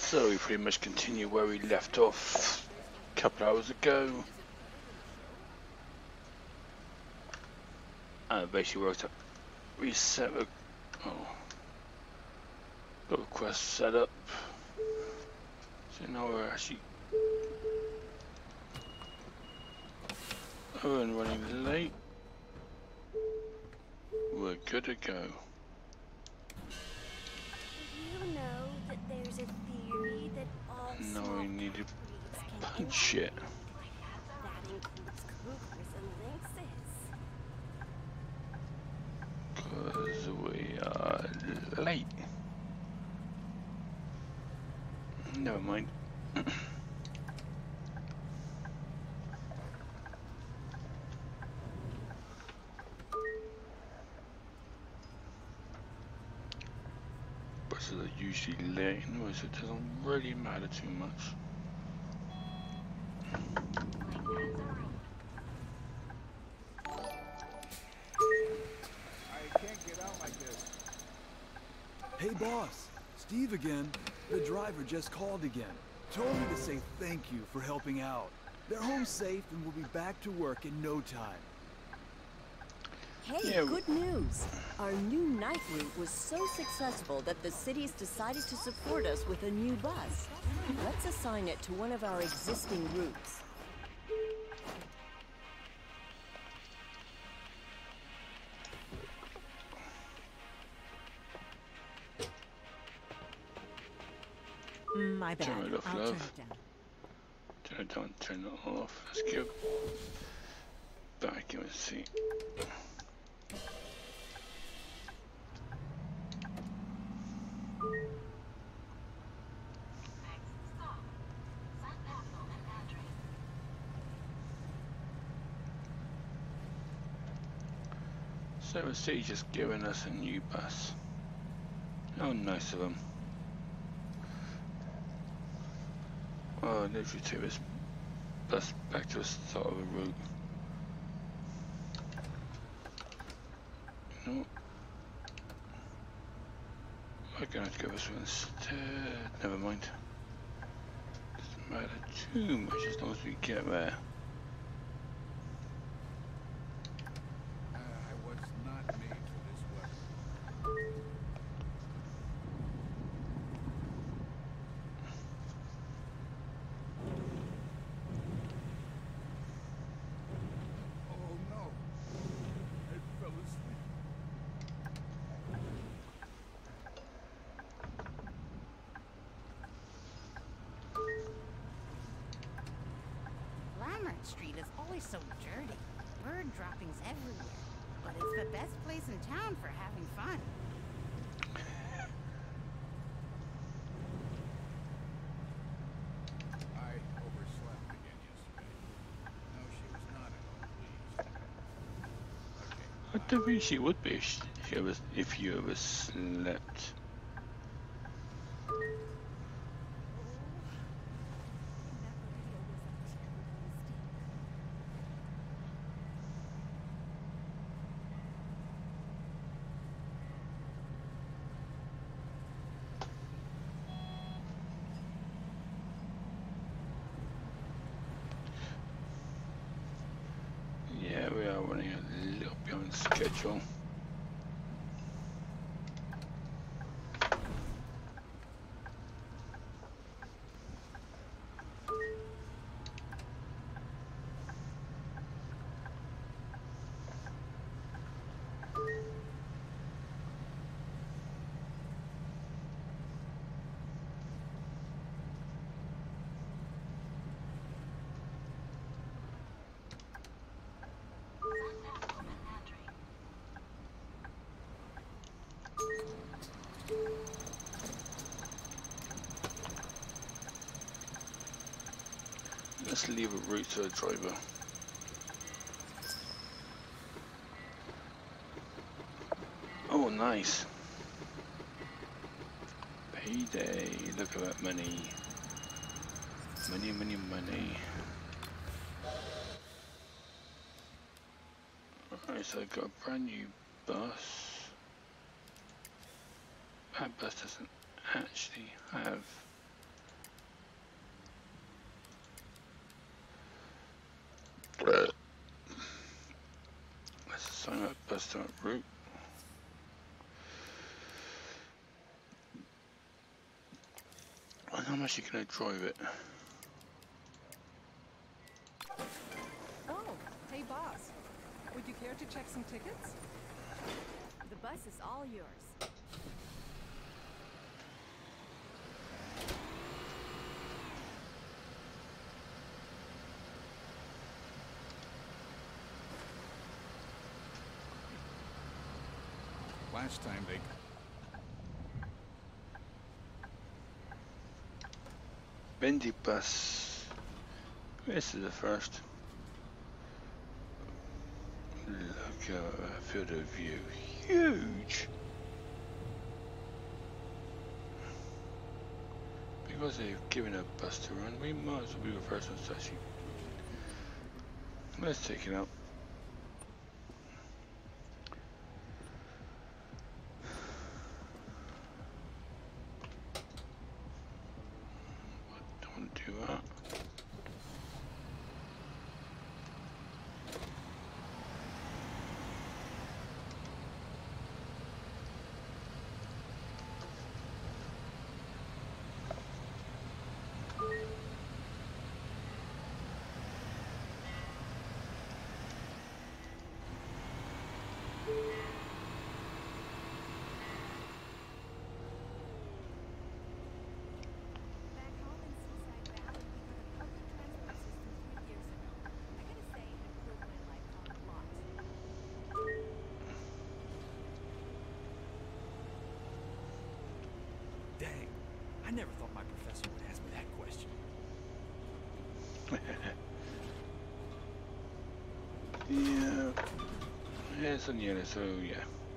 So we pretty much continue where we left off a couple hours ago. Basically worked up, reset, got a quest set up. So now we're actually and running late. We're good to go. You know that there's a theory that all Now small we need to breeds can punch it. that includes cougars and lynxes. Because we are late. Never mind. Buses are usually late anyway, so it doesn't really matter too much. I can't get out like this. Hey boss, Steve again. The driver just called again. Told me to say thank you for helping out. They're home safe and will be back to work in no time. Hey, Yeah. good news! Our new night route was so successful that the city's decided to support us with a new bus. Let's assign it to one of our existing routes. My bad. Turn it off, I'll turn love. it down. Turn it on, turn it off. Let's go back and see. So the city's just giving us a new bus. How nice of them. Oh, literally take this bus back to the start of the route. You know what? I'm gonna have to go this way instead. Never mind. Doesn't matter too much as long as we get there. I was not made for this weather. Oh no. I fell asleep. Lamert Street is always so dirty. Bird droppings everywhere. But it's the best place in town for having fun. I overslept again yesterday. No, she was not at all pleased. I Okay, don't think she would be if you ever slept. Yeah, we are running a little behind schedule. Let's leave a route to the driver. Oh, nice. Payday. Look at that money. Money, money, money. Alright, so I've got a brand new bus. That bus doesn't actually have bus stop route. And I'm actually going to drive it. Oh, hey boss. Would you care to check some tickets? The bus is all yours. Last time they... Bendy bus. This is the first. Look at a field of view. Huge! Because they've given a bus to run, we might as well be the first ones to actually. Let's take it out. Don't do that. Back home in Seaside Valley, we got a public transport system 3 years ago. I gotta say, it improved my life a lot. Dang, I never thought my professor would ask me that question. Yeah. Yeah, it's on yellow, so yeah.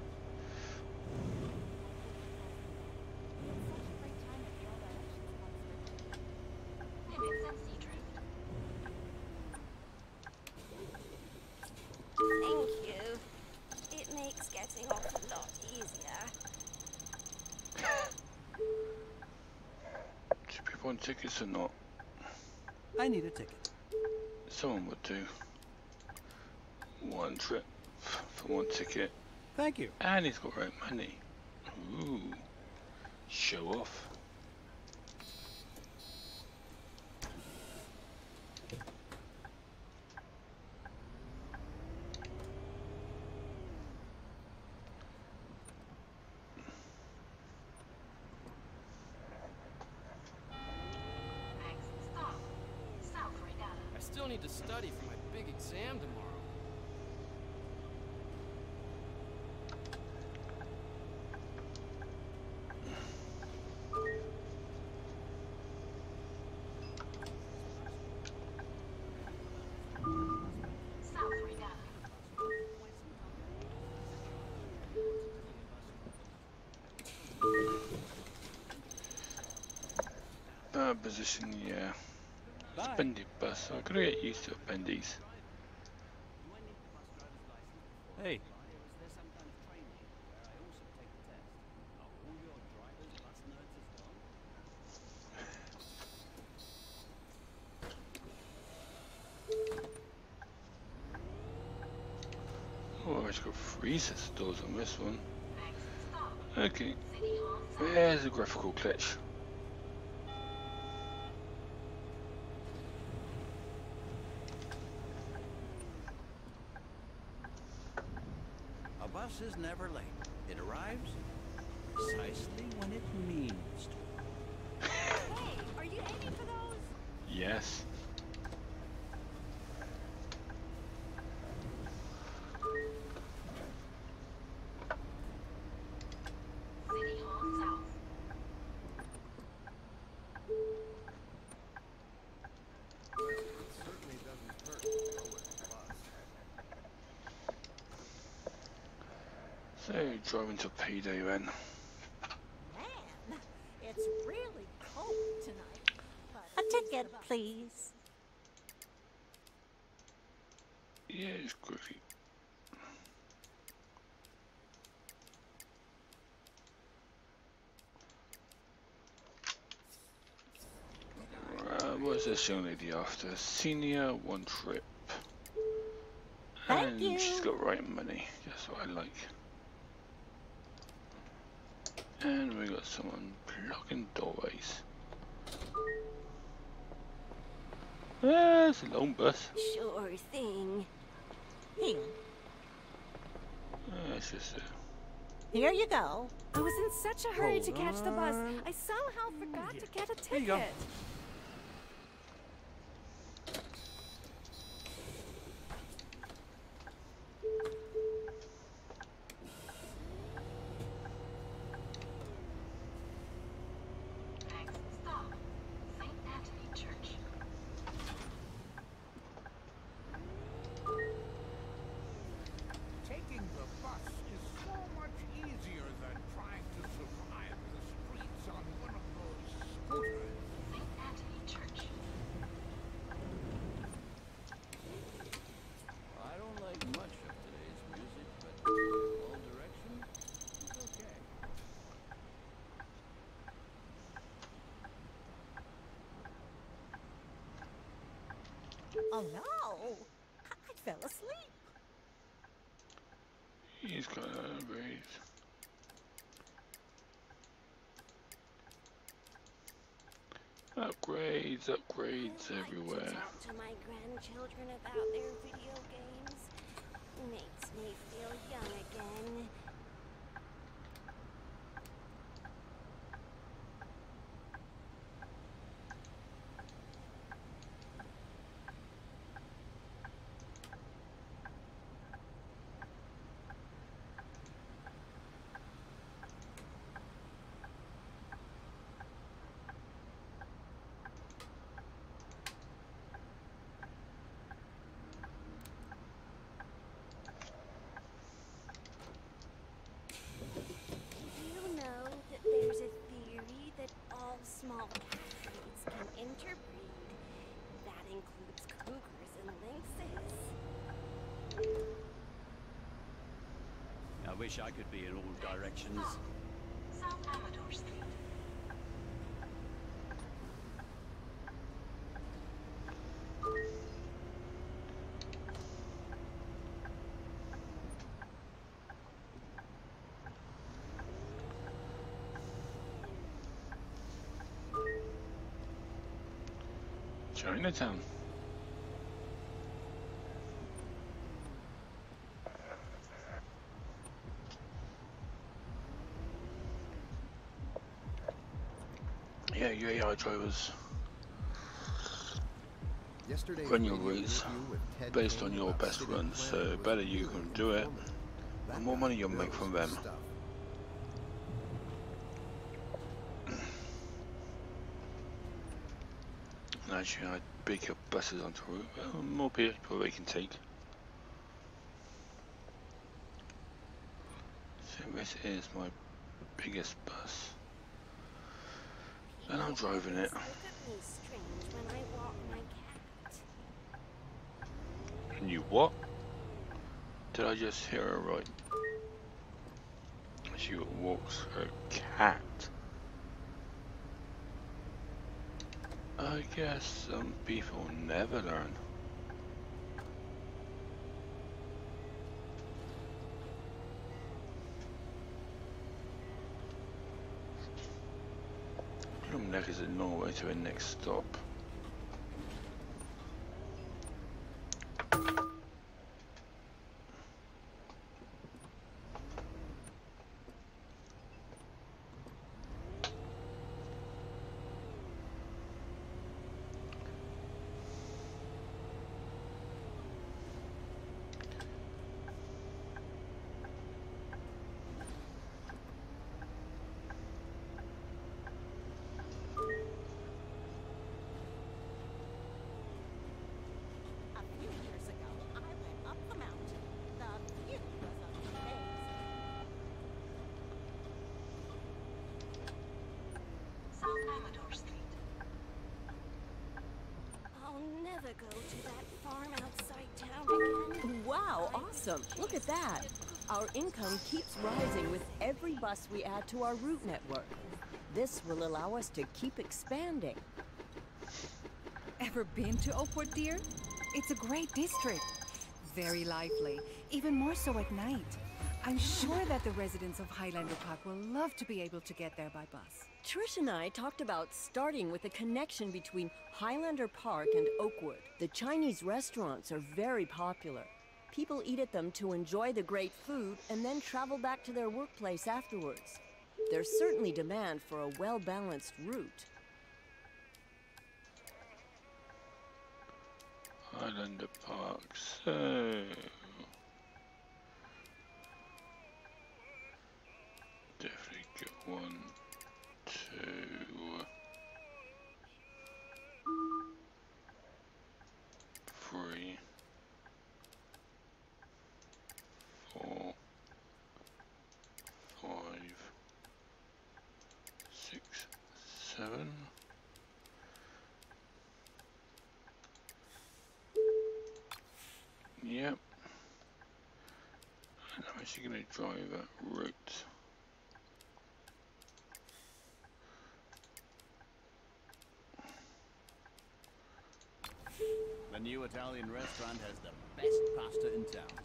Thank you. It makes getting off a lot easier. Do people want tickets or not? I need a ticket. Someone would do. One trip for one ticket. Thank you. And he's got right money. Ooh. Show off. I still need to study for my big exam tomorrow. Bad position, yeah. It's Bye. bendy bus, so I gotta get used to bendies. Hey. Oh, I've got 3 sets of doors on this one. Okay. There's a graphical glitch. A bus is never late. It arrives precisely when it means to. Hey, are you aiming for those? Yes. Certainly doesn't hurt to go with the bus. So, driving to payday then. Man, it's really cold tonight. But A ticket, please. Yeah, it's great. What's this young lady after? Senior, 1 trip. Thank And she's you. got right money. That's what I like. And we got someone blocking doorways. Ah, it's a long bus. Sure thing. Here. It's just Here you go. I was in such a hurry to catch the bus. I somehow forgot to get a Here you go. ticket. Next stop, St. Anthony Church. Taking the bus is so much easier than trying to survive the streets on one of those scooters. St. Anthony Church. I don't like much of today's music, but all direction is okay. Oh no! I fell asleep. he's got a breathe. Upgrades, upgrades everywhere. Talk to my grandchildren about their video games. Makes me feel young again. You know that there's a theory that all small cats can interbreed. That includes cougars and lynxes. I wish I could be in all directions. South Amador Street. Chinatown. Yeah, you AI drivers. Yesterday's Run your radio routes interview with Ted based Kane on your about best city runs, so planning better was you good can do it, woman. the That more guy money you'll knows make from his them. stuff. And actually, I'd break up buses onto route, well, more people they can take. So this is my biggest bus. And I'm driving it. Look at me strange when I walk my cat. And you what? Did I just hear her right? She walks her cat. I guess some people never learn. Plumneck is in Norway to the next stop. A few years ago, I went up the mountain. The view was amazing. South Amador Street. I'll never go to that farm outside town again. Wow, awesome. Look at that. Our income keeps rising with every bus we add to our route network. This will allow us to keep expanding. Ever been to Oakwood, dear? It's a great district. very lively, even more so at night. I'm sure that the residents of Highlander Park will love to be able to get there by bus. Trish and I talked about starting with a connection between Highlander Park and Oakwood. The Chinese restaurants are very popular. People eat at them to enjoy the great food and then travel back to their workplace afterwards. There's certainly demand for a well-balanced route. Highlander Park, so... Definitely get 1, 2... 3... 4... 5... 6... 7... Yep. And I'm actually going to drive that route. The new Italian restaurant has the best pasta in town.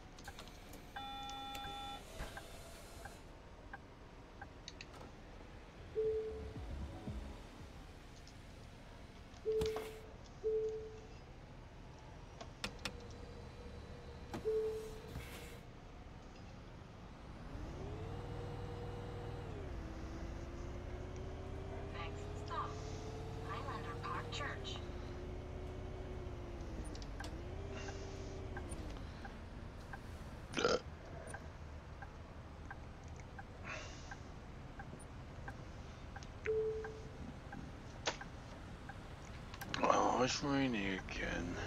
Next stop, Highlander Park Church. Oh, it's raining again.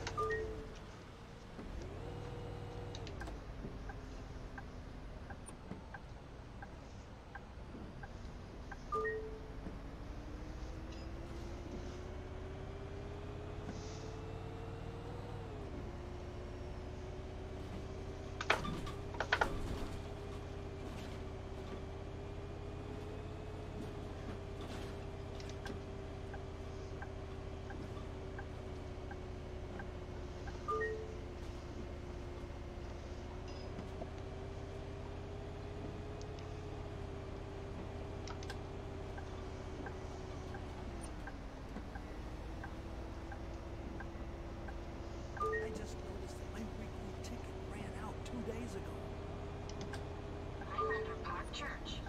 I just noticed that my weekly ticket ran out 2 days ago. Highlander Park Church.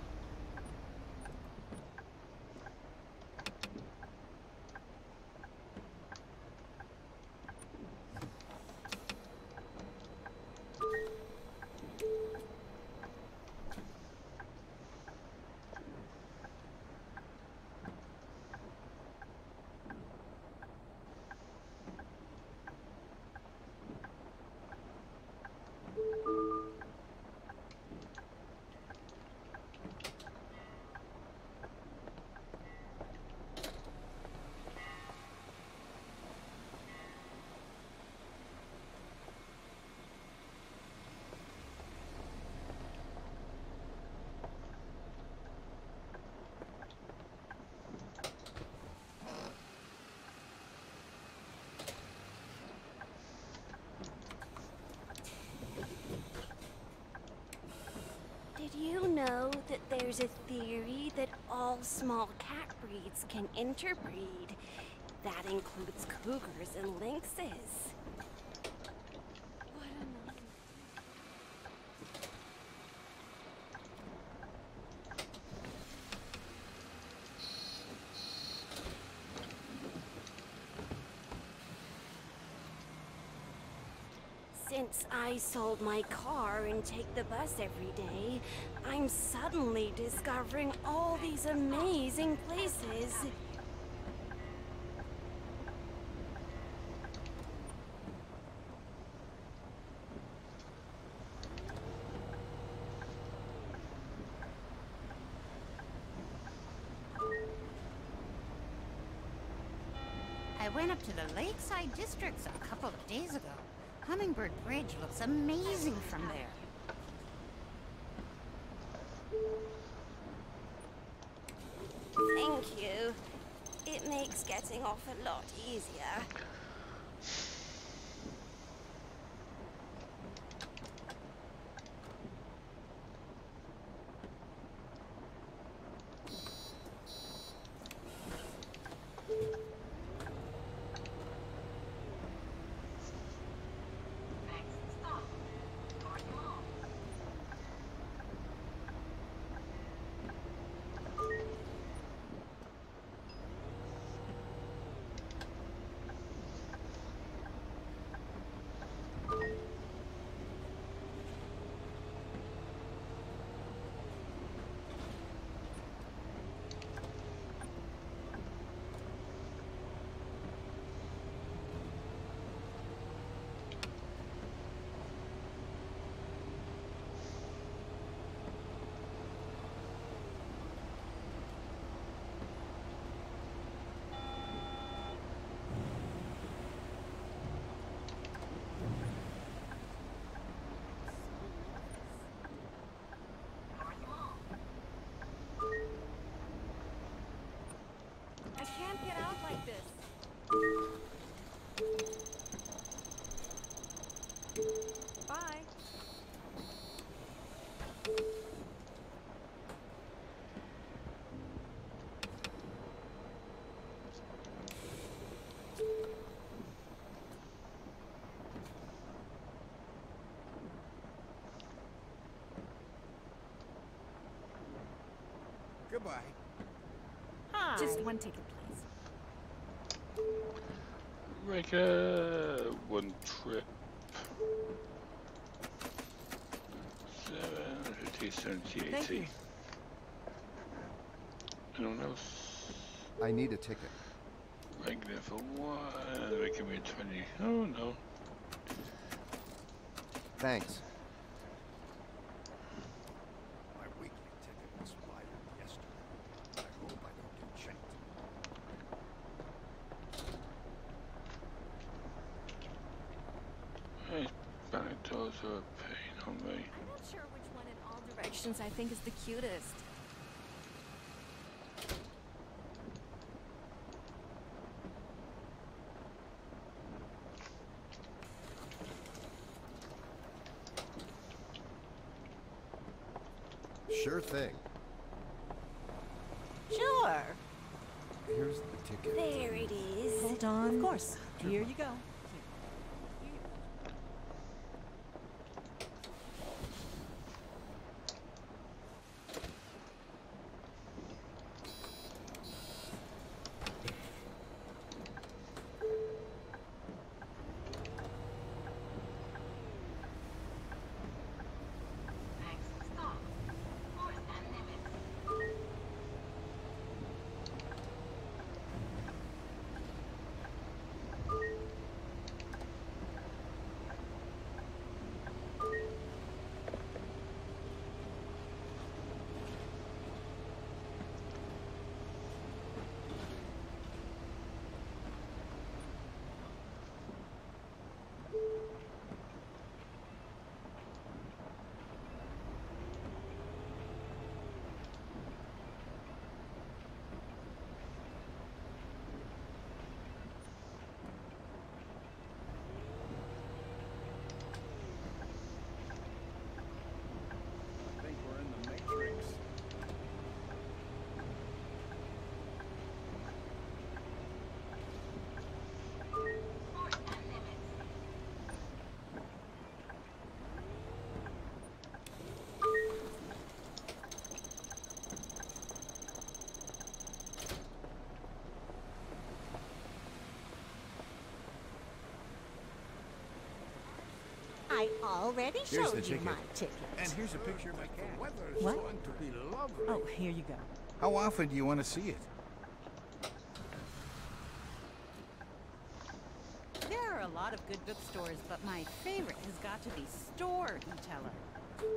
Did you know that there's a theory that all small cat breeds can interbreed? That includes cougars and lynxes. What a nice... Since I sold my car and take the bus every day, I'm suddenly discovering all these amazing places. I went up to the Lakeside Districts a couple of days ago. Hummingbird Bridge looks amazing from there. Thank you. It makes getting off a lot easier. can't get out like this. Bye. Goodbye. Hi. Just one ticket, please. Regular one trip. 750, 70, 80. Thank you. Anyone else? I need a ticket. Regular for one. They give me a 20. Oh no. Thanks. My weekly ticket expired yesterday. I hope I don't get checked. These bank doors are a pain on me. I'm not sure which one in all directions I think is the cutest. Sure thing. Sure. Here's the ticket. There it is. Hold on. Of course. Here you go. Next stop, Forest and Nimitz. I think we're in the Matrix. Forest and Nimitz. I already Here's showed the you ticket. my ticket. And here's a picture of my cat. The weather's What? going to be lovely. Oh, here you go. How often do you want to see it? There are a lot of good bookstores, but my favorite has got to be Store E-Teller.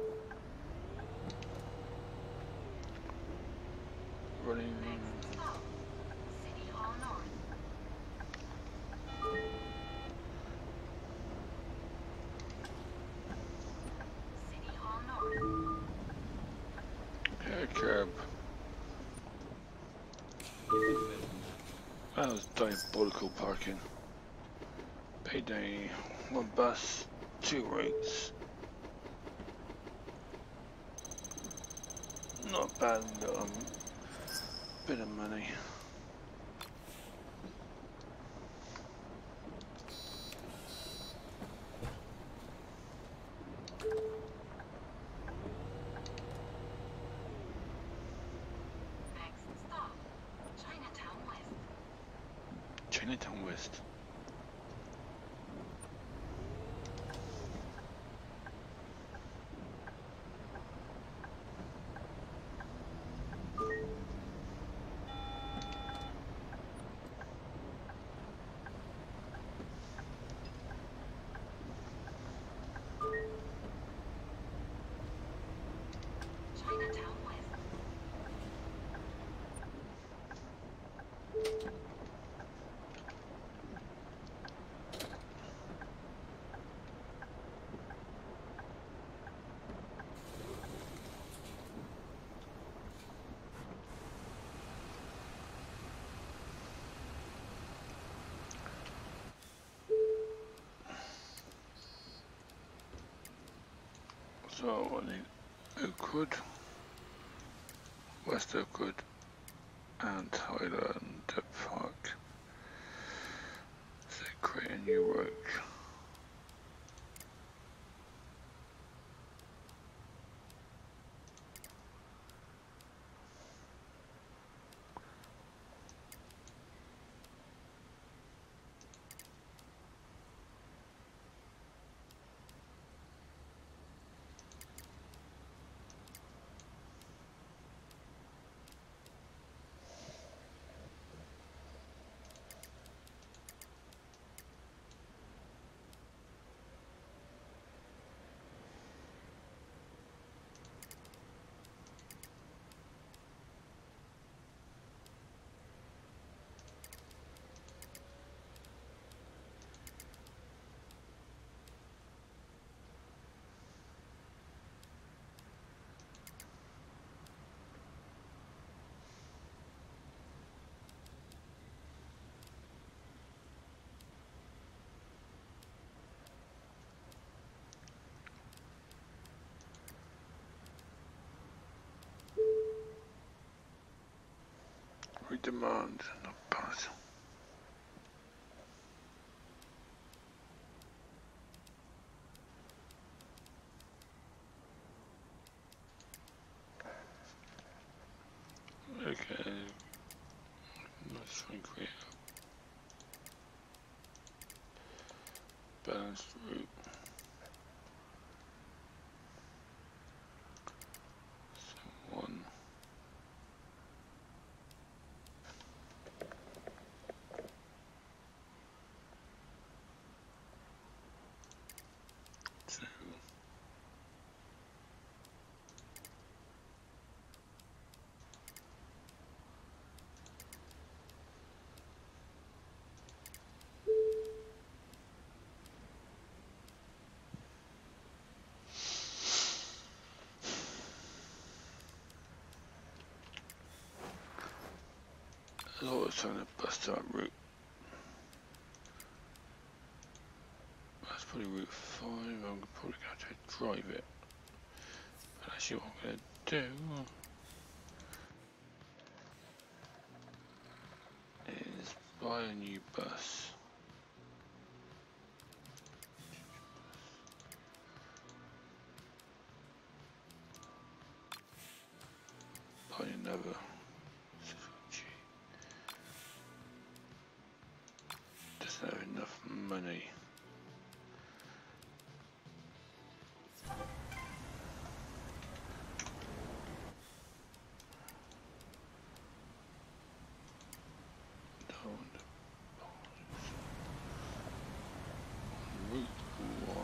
Running. Next stop, City Hall North. City Hall North. Hair curb. That was diabolical parking. Payday. One bus, 2 routes. Not bad, but bit of money. Next stop, Chinatown West. Chinatown West. Chinatown West. So I need Oakwood, West Oakwood, and Highland Park. So create a new road. We demand not pass. Okay, let's try and create a balanced route. So 1. There's always trying to bust that route. That's probably route 5. I'm probably going to drive it. But actually what I'm going to do is buy a new bus. Buy another. Doesn't have enough money. Route 1.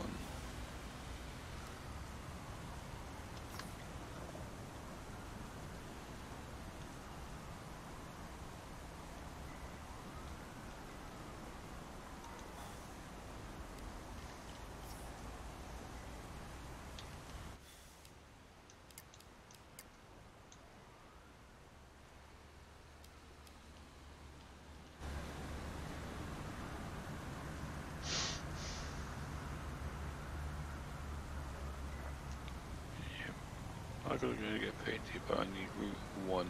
I gotta go get paid here, but I need route 1.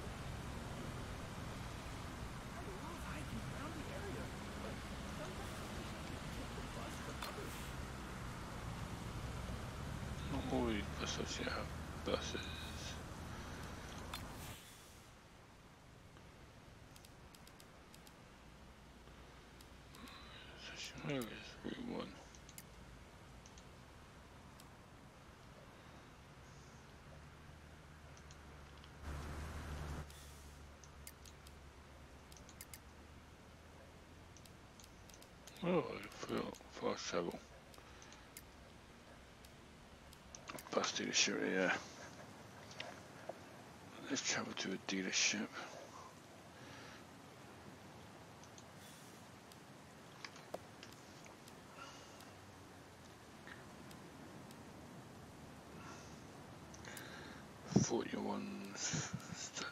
Not all these buses yet have buses. So where is route 1? Oh, I feel fast travel. Bus dealership, yeah. Let's travel to a dealership. Study.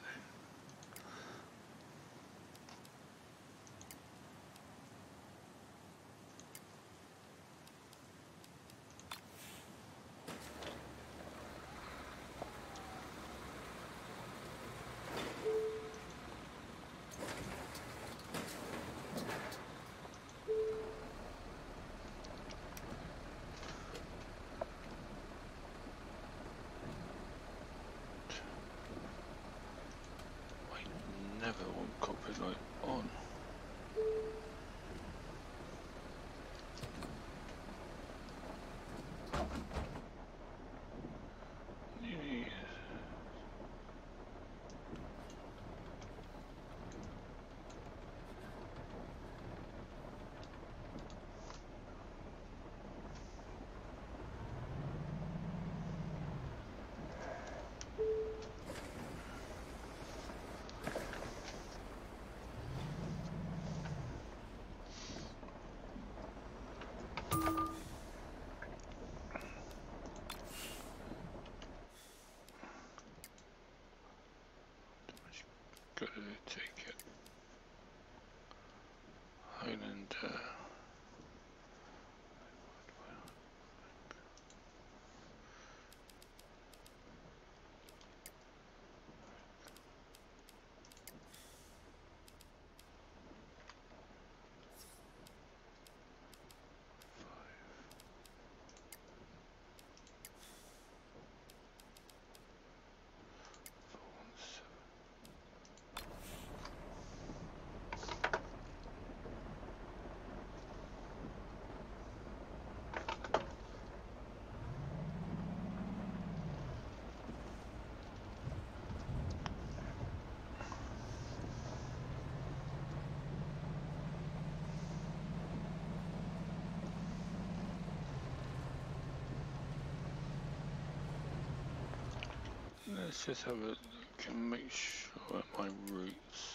Let's just have a look and make sure at my routes.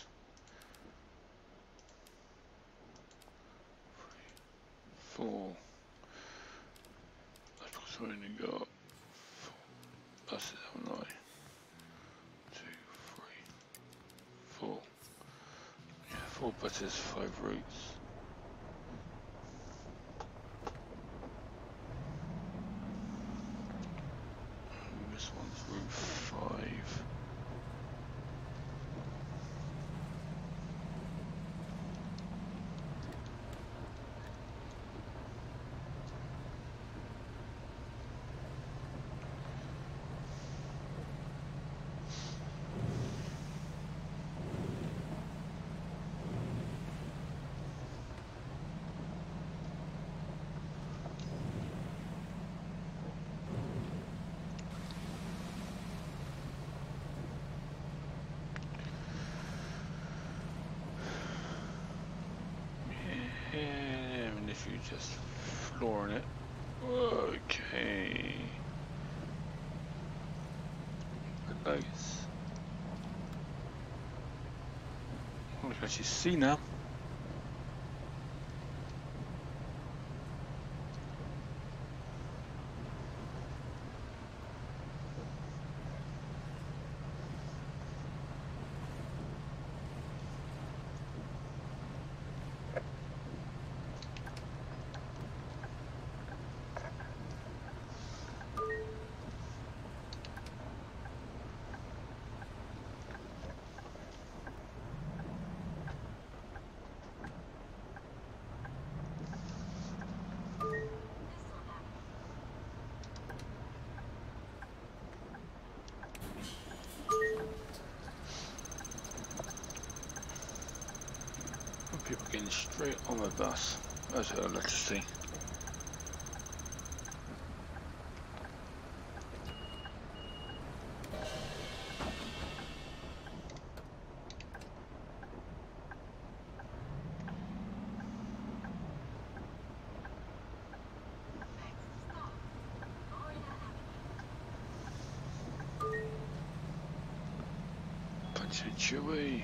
3, 4. That's because we only got 4 buses, haven't I? 2, 3, 4. Yeah, 4 buses, 5 routes. This one's route 5. And if you just flooring it, okay. Nice. Oh, we can actually see now. People getting straight on the bus. That's what I'd like to see. Punch it Chewy.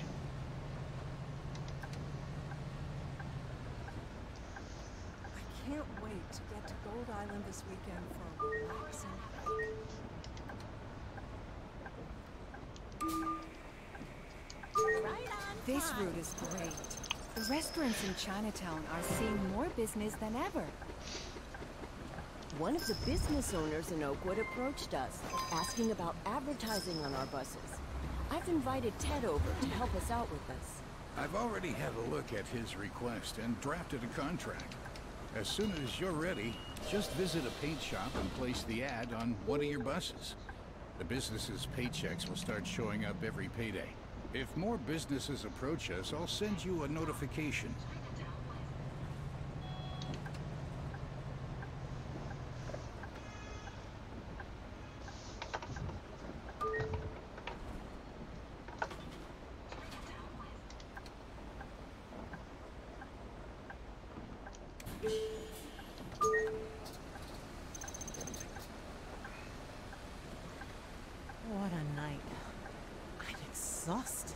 Can't wait to get to Gold Island this weekend for a relaxing hike. This route is great. The restaurants in Chinatown are seeing more business than ever. One of the business owners in Oakwood approached us, asking about advertising on our buses. I've invited Ted over to help us out with this. I've already had a look at his request and drafted a contract. As soon as you're ready, just visit a paint shop and place the ad on one of your buses. The business's paychecks will start showing up every payday. If more businesses approach us, I'll send you a notification. What a night. I'm exhausted.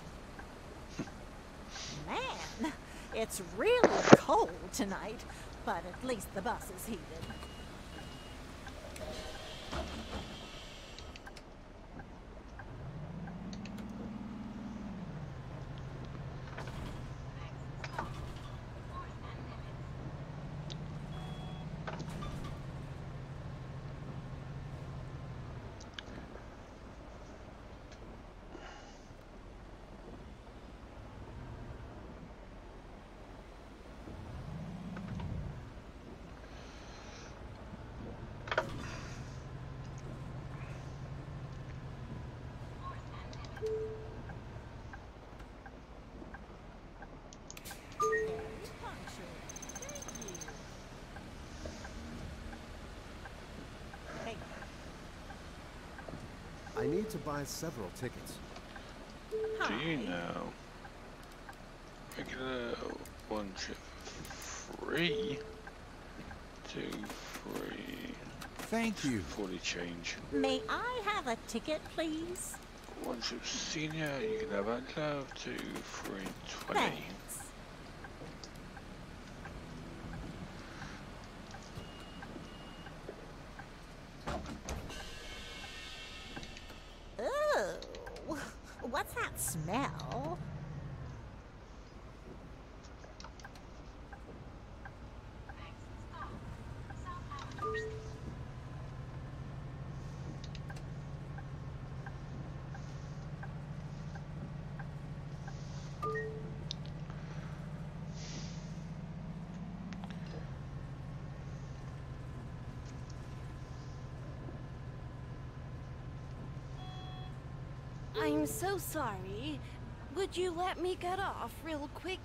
Man, it's really cold tonight, but at least the bus is heated. need to buy several tickets. Do you know? Regular one trip free. 2 free. Thank you. 40 change. May I have a ticket, please? One trip senior, you can have that love. 2 free 20. Thanks. Ooh, what's that smell? I'm so sorry. Would you let me get off real quick?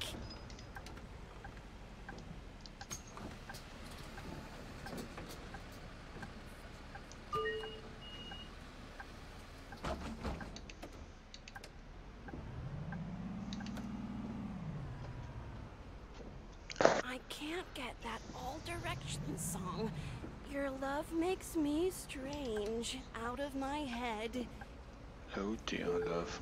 I can't get that All Directions song. Your love makes me strange, out of my head. Oh dear, love.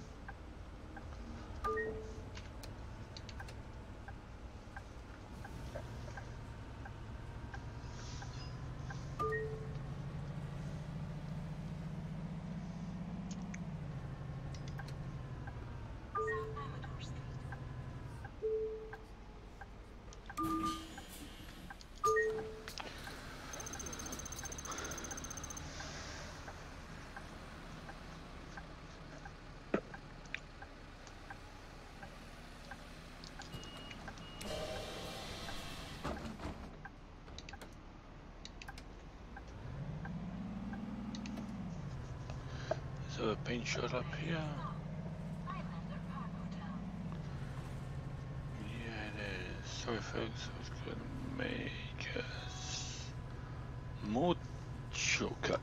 So a paint shot up here. Yeah, it is. Sorry folks, I was going to make us more shortcut.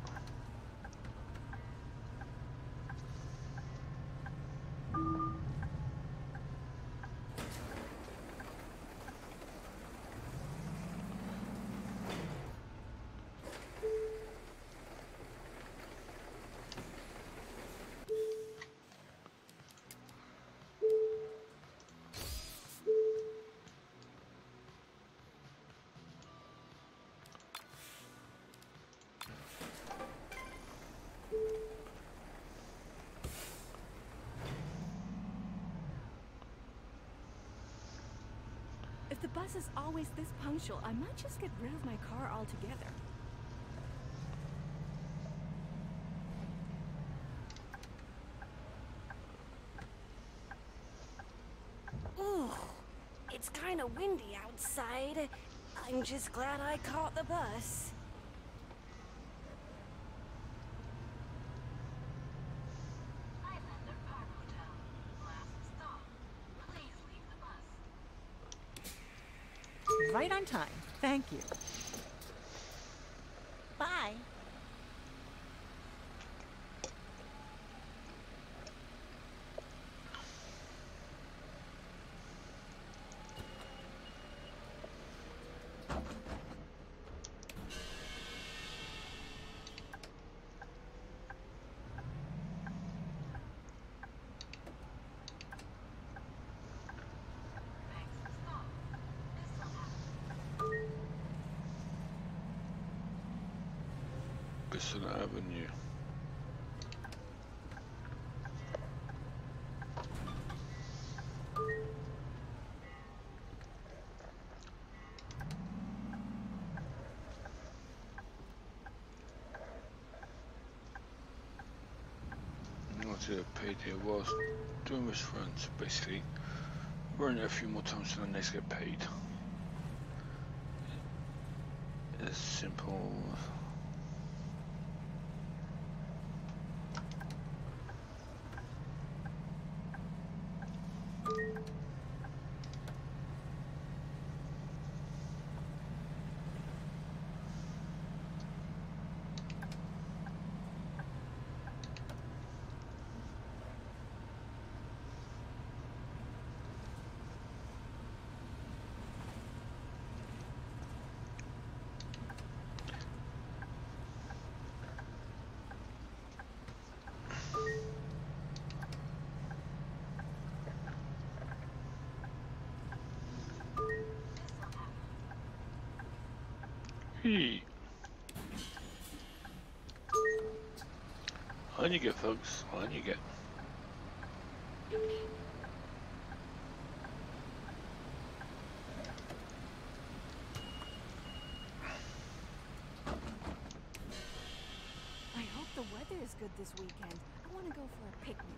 If the bus is always this punctual, I might just get rid of my car altogether. Ooh, it's kind of windy outside. I'm just glad I caught the bus. Right on time. Thank you. Bye. Bristol Avenue. What did I paid here whilst doing this run? So basically, run it a few more times so the next get paid. It's simple. Hey. On you get, folks. On you get. I hope the weather is good this weekend. I want to go for a picnic.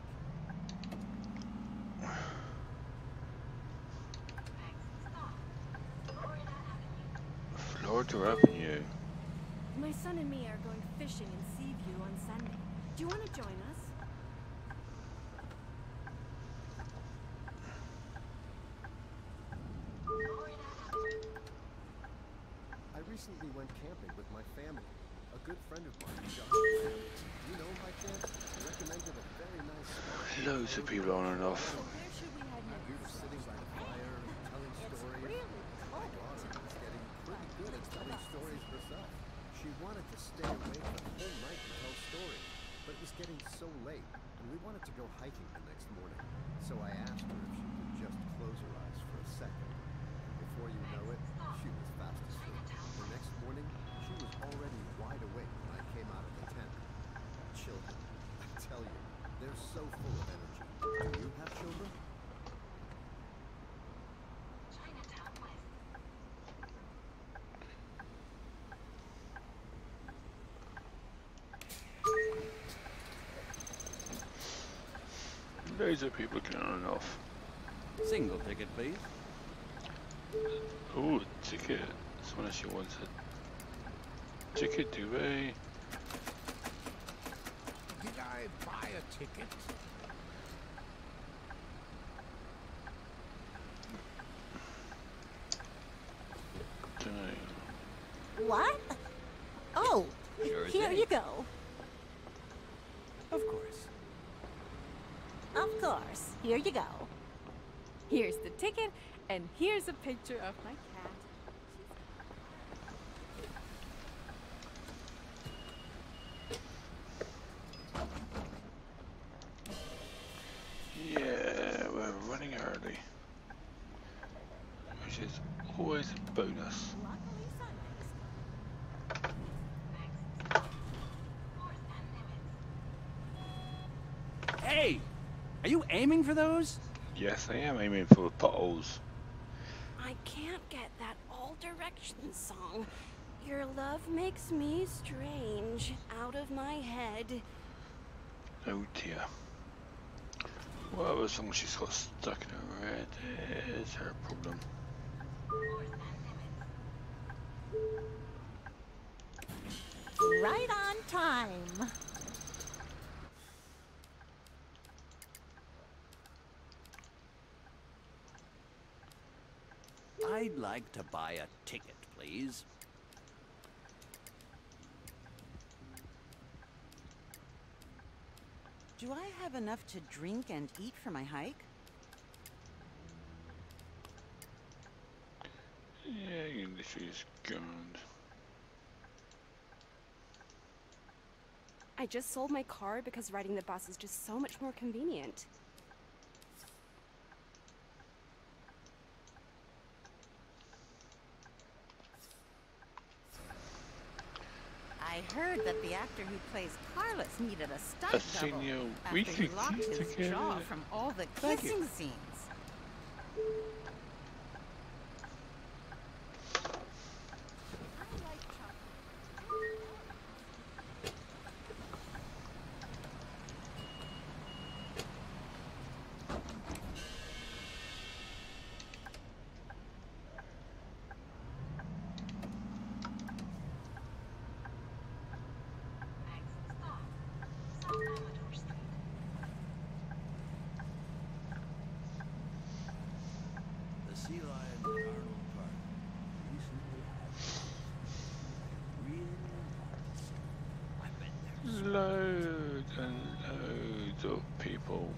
Florida Avenue. My son and me are going fishing in Seaview on Sunday. Do you want to join us? I recently went camping with my family. A good friend of mine, John, you know by chance, recommended a very nice spot. Loads of people on and off. We were sitting by the fire, telling stories. My daughter was getting pretty good at telling stories herself. She wanted to stay awake the whole night to tell stories, but it was getting so late, and we wanted to go hiking the next morning. So I asked her if she could just close her eyes for a second. And before you know it, she was fast asleep. The next morning, she was already wide awake when I came out of the tent. Children, I tell you, they're so full of energy. Do you have children? Loads of people getting on and off. Single ticket, please. Ooh, ticket. Someone actually wants a ticket, do they? Did I buy a ticket? Dunno. What? Oh, Sure here thing. you go. Of course. Of course. Here you go. Here's the ticket, and here's a picture of my cat. Yeah, we're running early. Which is always a bonus. Hey! Are you aiming for those? Yes, I am aiming for the potholes. I can't get that All Directions song. Your love makes me strange, out of my head. Oh dear. What other song she's got stuck in her head is her problem. Right on time. I'd like to buy a ticket, please. Do I have enough to drink and eat for my hike? Yeah, you can literally just go around. I just sold my car because riding the bus is just so much more convenient. I heard that the actor who plays Carlos needed a stunt I've seen double you after he weekly locked his together. jaw from all the Thank you. kissing scenes. The Sea Lion at Arnold Park recently had really nice. I bet there's Loads and loads of people.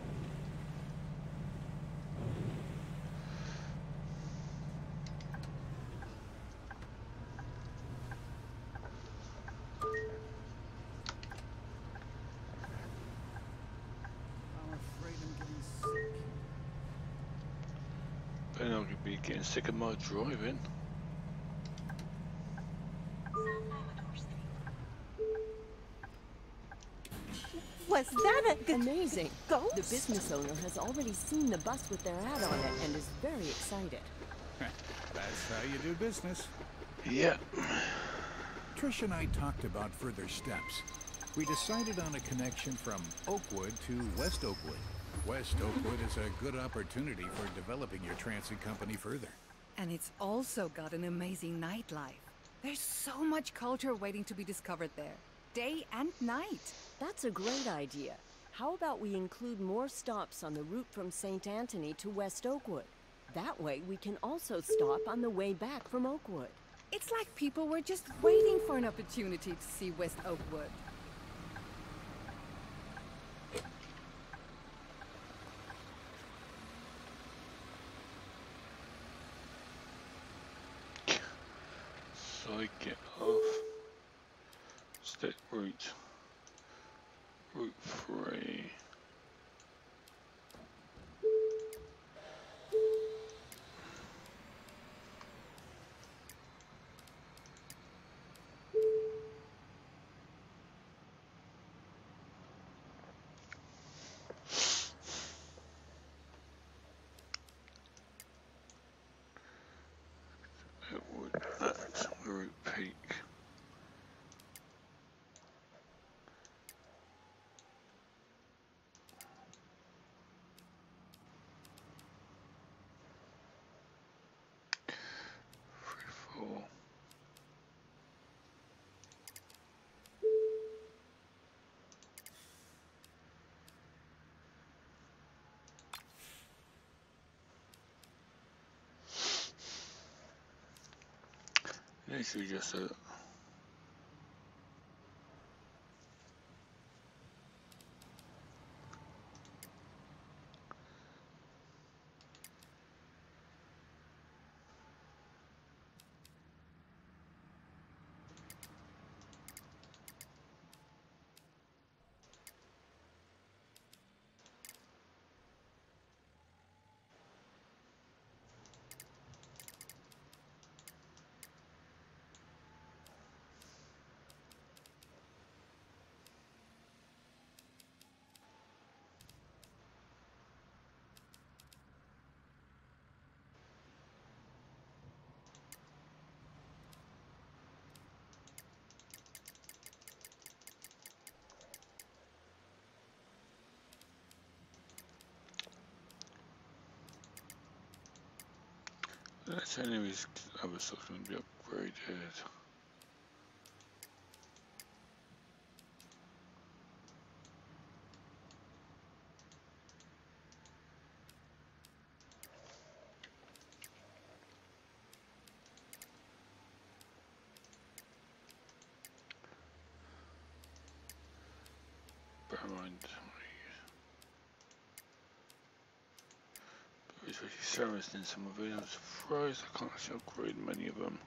I'm afraid I'm getting sick. And I'm going to be getting sick of my driving. Was that a amazing ghost? The business owner has already seen the bus with their ad on it and is very excited. That's how you do business. Yeah. Trish and I talked about further steps. We decided on a connection from Oakwood to West Oakwood. West Oakwood is a good opportunity for developing your transit company further. And it's also got an amazing nightlife. There's so much culture waiting to be discovered there, day and night. That's a great idea. How about we include more stops on the route from St. Anthony to West Oakwood? That way we can also stop on the way back from Oakwood. It's like people were just waiting for an opportunity to see West Oakwood. So I get off. State route. Route 3. It would at Route Peak. Literally just a That's anyways, other stuff's going to be upgraded. Bear in mind, especially Sarah's in some of it. I'm surprised I can't actually upgrade many of them.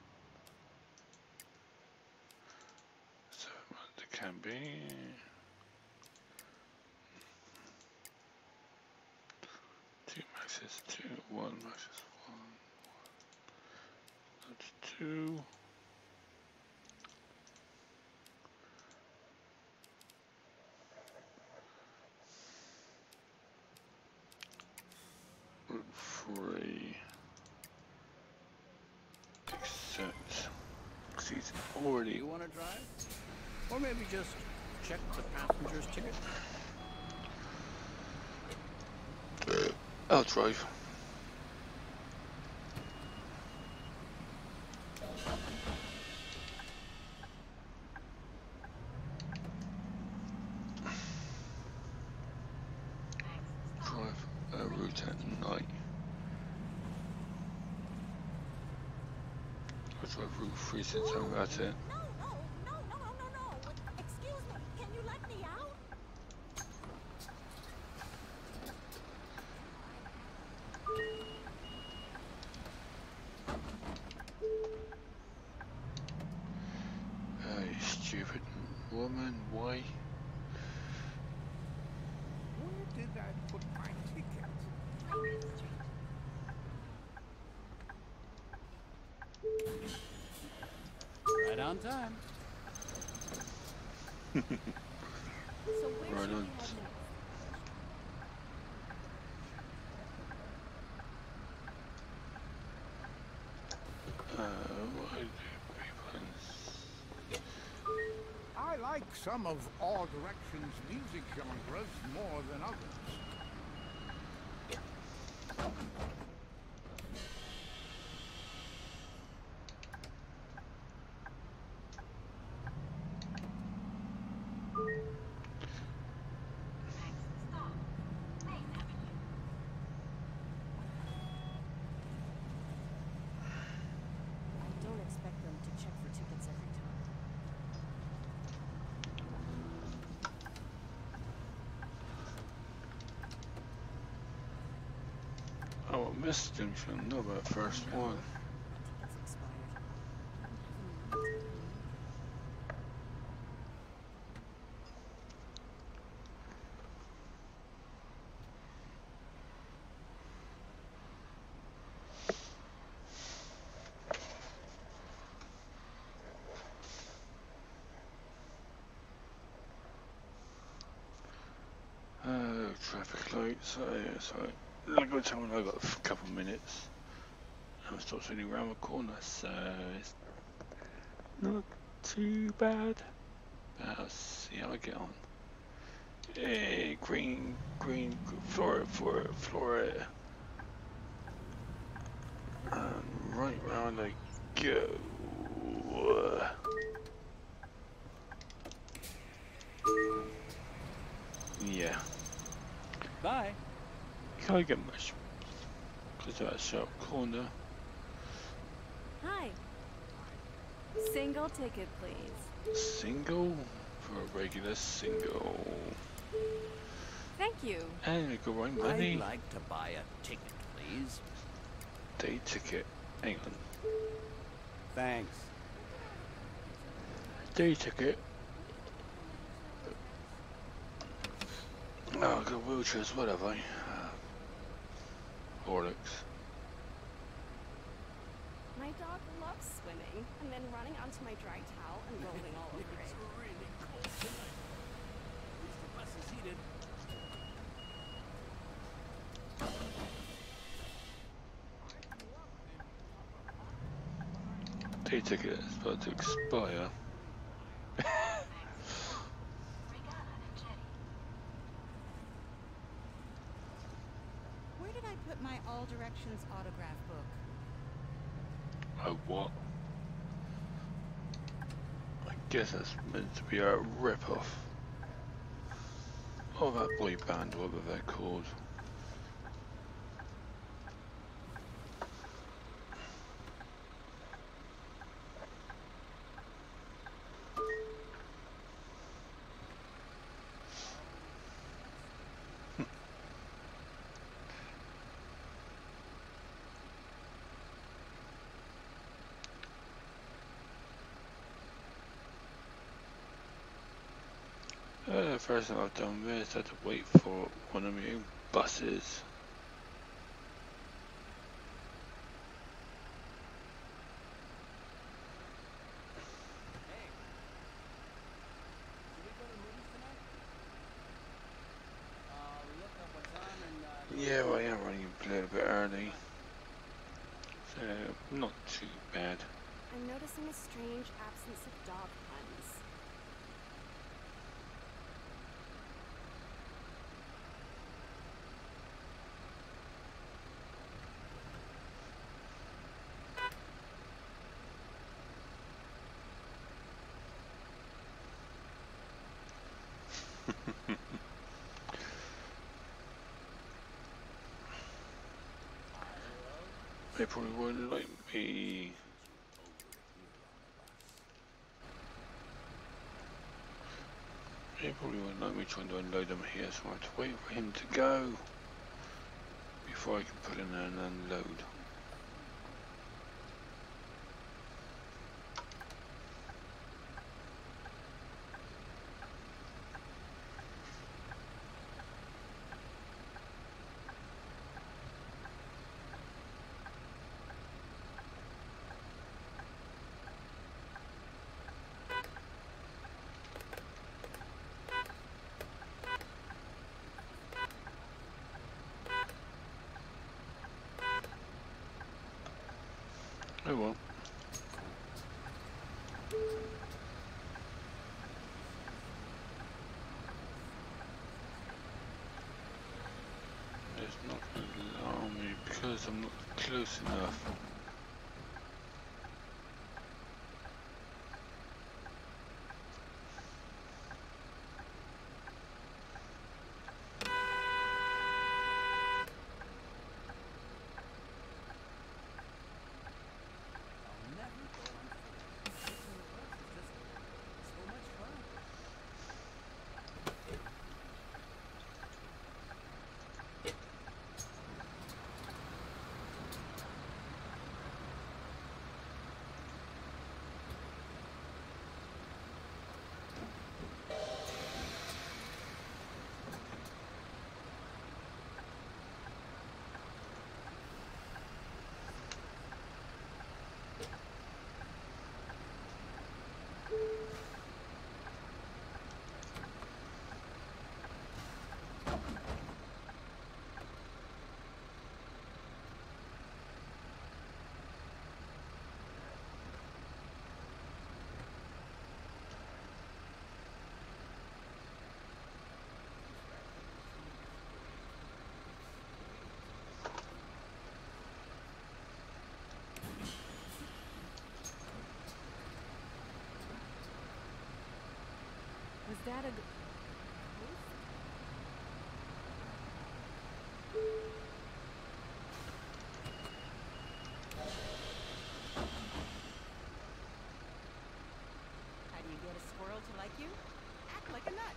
So it can be. Two maxes, two, one maxes, one. That's two. Route 3. Accept. Because he's already. You want to drive? Or maybe just check the passenger's ticket? I'll drive. Route at night. I'll drive Route 3 since I'm at it. No. Excuse me, can you let me out? You stupid woman, why? Where did I put my ticket? Right Right on time. So where Right should we on. head next? Why do people I like some of All Direction's music genres more than others. I don't expect them to check for tickets every time. Oh, Miss Junction. No, but first one. Tickets expired. Traffic lights. So like I told I got a couple minutes. I'm still sitting around the corner, so it's not too bad. But I'll see how I get on. Hey, green, Florida. And right round I go. Yeah. Bye. Can't get much because of that sharp corner. Hi. Single ticket, please. Single for a regular single. Thank you. And we go right money. I'd like to buy a ticket, please. Day ticket. Hang on. Thanks. Day ticket. Oh, I've got wheelchairs, what have I? Horlicks. My dog loves swimming and then running onto my dry towel and rolling all over it. It's really cold tonight. At least the bus is heated. Day ticket is about to expire. Where did I put my All Directions autograph book? Oh, what? I guess that's meant to be a rip-off of that boy band, whatever they're called. The first thing I've done is had to wait for one of my own buses. Yeah, well, I am running a little bit early, so not too bad. I'm noticing a strange absence of dog puns. They probably won't like me. They probably won't like me trying to unload them here, so I have to wait for him to go before I can put in and unload. Oh well. It's not going to allow me because I'm not close enough. Was that a... How do you get a squirrel to like you? Act like a nut.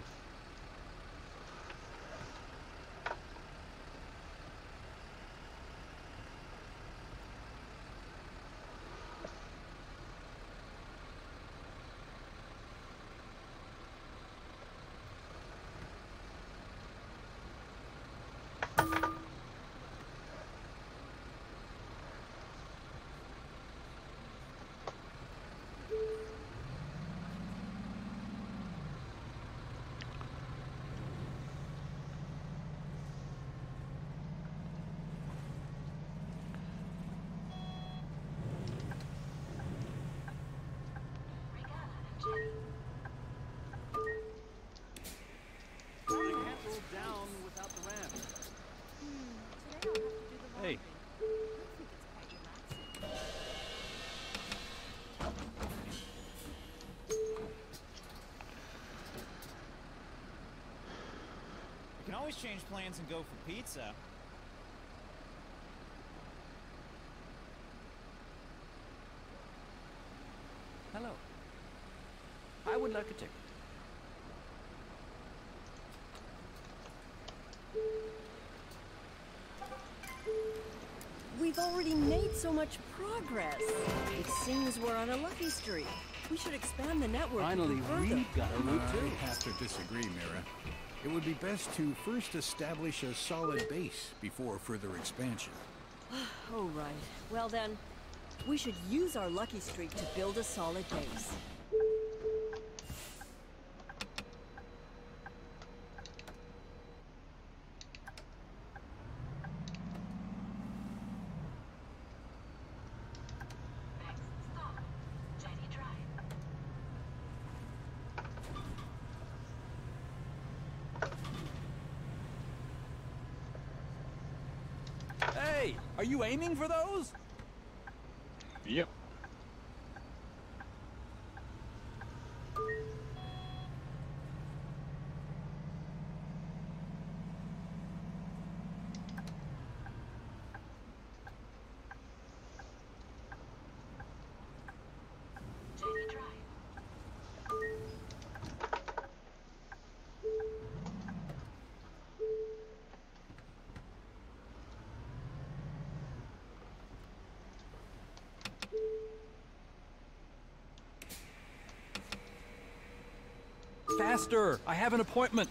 Down without the ramp. Hey. We can always change plans and go for pizza. Hello. I would like a ticket. We've already made so much progress. It seems we're on a lucky streak. We should expand the network. Finally, we've got a route too. I have to disagree, Mira. It would be best to first establish a solid base before further expansion. Oh, right. Well then, we should use our lucky streak to build a solid base. Hey, are you aiming for those? Yep. Faster! I have an appointment.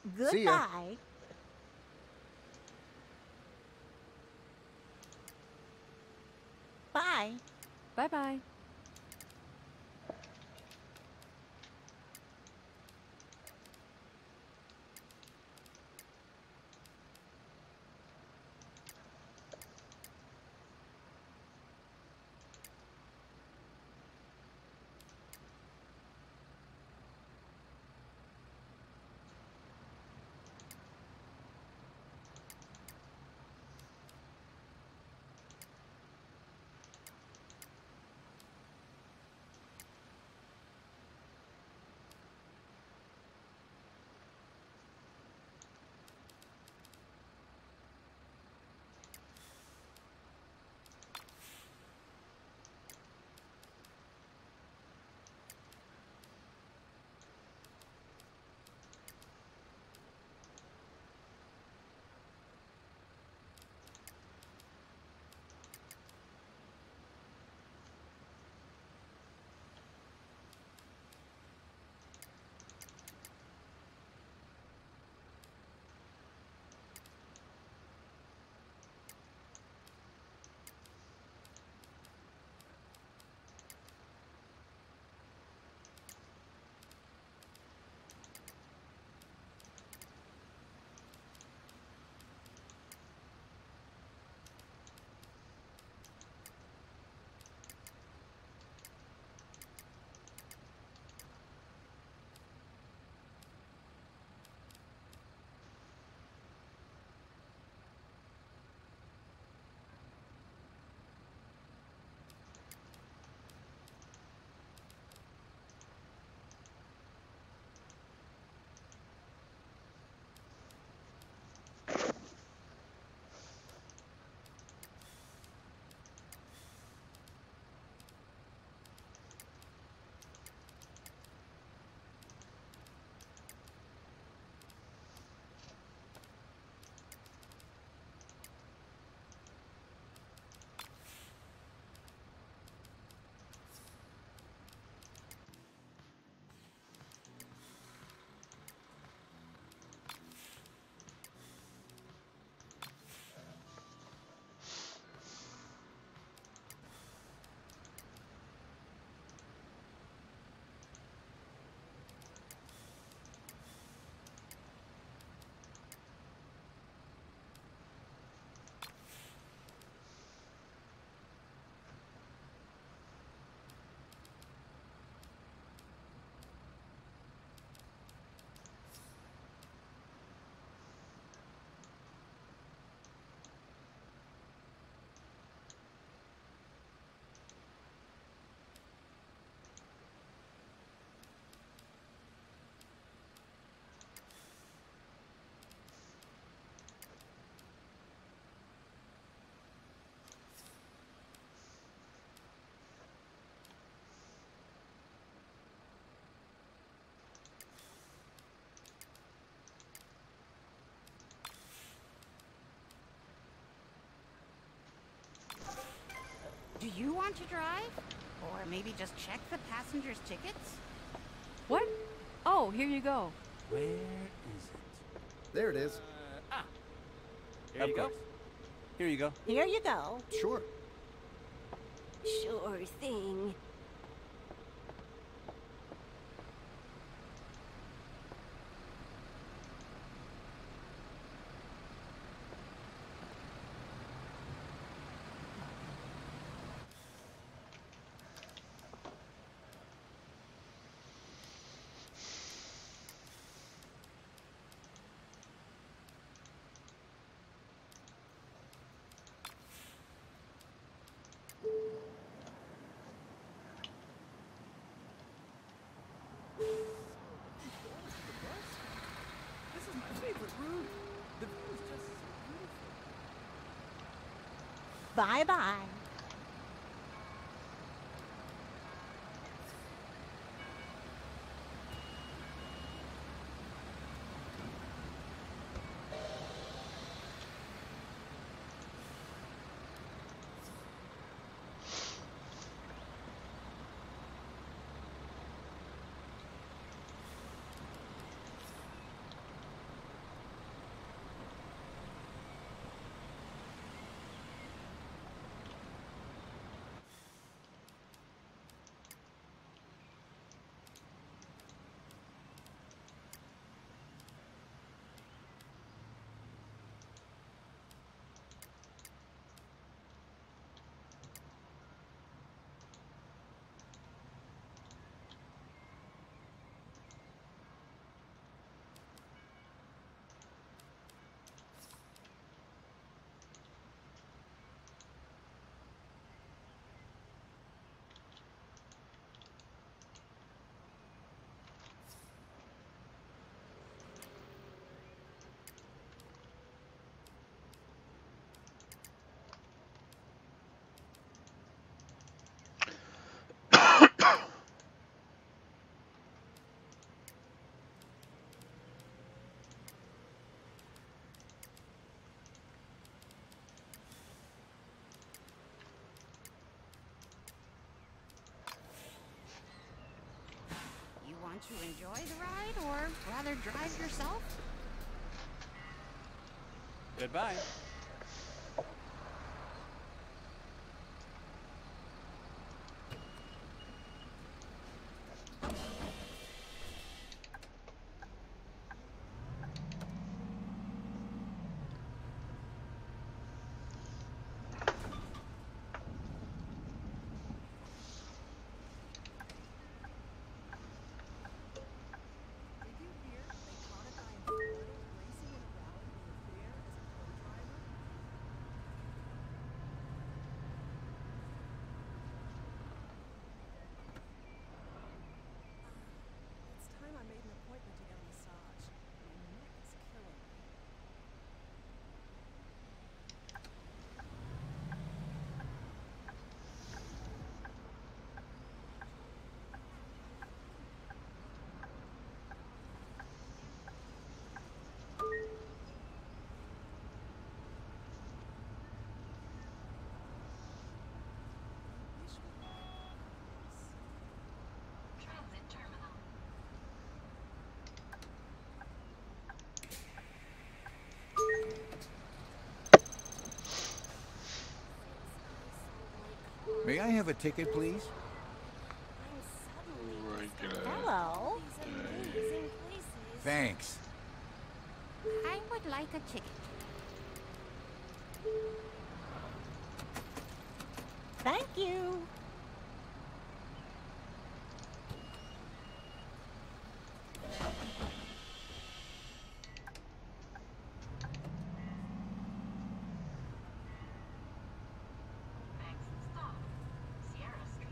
Goodbye. See ya. Bye. Bye-bye. Do you want to drive? Or maybe just check the passengers' tickets? What? Oh, here you go. Where is it? There it is. Here you go. Here you go. Here you go. Sure. Sure thing. This is my favorite route. The view is just so beautiful. Bye-bye. want to enjoy the ride or rather drive yourself? Goodbye. Transit terminal. May I have a ticket, please? Hello. Thanks. I would like a ticket. Thank you. Next stop, Sierra Street.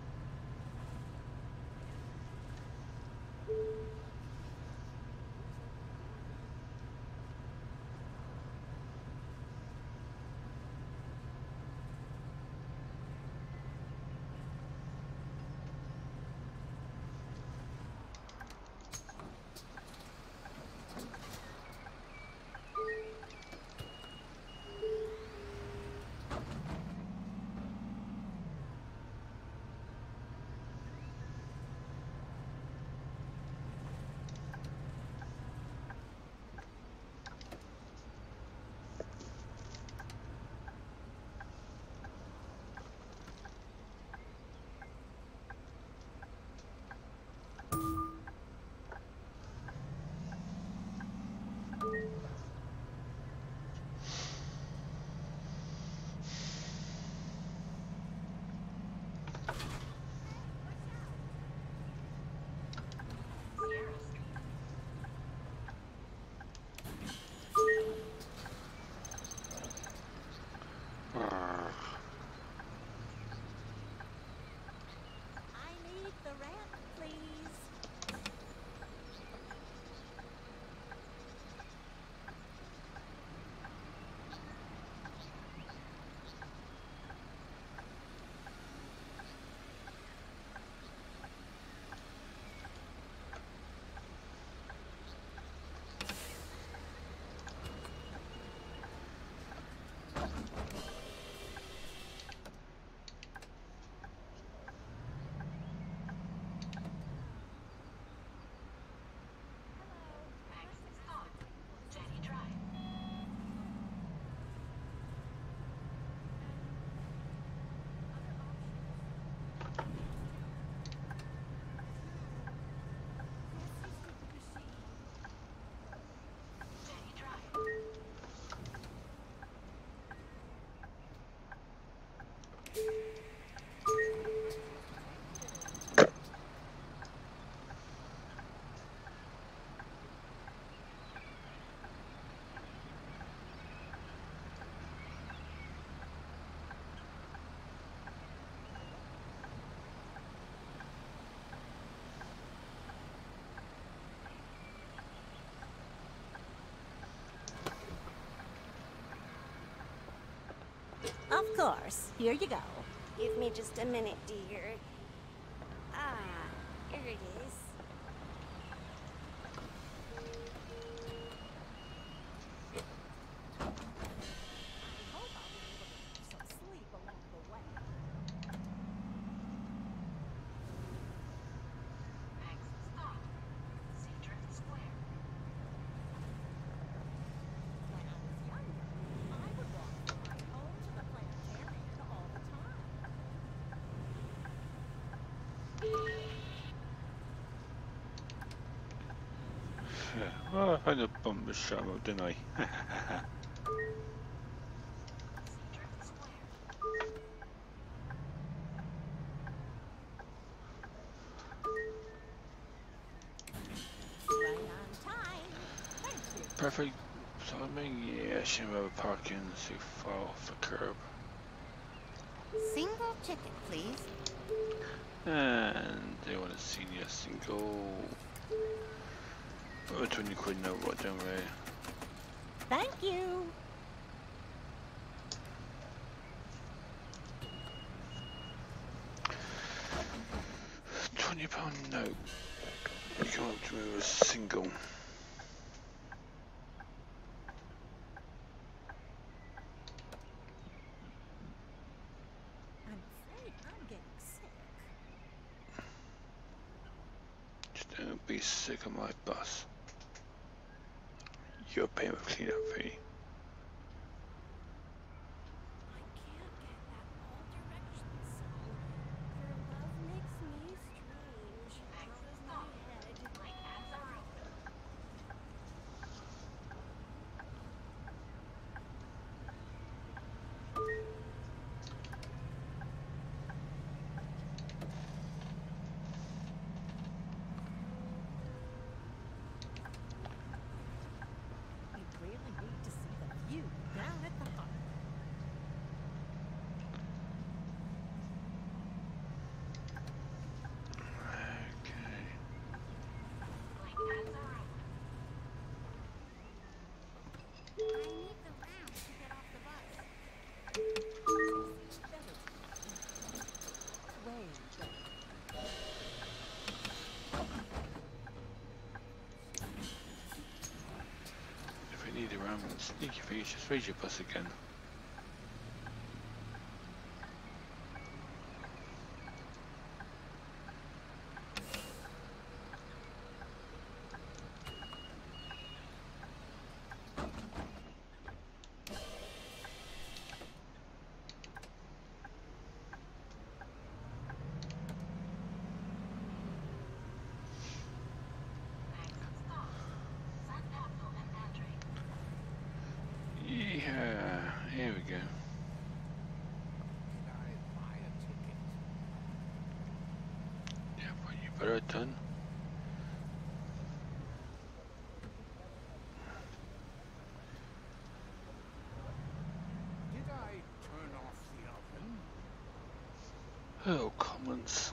I need the ramp, please. Next stop, Jenny Drive. Jenny Drive. Of course. Here you go. Give me just a minute, dear. Ah, here it is. I hope I'll be able to get some sleep along the way. Next stop, Oh, I had a bumper shot him up, didn't I? Right on time. Thank you. Perfect timing. Yeah, shame about parking too far off the curb. Single ticket, please. And they want a senior single. Oh, 20 quid no, what don't we? Thank you. £20 note. You come up to me with a single. I'm afraid I'm getting sick. Just don't be sick of my bus. You're paying for cleanup fee. I can't get that All Directions song. Your love makes me strange. Out of my head. We really need to see the view down at the harbor. Okay. I need the ramp to get off the bus. Way If you need a ram and sneaky face, just raise your bus again. Yeah, here we go. Yeah, but you better done. Did I turn off the oven? Oh, comments.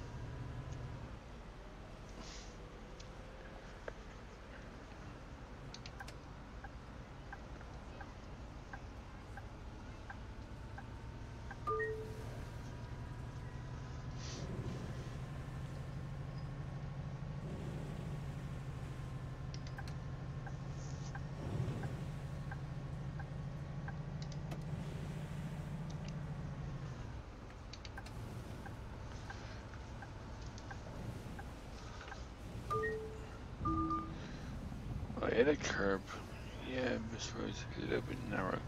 I hit a curb. Yeah, this road's a little bit narrow.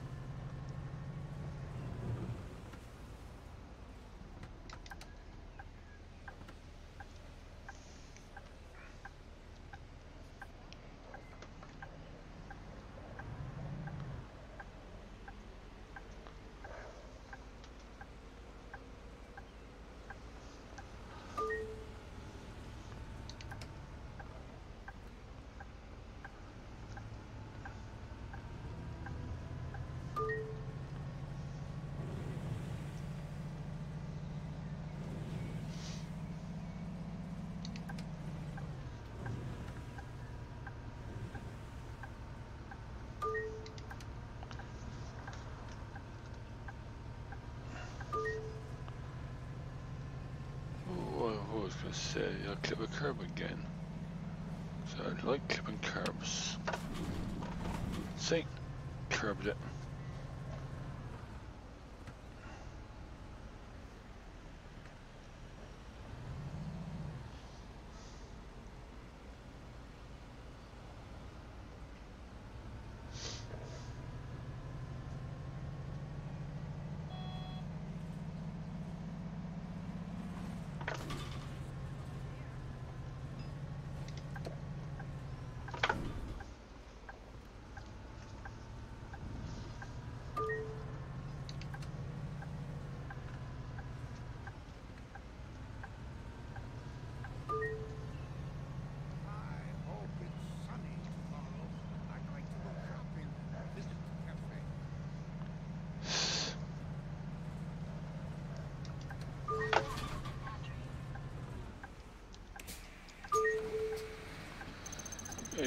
I was going to say, I'll clip a curb again. So I like clipping curbs. See? Curbed it.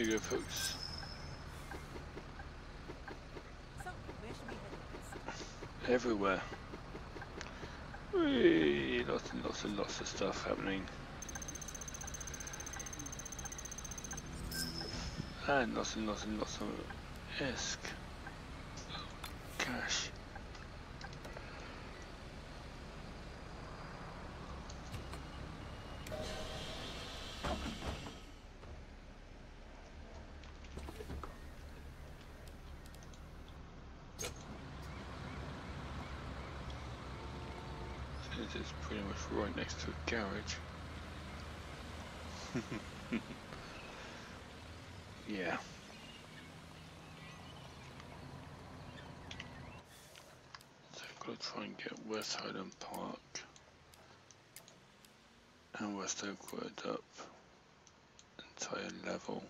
you go, folks. So, where should we head? Everywhere. Whee, lots and lots and lots of stuff happening. And lots and lots and lots of cash. It's pretty much right next to a garage. Yeah. So I've got to try and get West Highland Park and West Oakwood up entire level.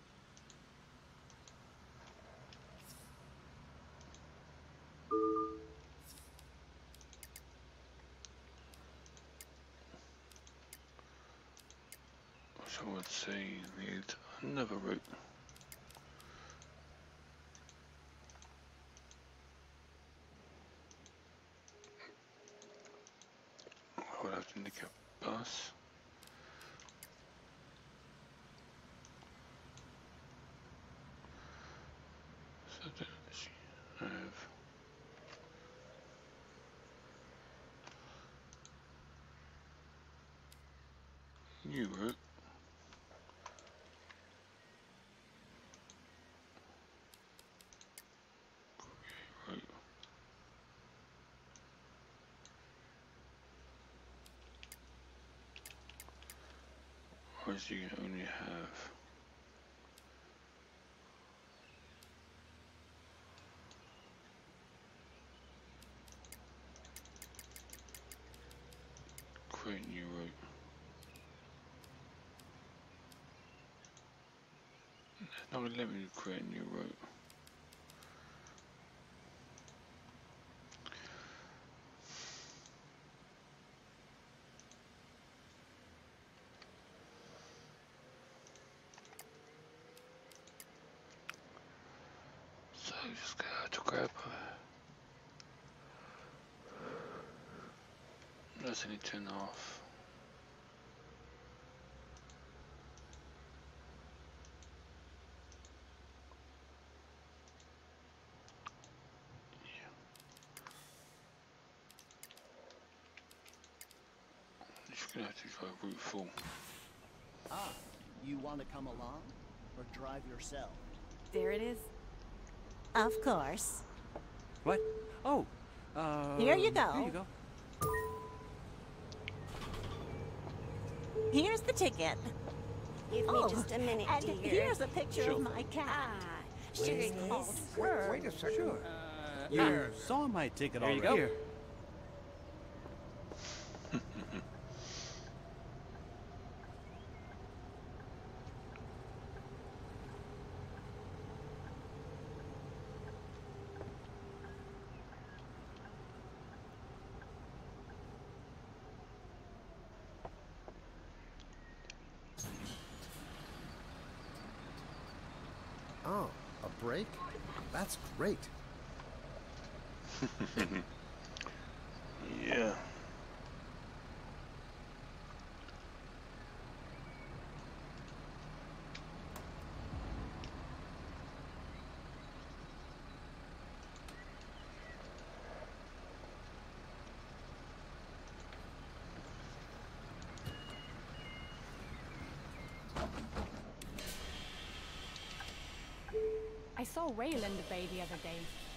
I would say need another route. I would have to nick a bus. So that I have new route. Whereas you only have create new route. It's not going to let me create a new route. So just gonna have to grab that's only 10 off. Yeah. Just gonna have to go route 4. Ah, you want to come along or drive yourself? There it is. Of course. What? Oh, Here you go. Here you go. Here's the ticket. Give me just a minute, and dear. here's a picture Sure. of my cat. Ah, sure it Called is. Fur. Wait a second. Sure. You saw my ticket There you already. go. Here. Oh, a break? That's great. Yeah. I saw Whale in the bay the other day.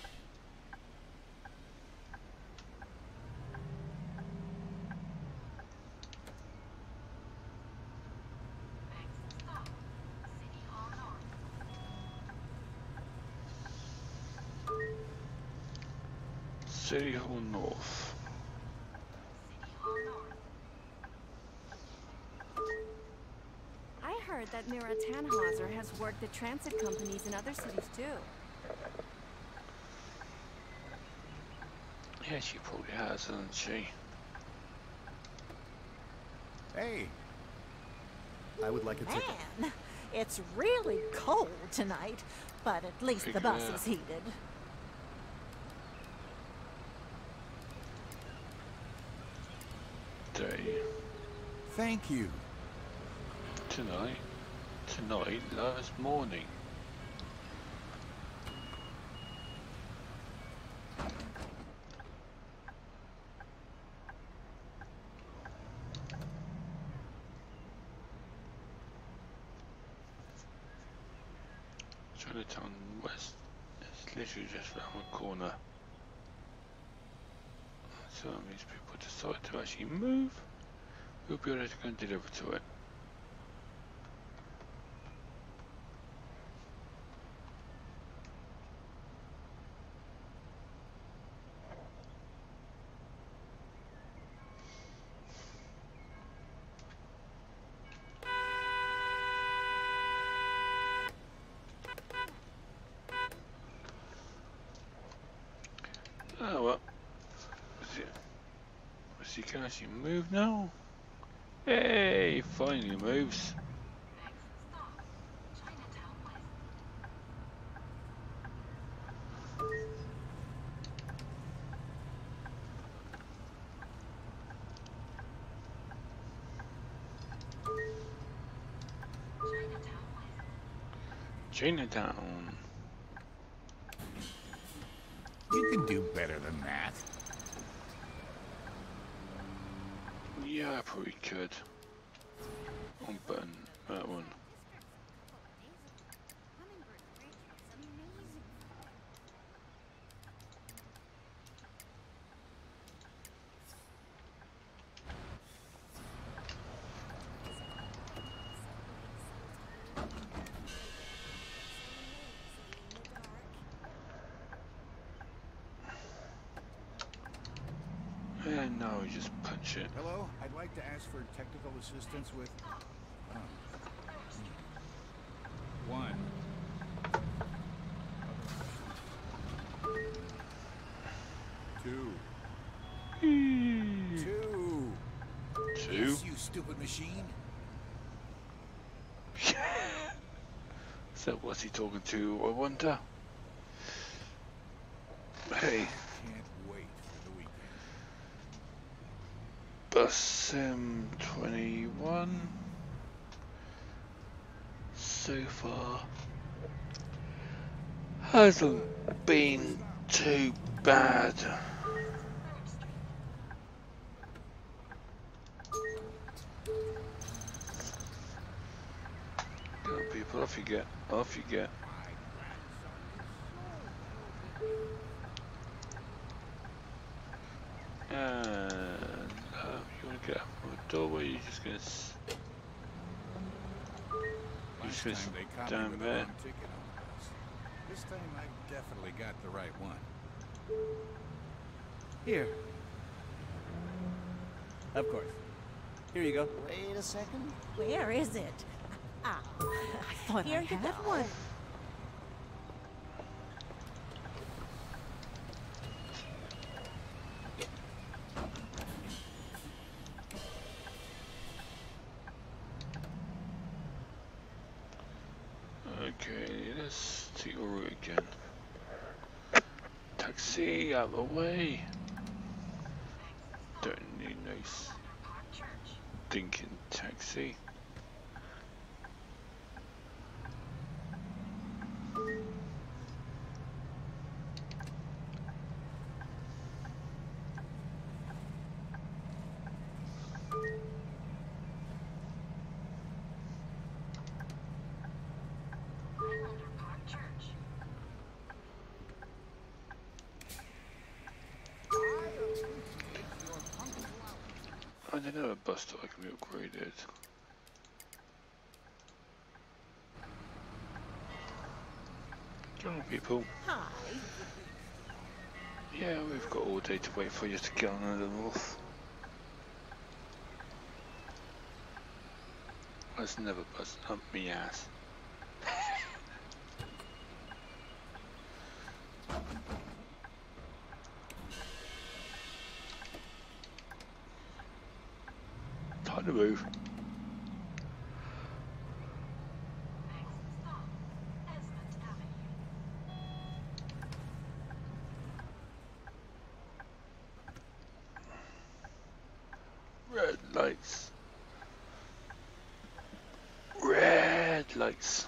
City Hall North. I heard that Mira Tannhauser has worked at transit companies in other cities too. Yeah, she probably has, hasn't she? Hey. I would like a ticket. Man, It's really cold tonight, but at least the bus is heated. Day. Thank you. Tonight, last morning. Chinatown West. It's literally just around the corner. So that means people decide to actually move. We'll be able to go and deliver to it. Oh well. So you can actually move now. Hey, finally moves. Chinatown. You can do better than that. Yeah, I probably could. One button, that one. And now we just punch it. Hello, I'd like to ask for technical assistance with... One. Two. Two. Yes, you stupid machine. So what's he talking to, I wonder? Hey. Can't wait for the weekend. Bus M21 so far hasn't been too bad. Go on, people, off you get, off you get. And you want to get out from the doorway, you're just going to sit down there. This time I definitely got the right one. Here. Of course. Here you go. Wait a second. Where is it? Ah, I thought I had one. Okay, let's take a route again. Taxi out of the way. Don't need no stinking taxi. I don't know a bus stop that can be upgraded. Young people. Hi. Yeah, we've got all day to wait for you to get on the north. That's never bus up me ass. Time to move. Red lights. Red lights.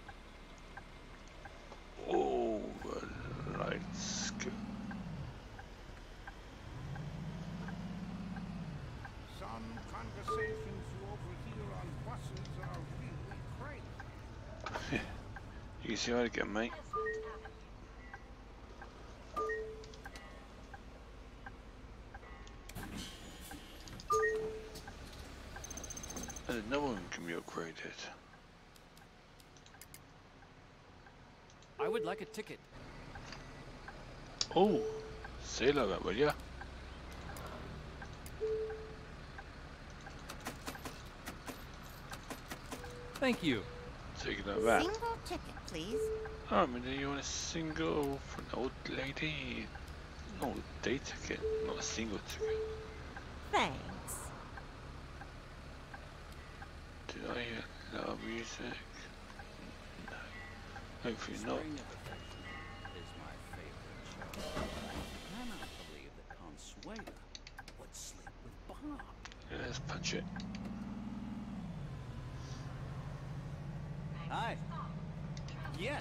Oh, the lights go. Some conversations you overhear on buses are really crazy. You can see how to get, mate. And another one can be upgraded. I would like a ticket. Oh, say like that, will ya? Thank you. Take it like that. Single ticket, please. Oh, I mean, you want a single for an old lady? No, day ticket, not a single ticket. Thanks. Did I hear loud music? No. Hopefully not. Spring of Affection is my favorite show. I cannot believe that Consuela would sleep with Bob. Yeah, let's punch it. Hi. Yes.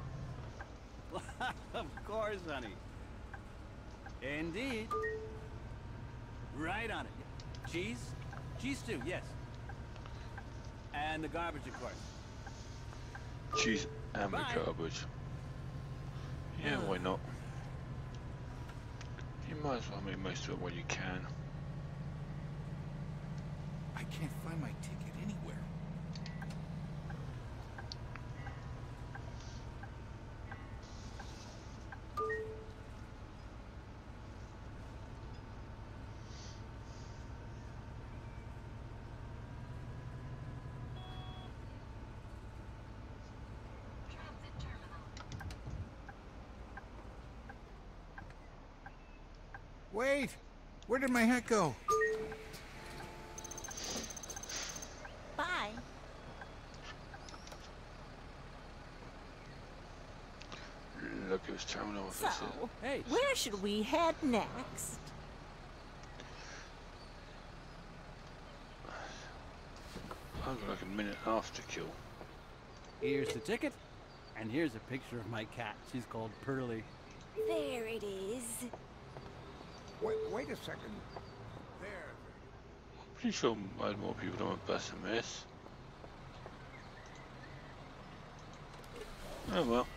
Of course, honey. Indeed. Right on it. Cheese? Cheese too, yes. And the garbage, of course. Cheese and the Bye. garbage. Yeah, why not? You might as well make most of it while you can. I can't find my ticket anywhere. Wait! Where did my hat go? Bye. Look, it was terminal So, officer. Hey. where should we head next? I've got like a minute and a half to kill. Here's the ticket. And here's a picture of my cat. She's called Pearly. There it is. Wait a second. There. Pretty sure I had more people on my bus than this. Oh well.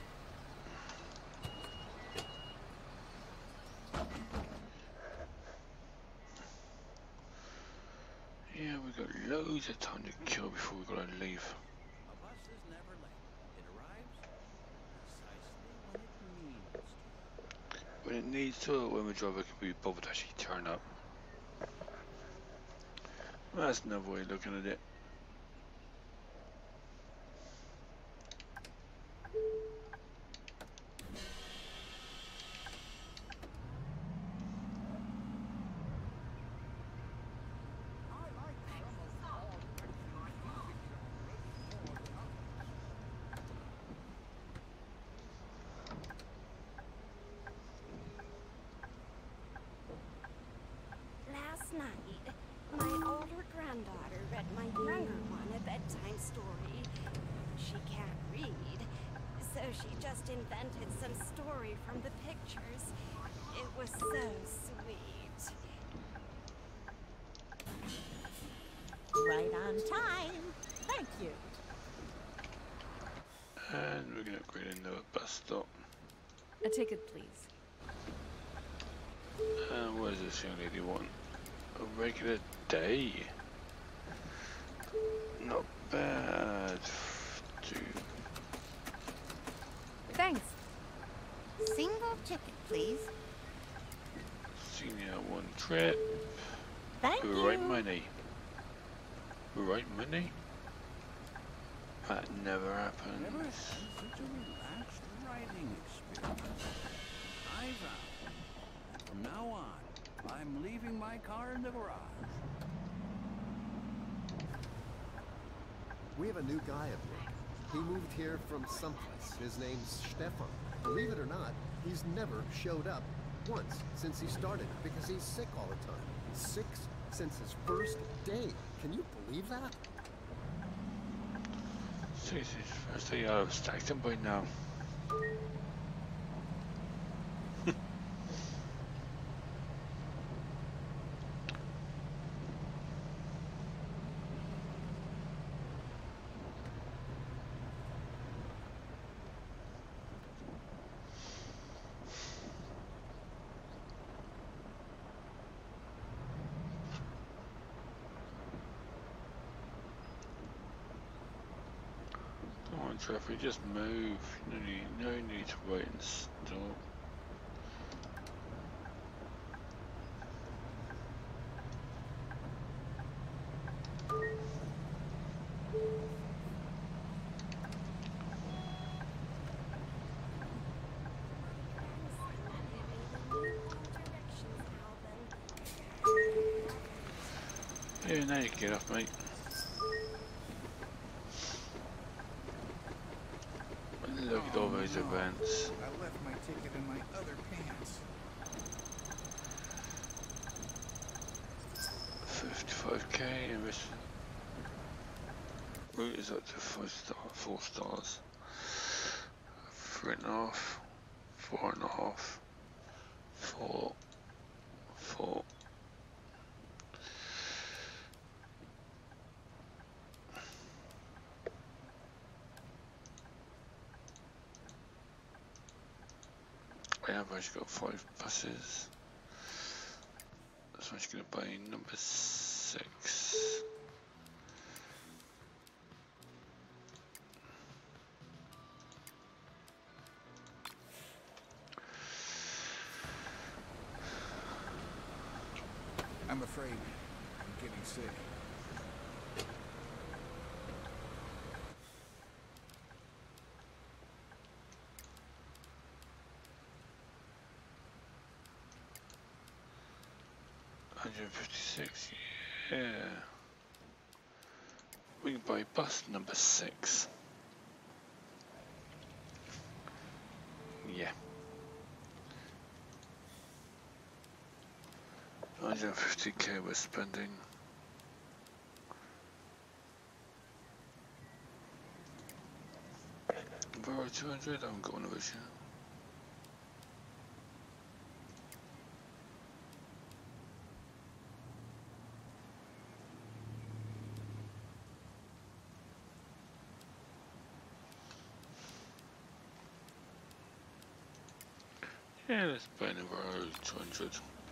Yeah, we got loads of time to kill before we gotta leave. A bus is never late. It arrives precisely when it When needs to. it needs to, or when the driver can be bothered to actually turn up. That's another way of looking at it. Last night, my older granddaughter read my younger one a bedtime story. She can't read, so she just invented some story from the pictures. It was so sweet. Right on time. Thank you. And we're gonna upgrade into a bus stop. A ticket, please. And what does this young lady want? A regular day. Not bad. Dude. Thanks. Single ticket, please. Senior one trip. Thank The you. right money. The right money? That never happens. Never had such a relaxed riding experience. I vow that from now on, I'm leaving my car in the garage. We have a new guy at work. He moved here from someplace. His name's Stefan. Believe it or not, he's never showed up once since he started because he's sick all the time. 6 since his first day. Can you believe that? Jesus, first day I've stacked him by now. So if we just move, no need to wait and stop. Yeah, now you can get off, mate. Look at all those events. I left my ticket in my other pants. 55k and this route is up to 4 stars. 3.5, 4.5, 4, 4. Yeah, I've actually got 5 buses. So I'm just going to buy number 6. I'm afraid I'm getting sick. $156, yeah. We can buy bus number 6. Yeah. 150k we're spending. Borrow 200, I haven't got one of those yet. Yeah, let's buy another 200.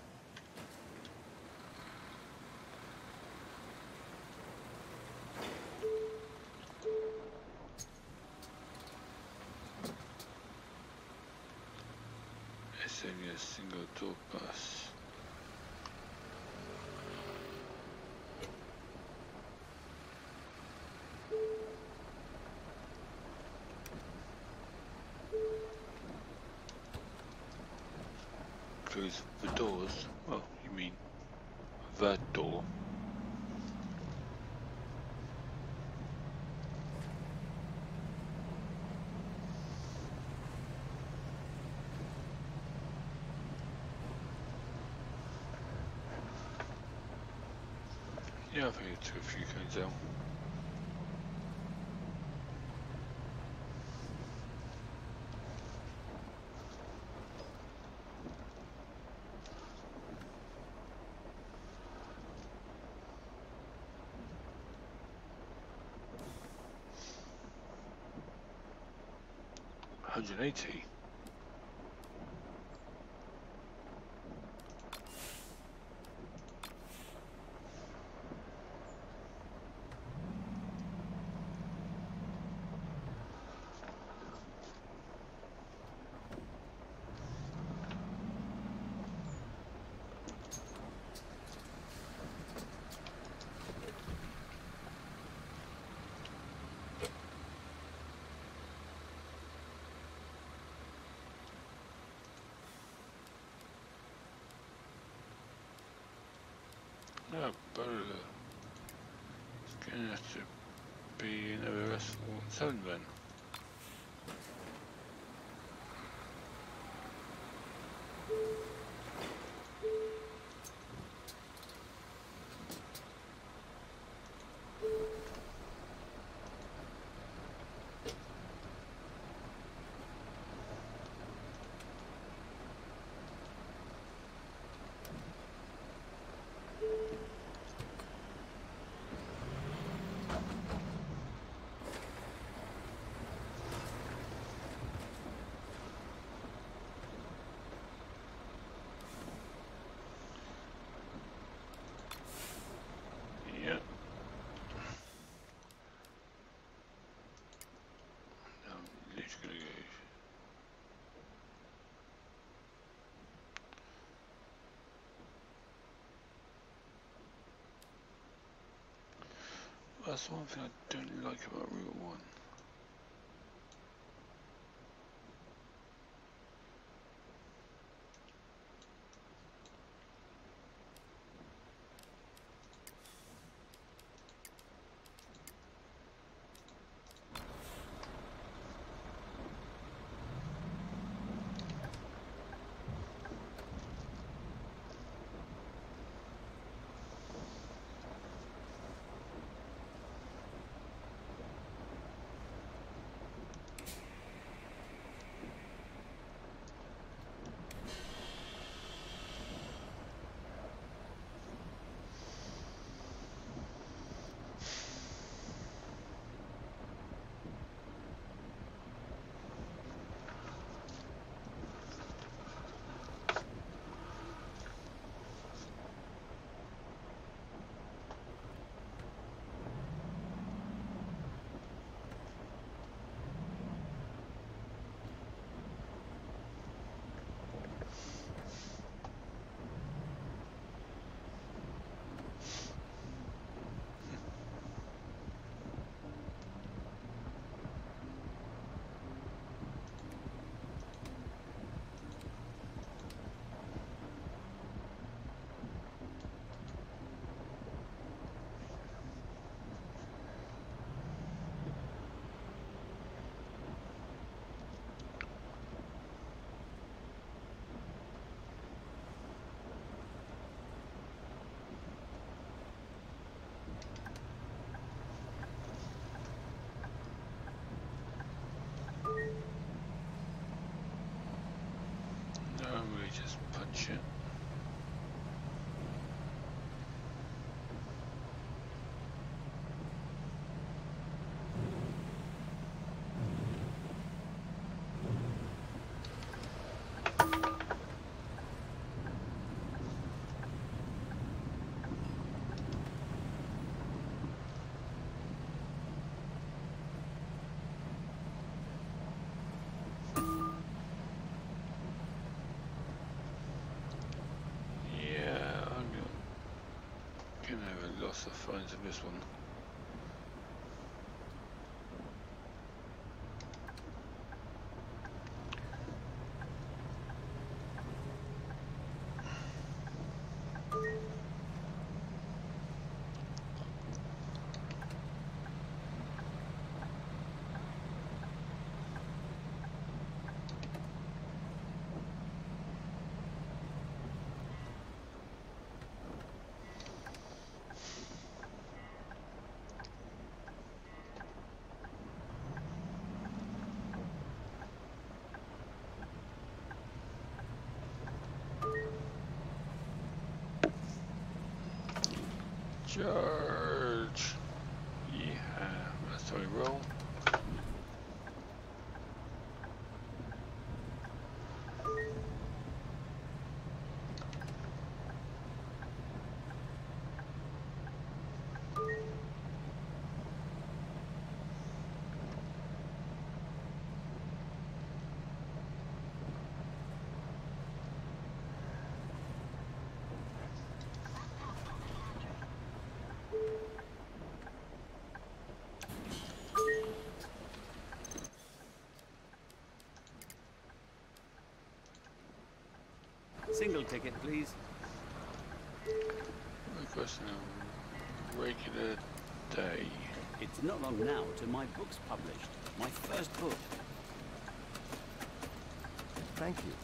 It's only a single door bus. Close the doors. Well, you mean the door. Yeah, I think it took a few coins out. $180. Oh, but it's going to have to be another S7 then. That's one thing I don't like about Route 1. Just punch it. Lots of phones of this one. Charge! Yeah, that's how we roll. Single ticket, please. Request a regular day. It's not long now till my book's published. My first book. Thank you.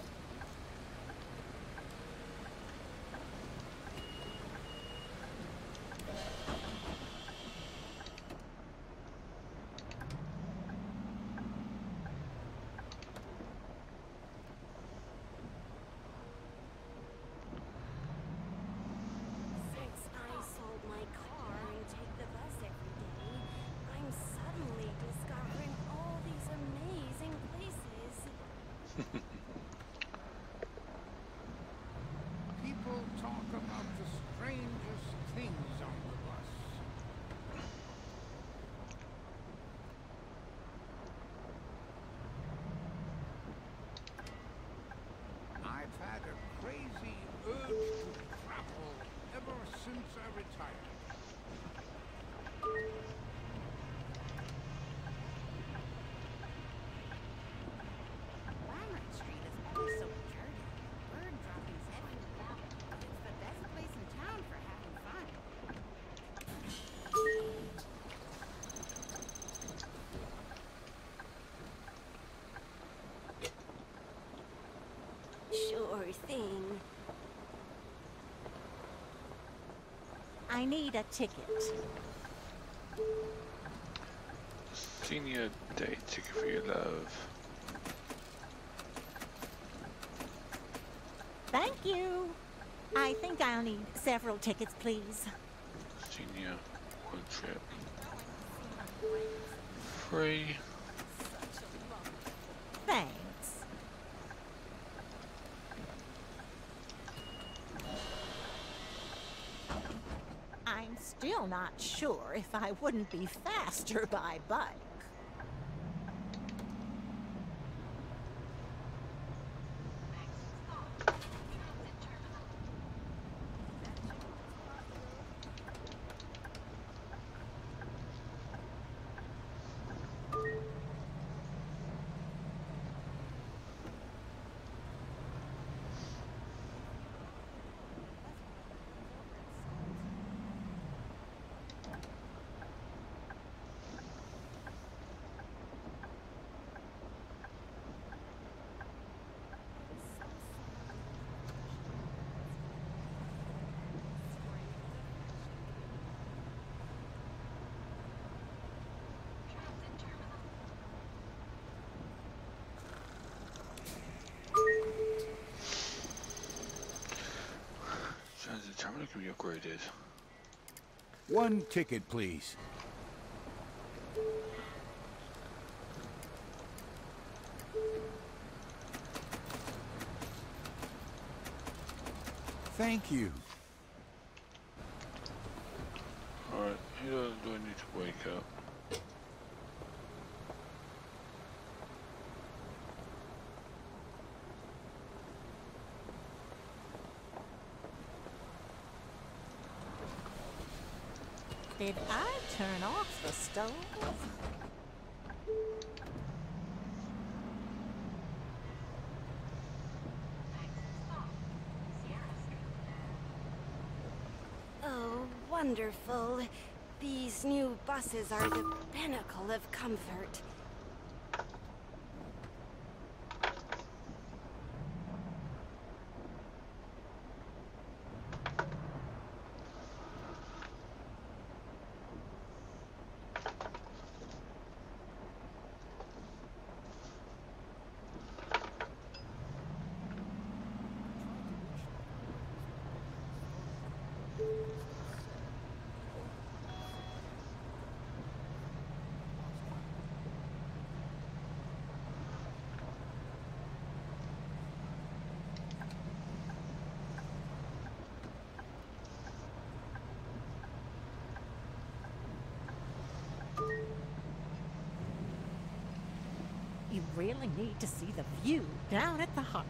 thing. I need a ticket. Senior day ticket for your love. Thank you. I think I'll need several tickets, please. Senior one trip. Free. Thanks. I'm still not sure if I wouldn't be faster by bike. Transit terminal can be upgraded. One ticket, please. Thank you. Alright, who do I need to wake up? Did I turn off the stove? Oh, wonderful. These new buses are the pinnacle of comfort. You really need to see the view down at the harbor.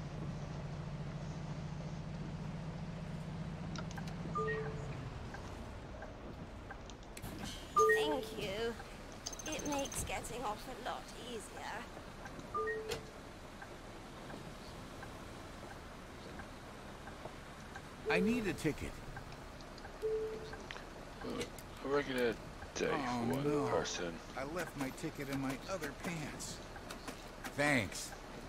Thank you. It makes getting off a lot easier. I need a ticket. A regular day for one person. I left my ticket in my other pants. Thanks.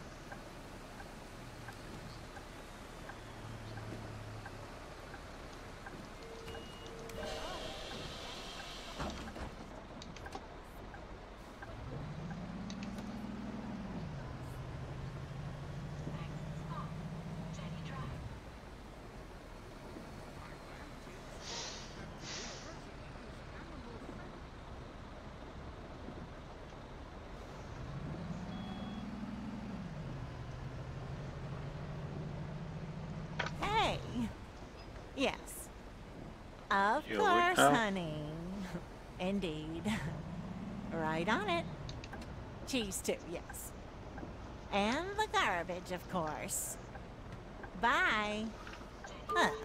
Hey. Yes. Of You course, awake now? honey. Indeed. Right on it. Cheese too, yes. And the garbage, of course. Bye. Oh.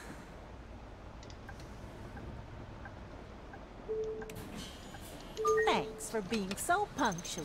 Thanks for being so punctual.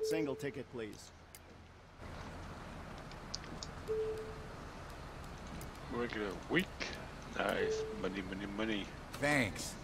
Single ticket, please. Regular week. Nice. Money, money, money. Thanks.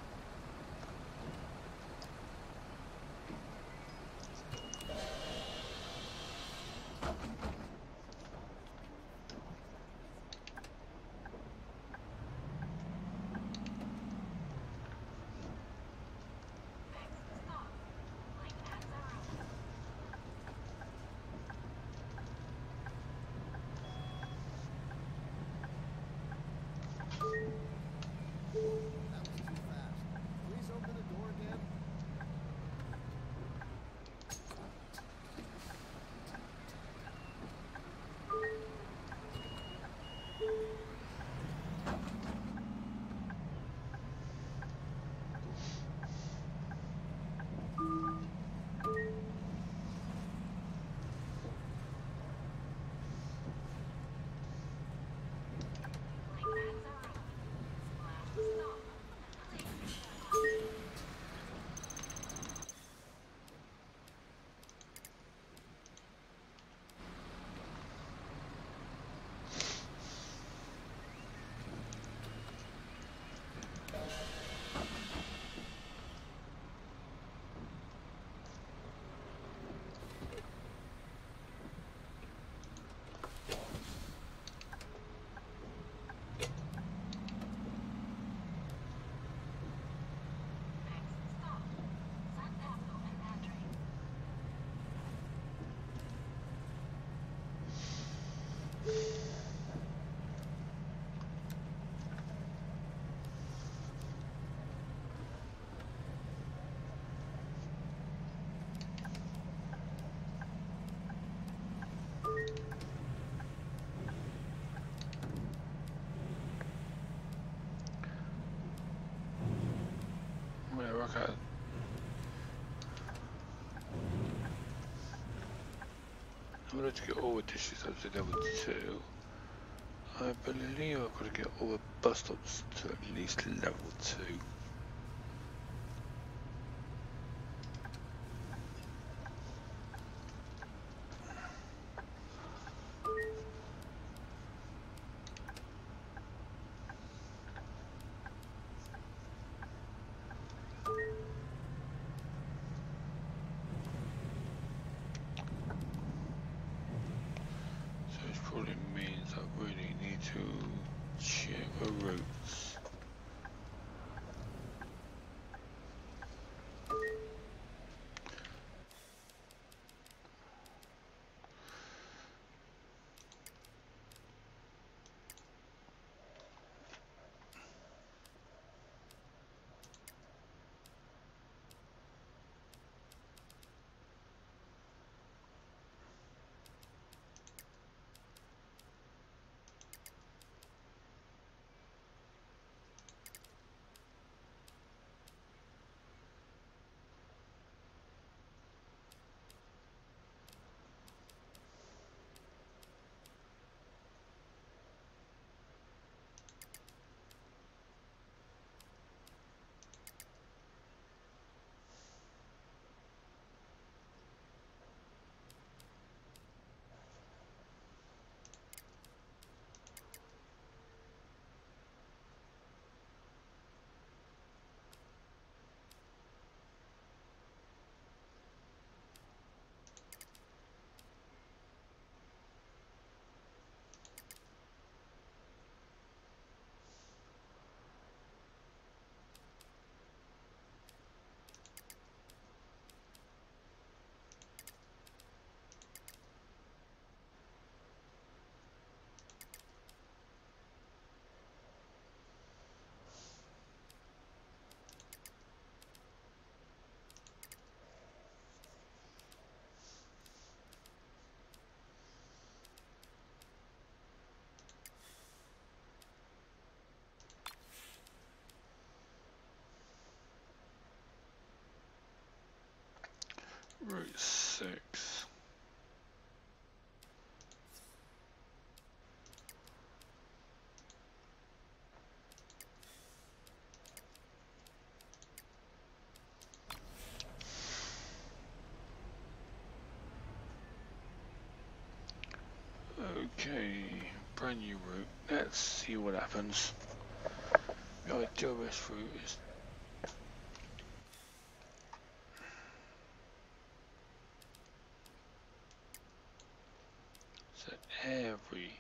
Okay. In order to get all the dishes up to level 2, I believe I've got to get all the bus stops to at least level 2. Probably means I really need to check the routes. Route 6. Okay, brand new route. Let's see what happens. The ideal best route is so every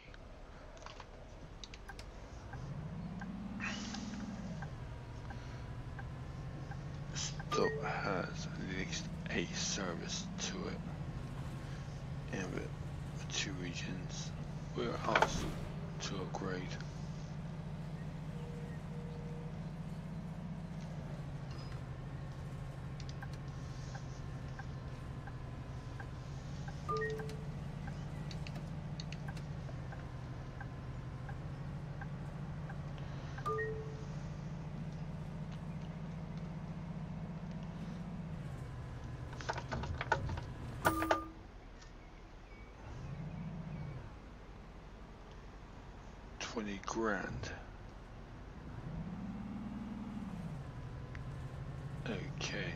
stop has at least a service to it. In the two regions we're asked to upgrade. $20,000. Okay.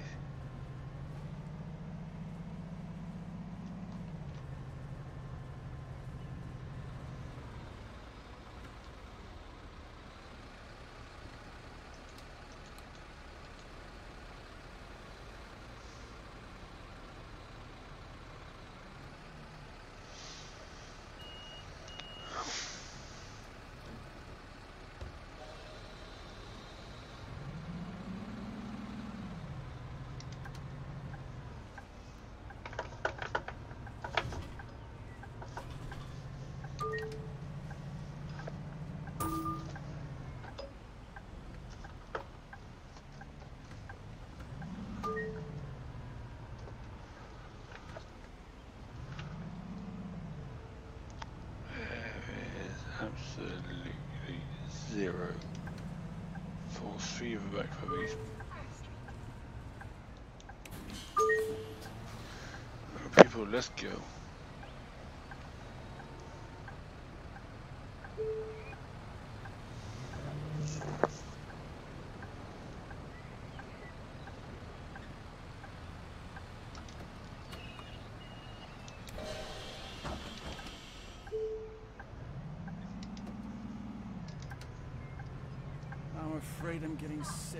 Absolutely zero. Force fever back for these. People, let's go. I'm afraid I'm getting sick.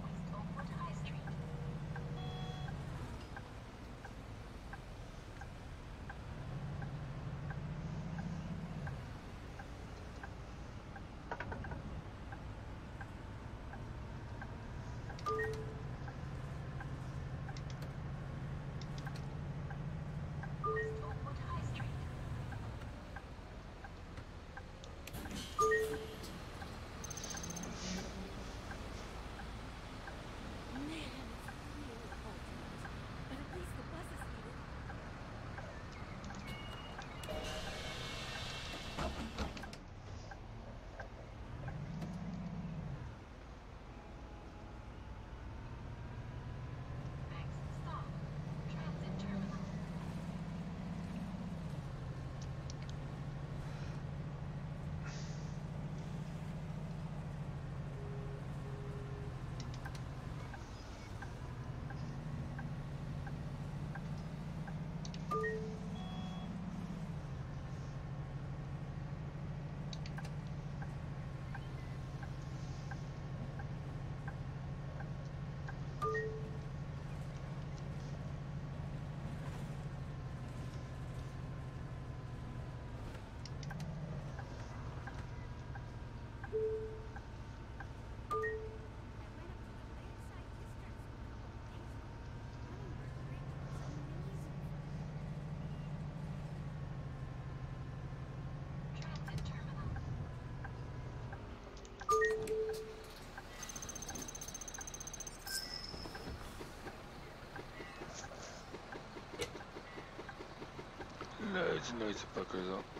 Loads of buggers up.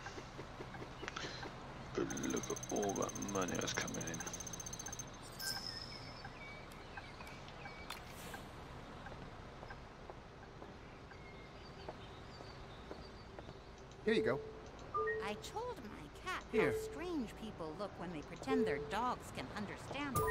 But look at all that money that's coming in. Here you go. I told my cat Here. how strange people look when they pretend their dogs can understand them.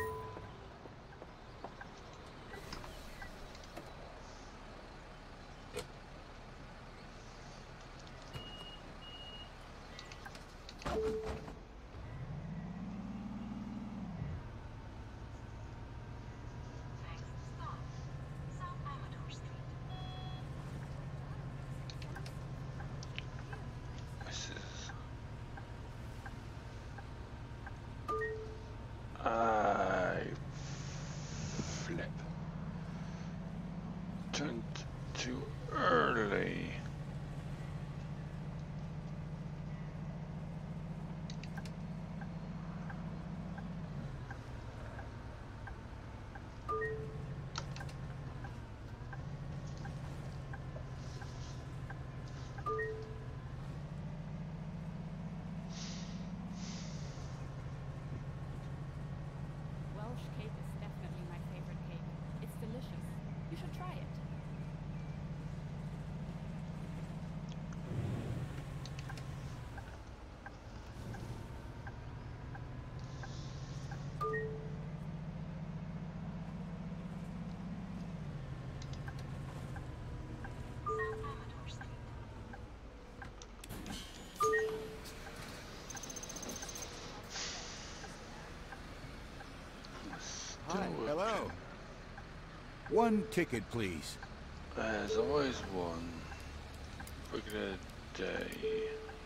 One ticket, please. There's always one. Regular day.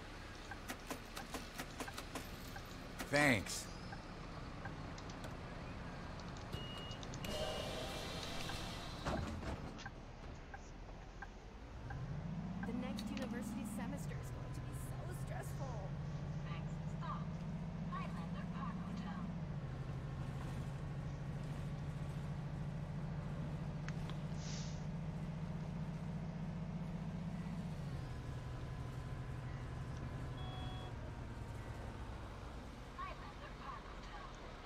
Thanks. The next university semester is going to be so stressful. Next stop, Highlander Park Hotel. Highlander Park Hotel.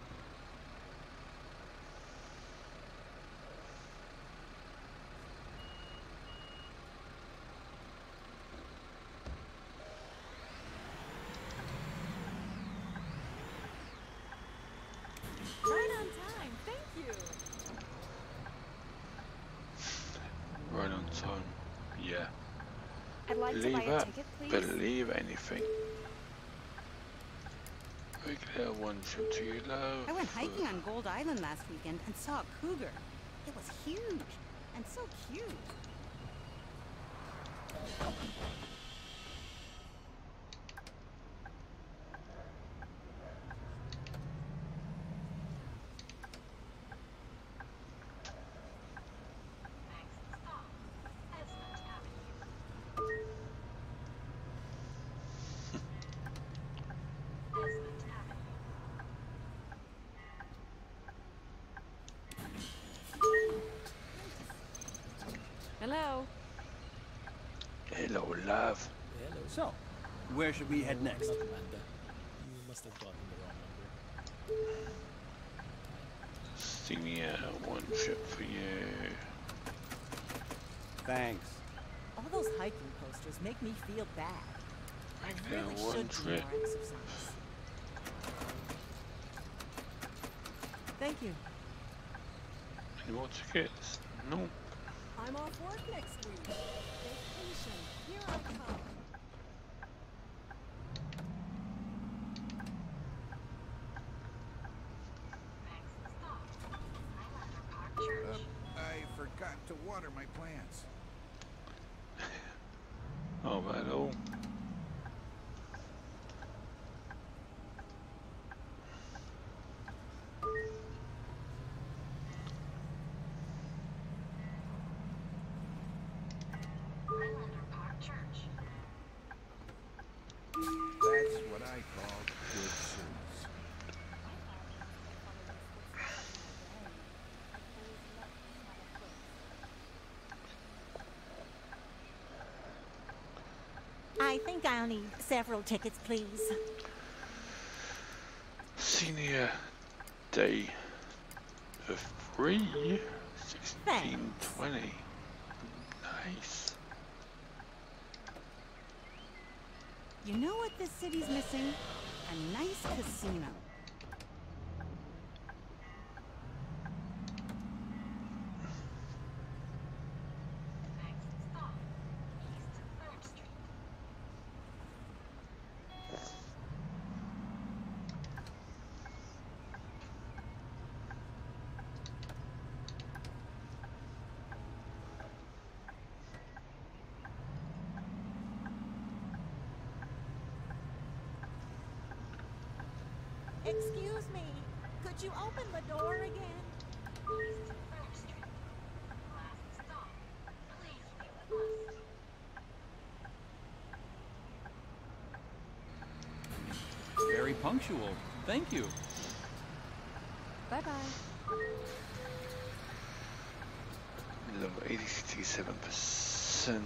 Right on time, thank you. Right on time. Yeah. I'd like to Believe buy a that. ticket, please. Believe anything. Regular one shot to you love. I went hiking on Gold Island last weekend and saw a cougar. It was huge and so cute. Next stop, Esmond Avenue. Esmond Avenue. Hello. Hello, love. Hello. So, where should we head next? Not Amanda. You must have gotten the wrong number. Senior, one shot for you. Thanks. All those hiking posters make me feel bad. I Regular really one should do trip. more exercise. Thank you. Any more tickets? No. I'm off work next week. Vacation. Here I come. Next stop, Highlander Park Church. I forgot to water my plants. Oh, bad all. Highlander Park Church. That's what I call good suits. I think I'll need several tickets, please. Senior day for free. 1620. Nice. You know what this city's missing? A nice casino. Next stop, East 3rd Street. Excuse me. Could you open the door again? East 3rd Street. Last stop, please leave the bus. Very punctual. Thank you. Bye-bye. Level 87%.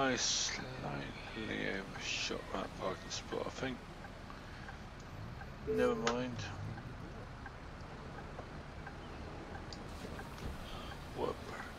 I slightly overshot that parking spot, I think. Never mind. Whoop.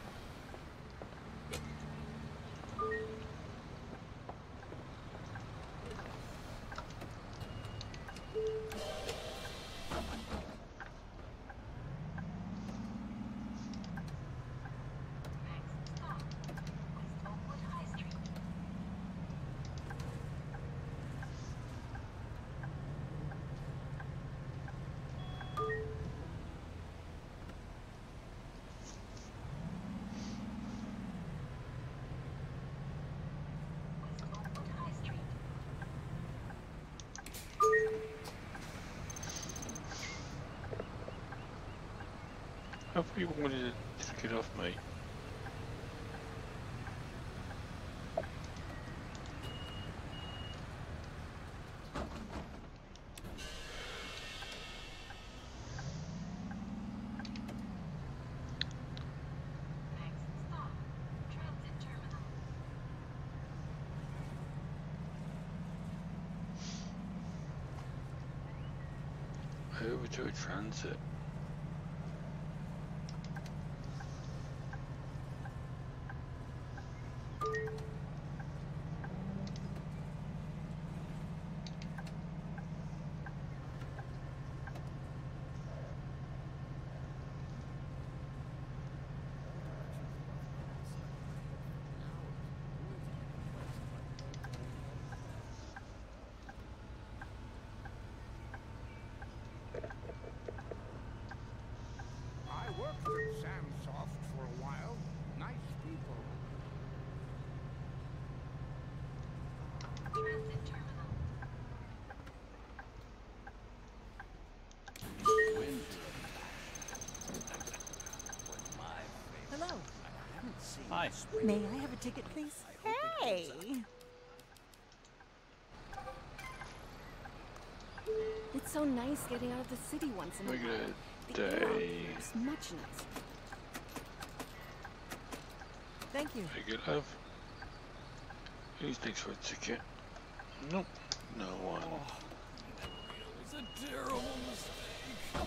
How far you wanted to get off, mate? Over to a transit. I worked at Samsoft for a while. Nice people. Transit terminal. Hello. Hi. May I have a ticket, please? Hey! It's so nice getting out of the city once in a while. The air out Day. there is much nicer. Thank you. Very good, love. Who's next for a ticket? Nope, no one. It was a terrible mistake.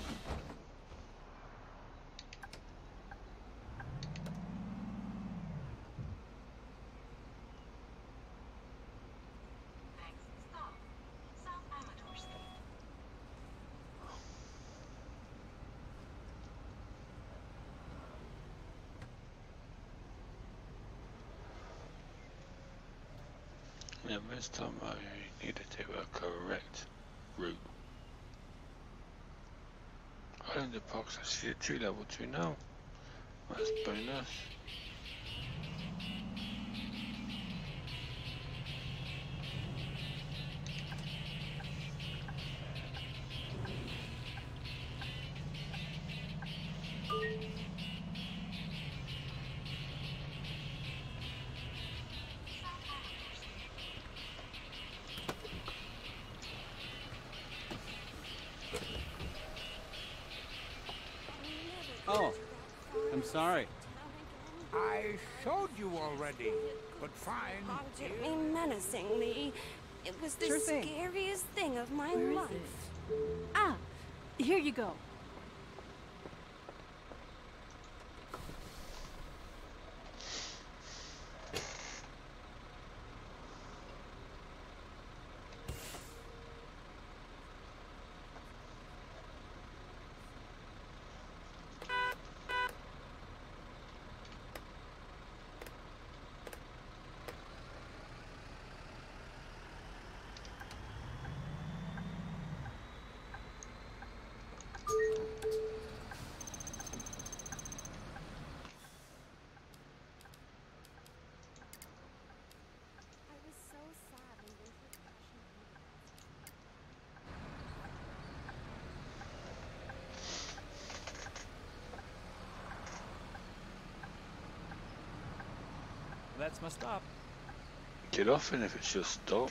Next stop, South Amador Street. Yeah, this time I need to take a correct route. Highlander Park's actually a 2 level 2 now. That's bonus. Oh, I'm sorry. I showed you already, but fine. Honked at me menacingly. It was the Sure thing. scariest thing of my Where is life. it? Ah, here you go. I was so sad when they were crashing That's my stop. Get off, and if it's your stop.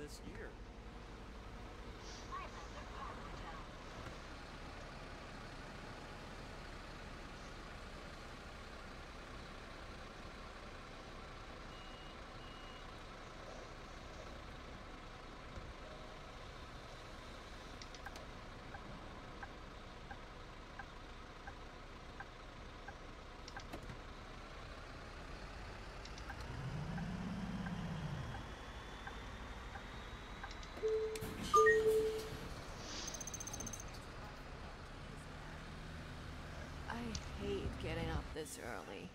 this year. I hate getting up this early.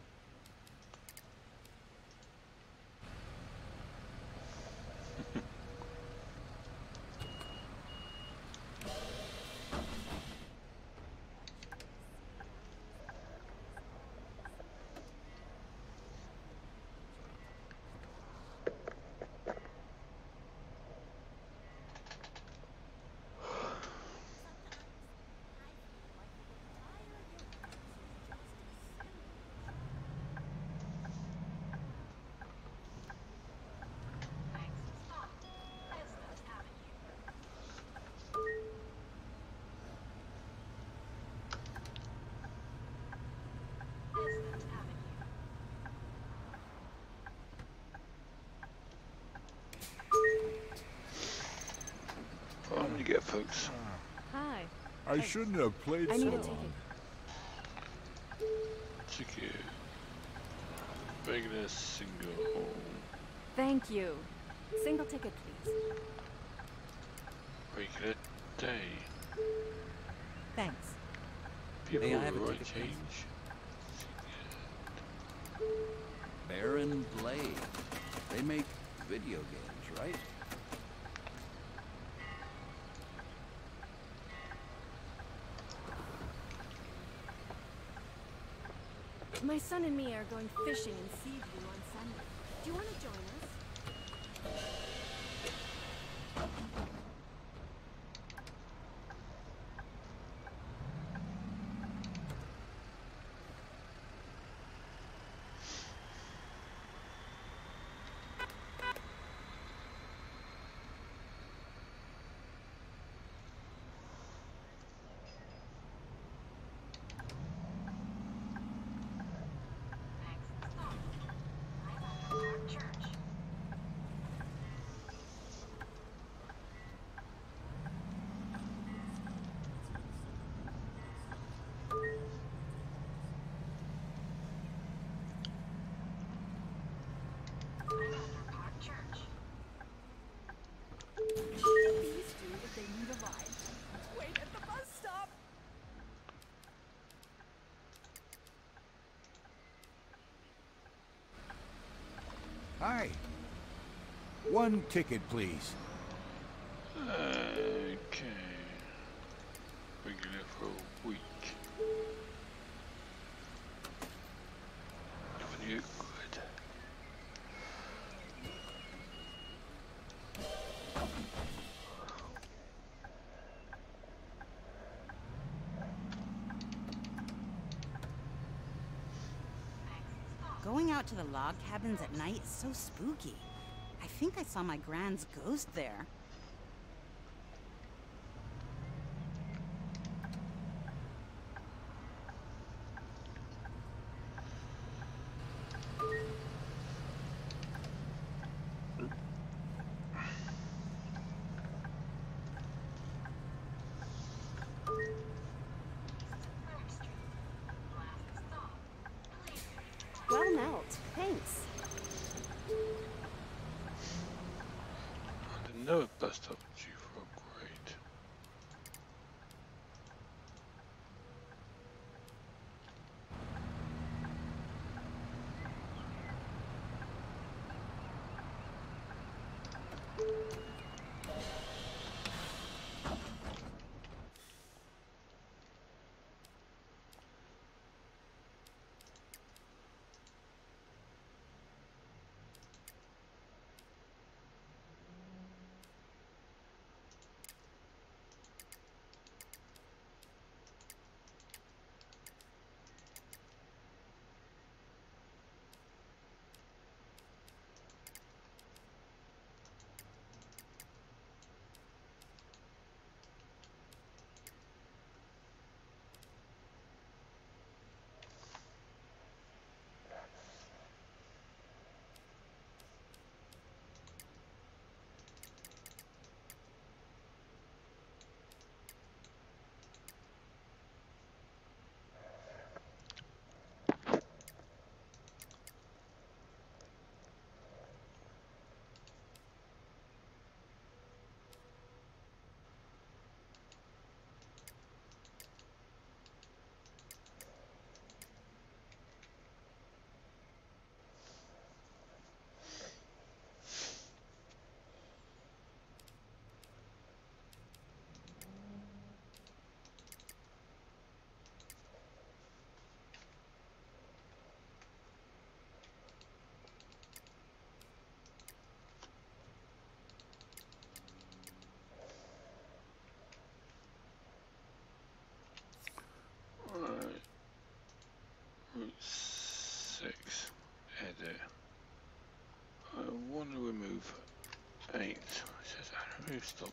What you get, folks? Hi. I shouldn't have played I so need a long. ticket. Ticket. Regular single. Thank you. Single ticket, please. Regular day. Thanks. People May I have a right ticket, please? change. Baron Blade. They make video games, right? My son and me are going fishing in Seaview on Sunday. Do you want to join us? Please do if they need a ride. Wait at the bus stop. Hi. One ticket, please. Okay. Regular for a week. When you good. Going out to the log cabins at night is so spooky. I think I saw my grand's ghost there. Well melt. Thanks. I didn't know a bus stop was due for upgrade. Who stopped?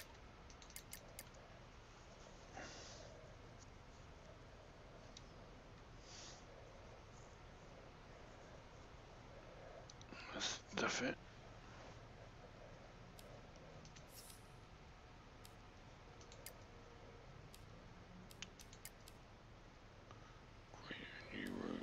That's it. Create a new route.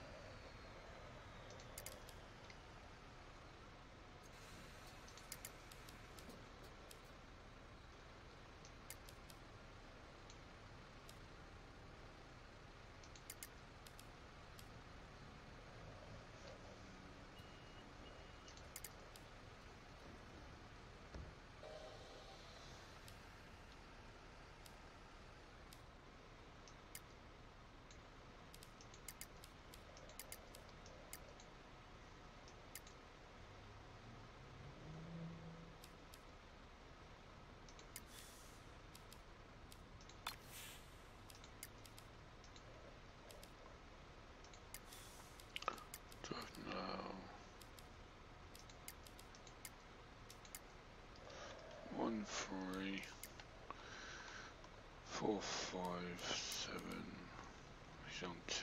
Now 1 3 4 5 7. He's on 2.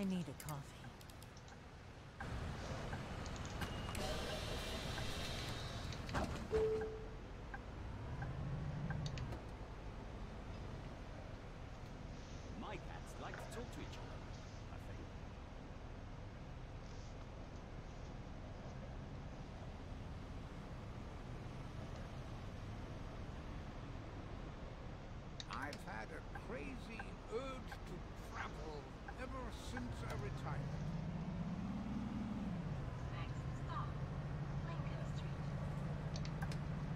I need a coffee. My cats like to talk to each other, I think. I've had a crazy urge to travel ever since I retired. Next stop, Lincoln Street.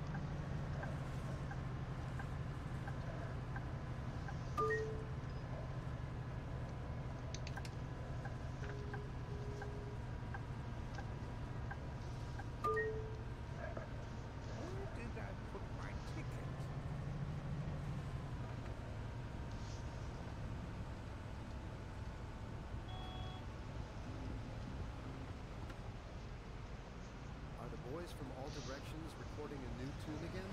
Where did I put my ticket? Are the boys from All Directions recording a new tune again?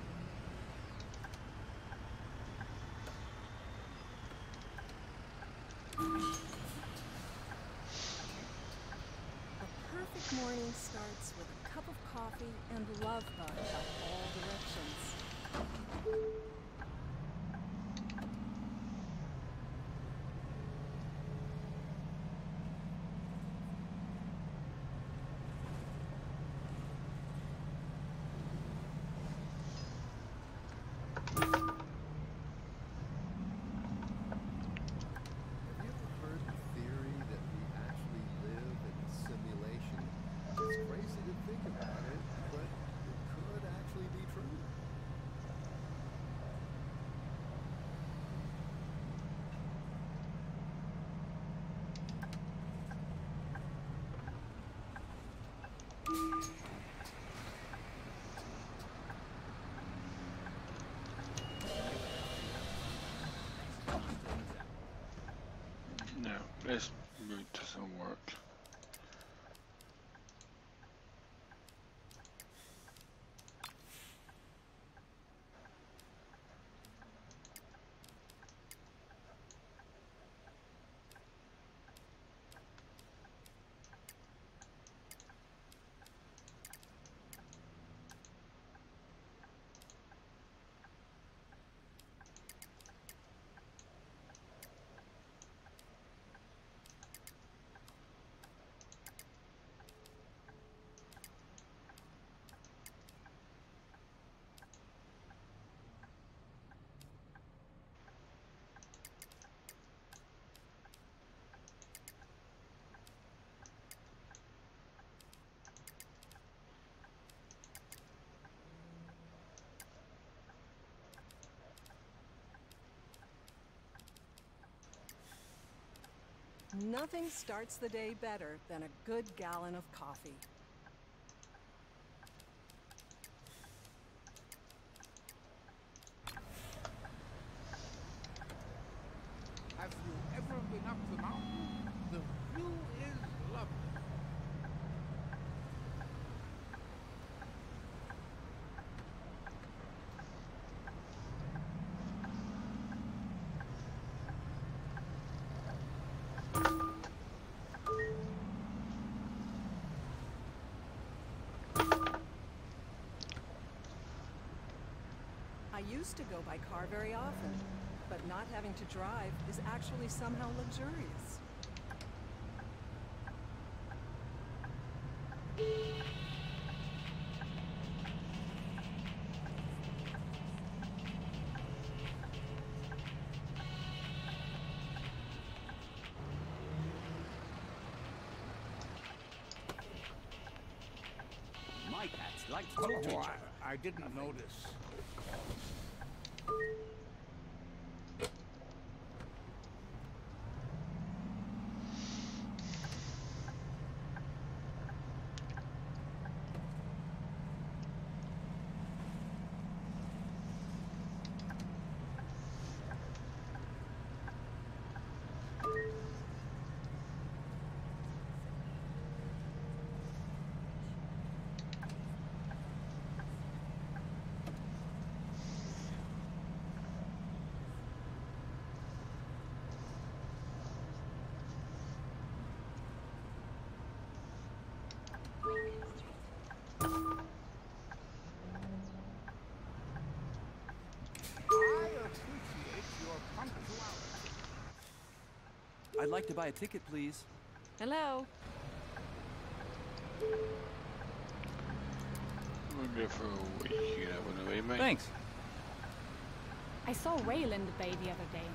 A perfect morning starts with a cup of coffee and Love Bug by All Directions. Have you ever heard the theory that we actually live in a simulation? It's crazy to think about it, but it could actually be true. No, this route doesn't work. Nothing starts the day better than a good gallon of coffee. Have you ever been up the mountain? The view is lovely. I used to go by car very often, but not having to drive is actually somehow luxurious. My cats like to talk to each Oh, other. I didn't notice. I'd like to buy a ticket, please. Hello. We'll go for a week, you know, when we mate. Thanks. I saw Rail in the bay the other day.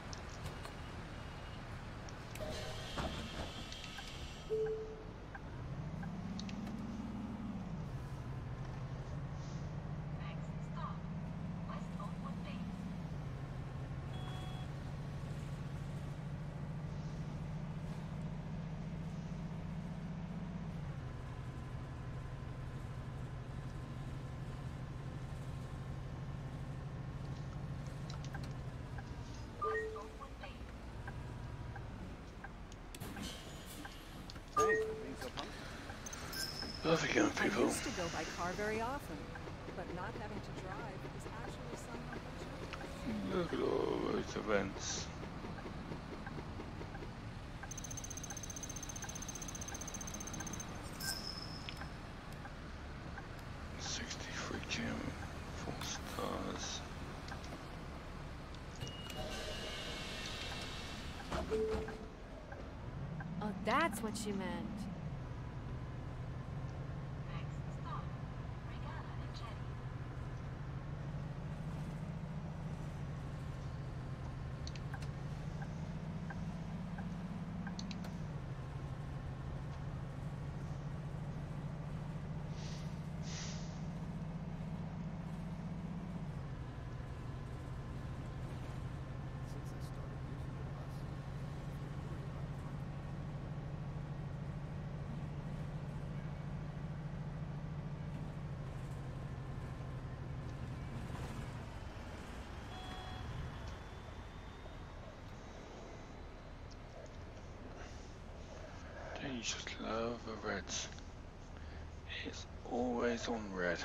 Perfect, young I people. used to go by car very often, but not having to drive is actually something. Look at all those events. Oh, that's what you meant. You just love the reds. It's always on red.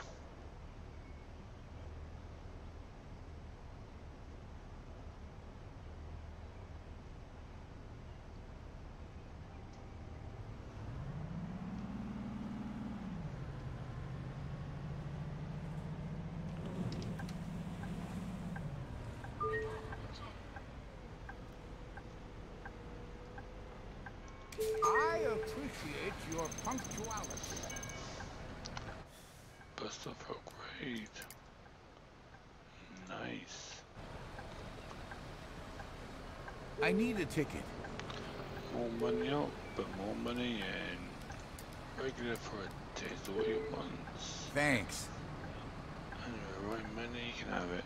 I appreciate your punctuality. Bust of upgrade. Nice. I need a ticket. More money out, but more money in. Regular for a taste all you want. Thanks. And the right money, you can have it.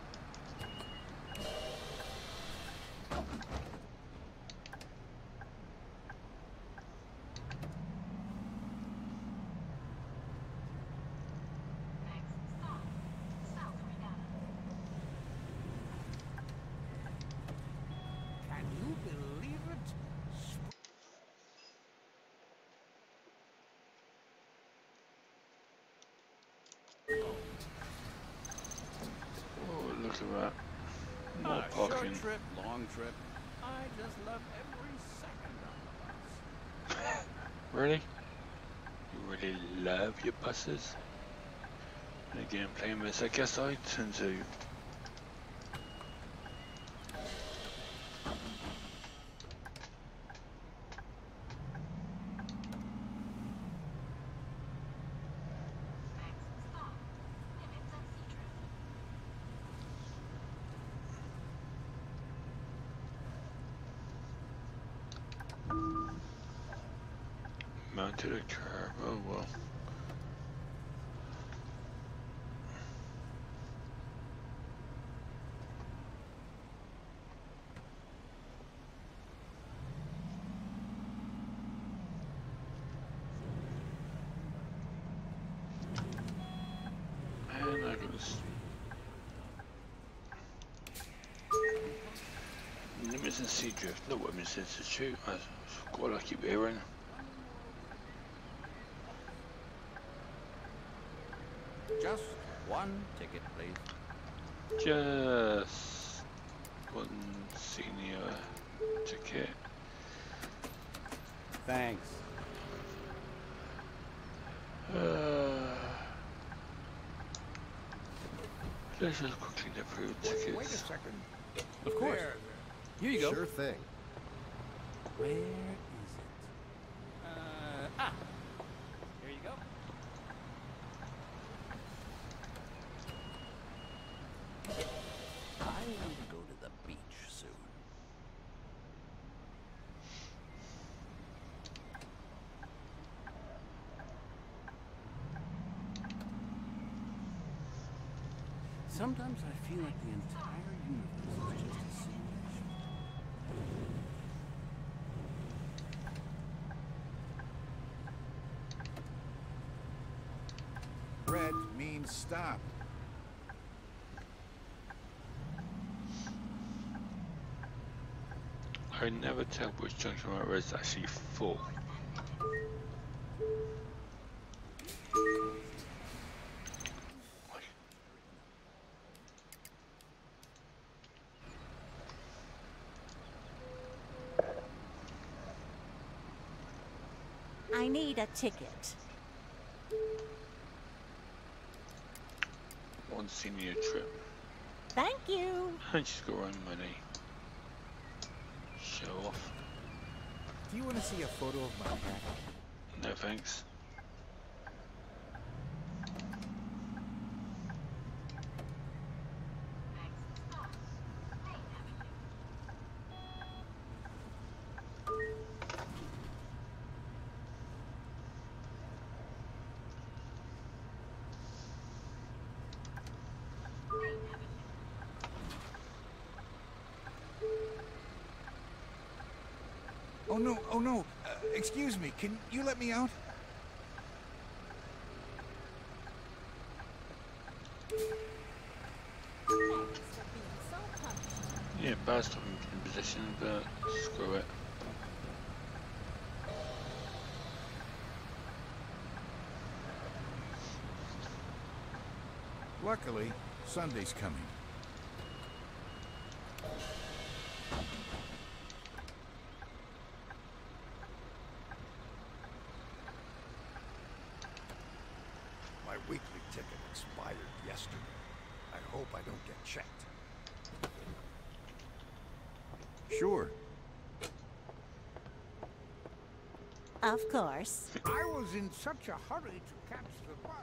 Can you believe it? Oh, look at that. More Short parking. trip, long trip. I just love every second on the bus. Really? You really love your buses? And again, playing this, I guess I tend to. Mounted a curve, oh well. And I got this. Limits and Sea Drift, no Women's Institute, that's what I keep hearing. Just one ticket, please. Just one senior ticket. Thanks. Let's just quickly get through tickets. Wait a second. Of course. There. Here you go. Sure thing. Where is it? Here you go. I want to go to the beach soon. Sometimes I feel like the entire universe is just a simulation. Red means stop. I never tell which junction on road is actually full. I need a ticket. One senior trip. Thank you. And she's got her own money. Show off. Do you want to see a photo of my cat? No thanks. Oh no, excuse me, can you let me out? Yeah, bad stopping in position, but screw it. Luckily, Sunday's coming. My weekly ticket expired yesterday. I hope I don't get checked. Sure. Of course. I was in such a hurry to catch the bus.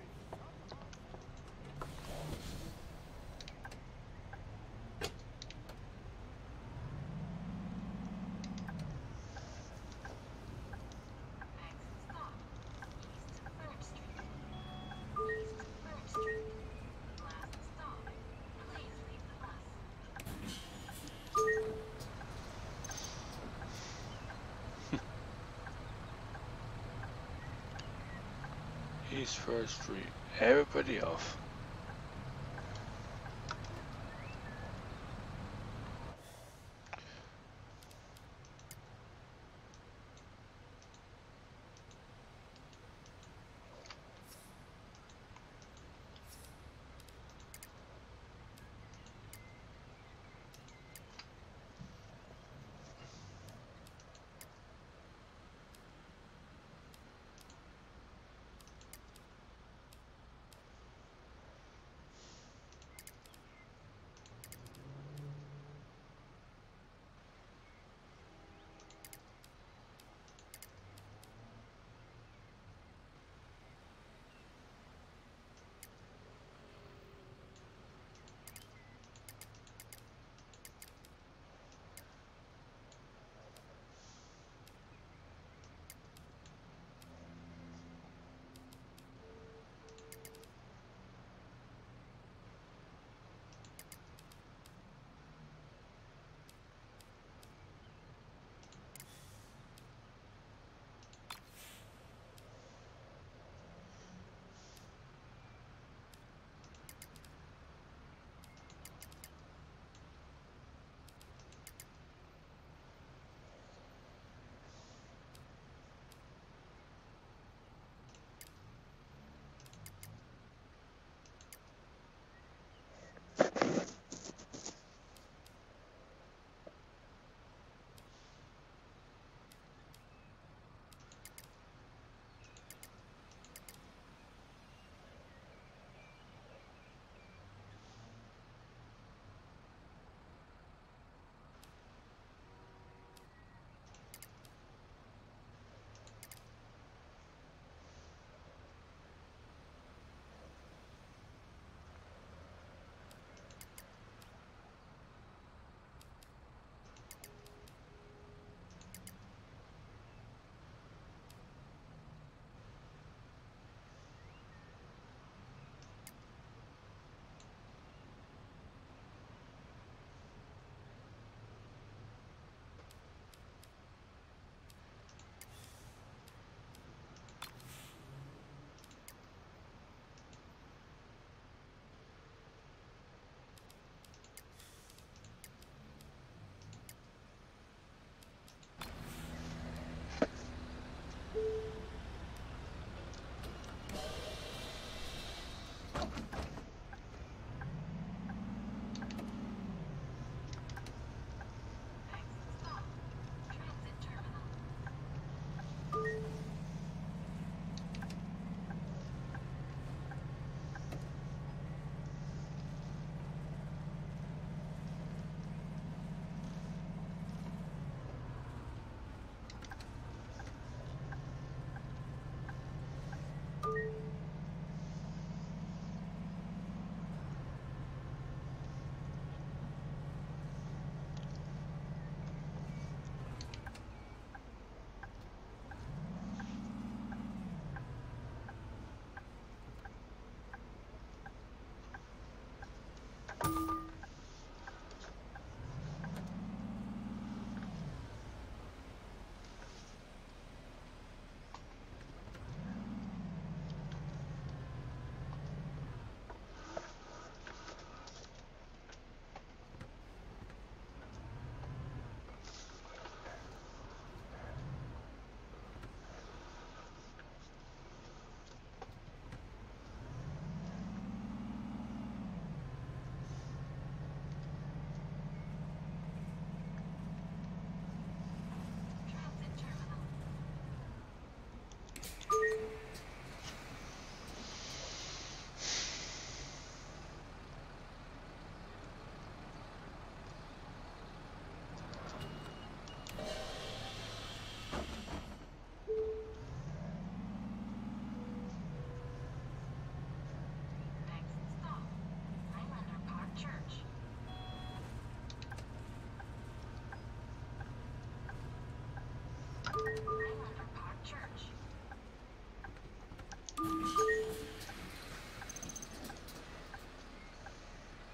East First Street. Everybody off.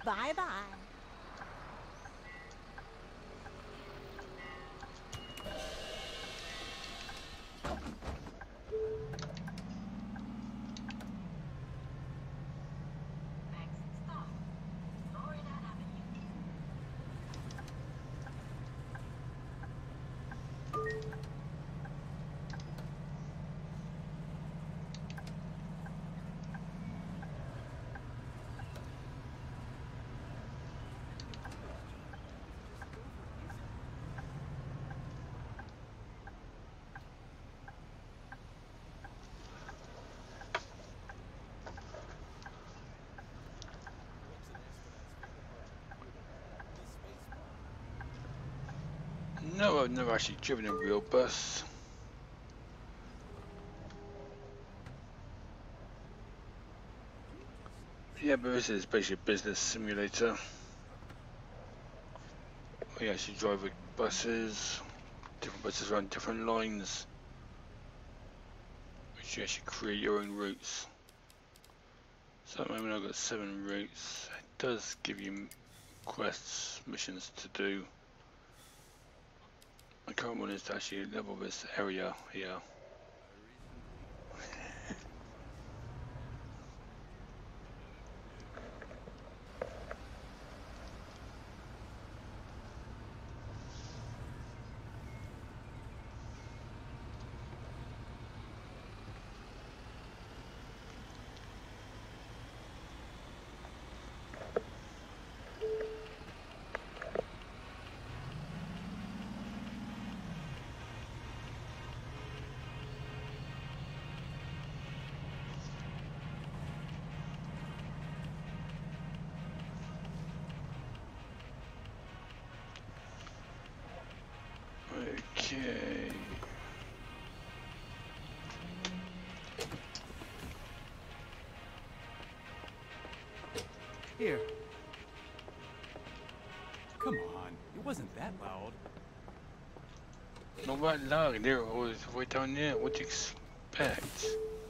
Bye-bye. No, I've never actually driven a real bus. Yeah, but this is basically a business simulator. We actually drive with buses, different buses run different lines, which you actually create your own routes. So at the moment I've got 7 routes. It does give you quests, missions to do. My current one is to actually level this area here. Okay. Here. Come on, it wasn't that loud. Not that loud, they're always way down there. What do you expect?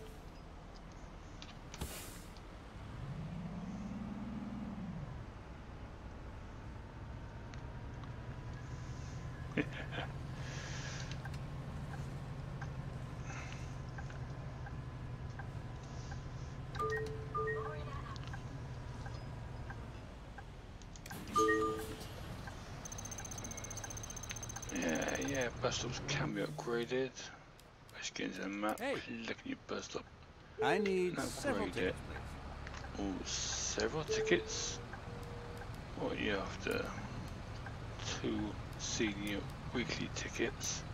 Yeah, bus stops can be upgraded. Let's get into the map. Hey. Look at your bus stop. I need Upgrade several it. tickets, please. Oh, several tickets? What, you have to 2 senior weekly tickets.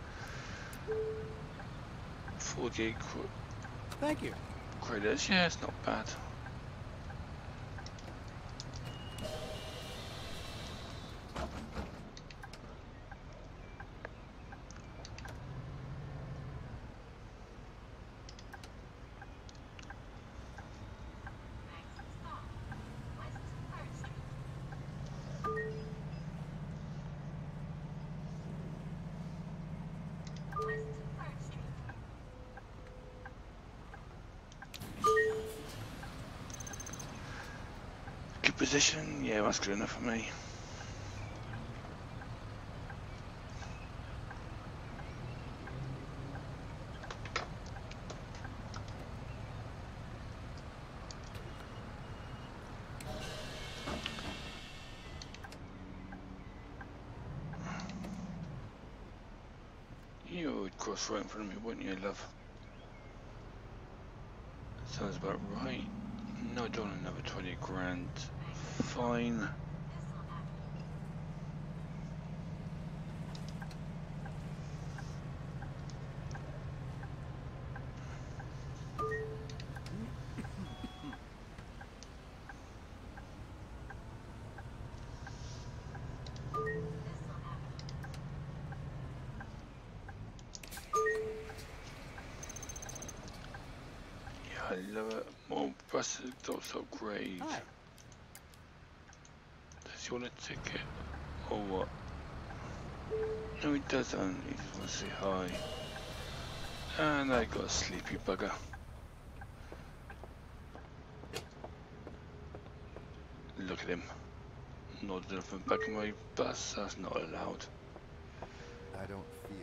48 Thank you. credits. Yeah, it's not bad. Good position, yeah, that's good enough for me. You would cross right in front of me, wouldn't you, love? Sounds about right. No, I don't want another 20 grand. Fine. I love it. More bus stops upgrade. Hi. Does he want a ticket? Or what? No, he doesn't. He just wants to say hi. And I got a sleepy bugger. Look at him. Not anything back in my bus, that's not allowed. I don't feel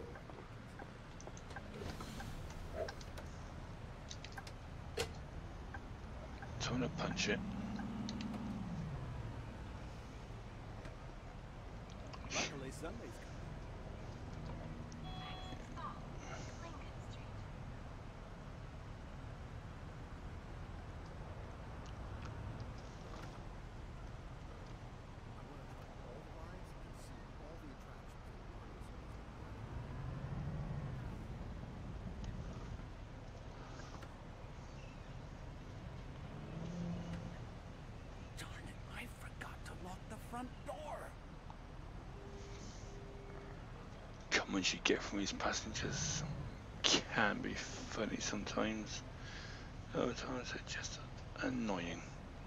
Time to punch it. Luckily, Sunday's coming. Darn it, I forgot to lock the front door. Comments you get from these passengers can be funny sometimes. Other times they're just annoying.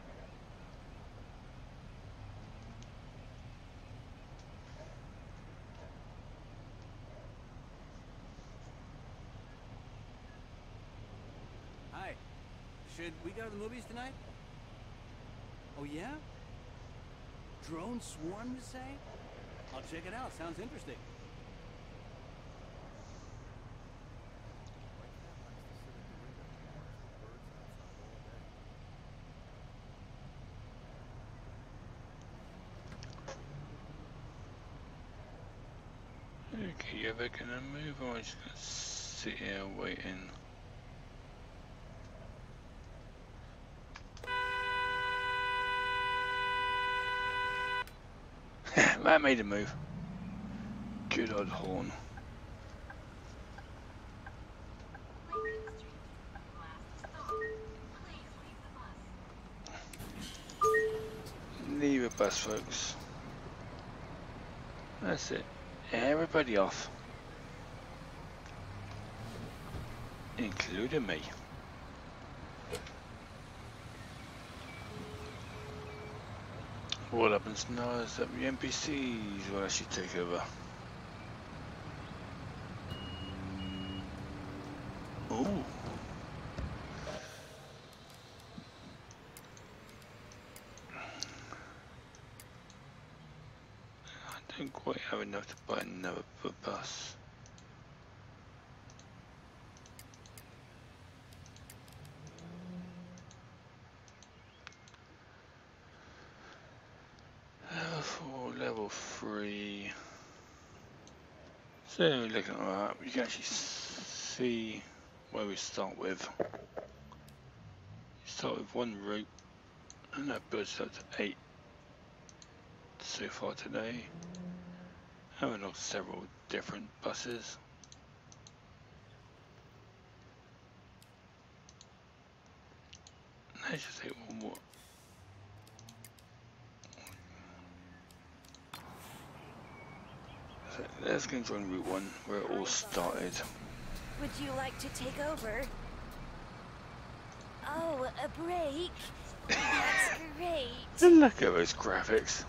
Hi. Should we go to the movies tonight? Oh, yeah? Drone swarm, you say? I'll check it out. Sounds interesting. Okay, you ever gonna move or am I just gonna sit here waiting? That made a move. Good old horn. Leave the bus, folks. That's it. Everybody off. Including me. What happens now is that the NPCs will actually take over. Ooh. I don't quite have enough to buy another bus. Level 4, level 3. So looking at that, we can actually see where we start with. Start with one route, and that builds up to 8 so far today. And we've got several different buses. Let's just take one more. So let's go and join Route 1 where it all started. Would you like to take over? Oh, a break? That's great. Look at those graphics.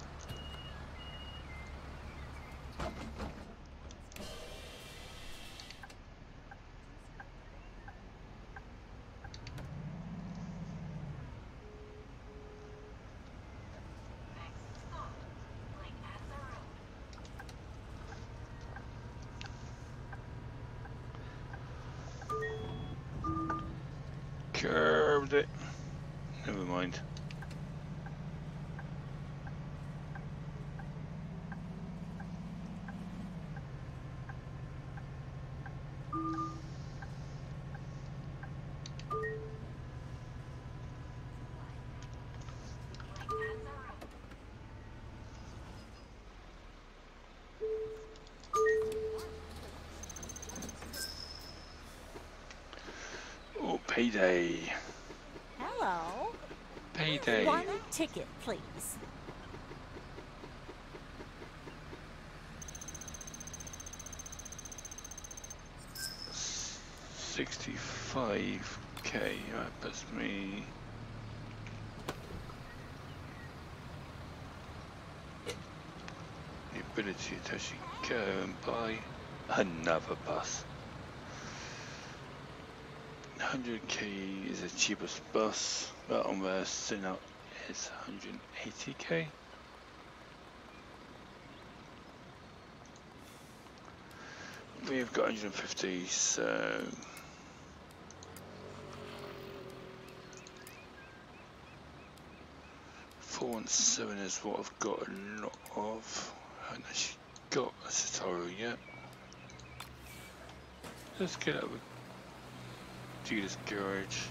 Curved it. Never mind. Oh, payday. Hello. Payday. One ticket, please. $65K. That puts me. The ability to actually go and buy another bus. 100K is the cheapest bus, but on the sitting out is 180K. We've got 150, so 417 is what I've got a lot of. I haven't actually got a Citaru yet. Let's get out of Dealer's Garage.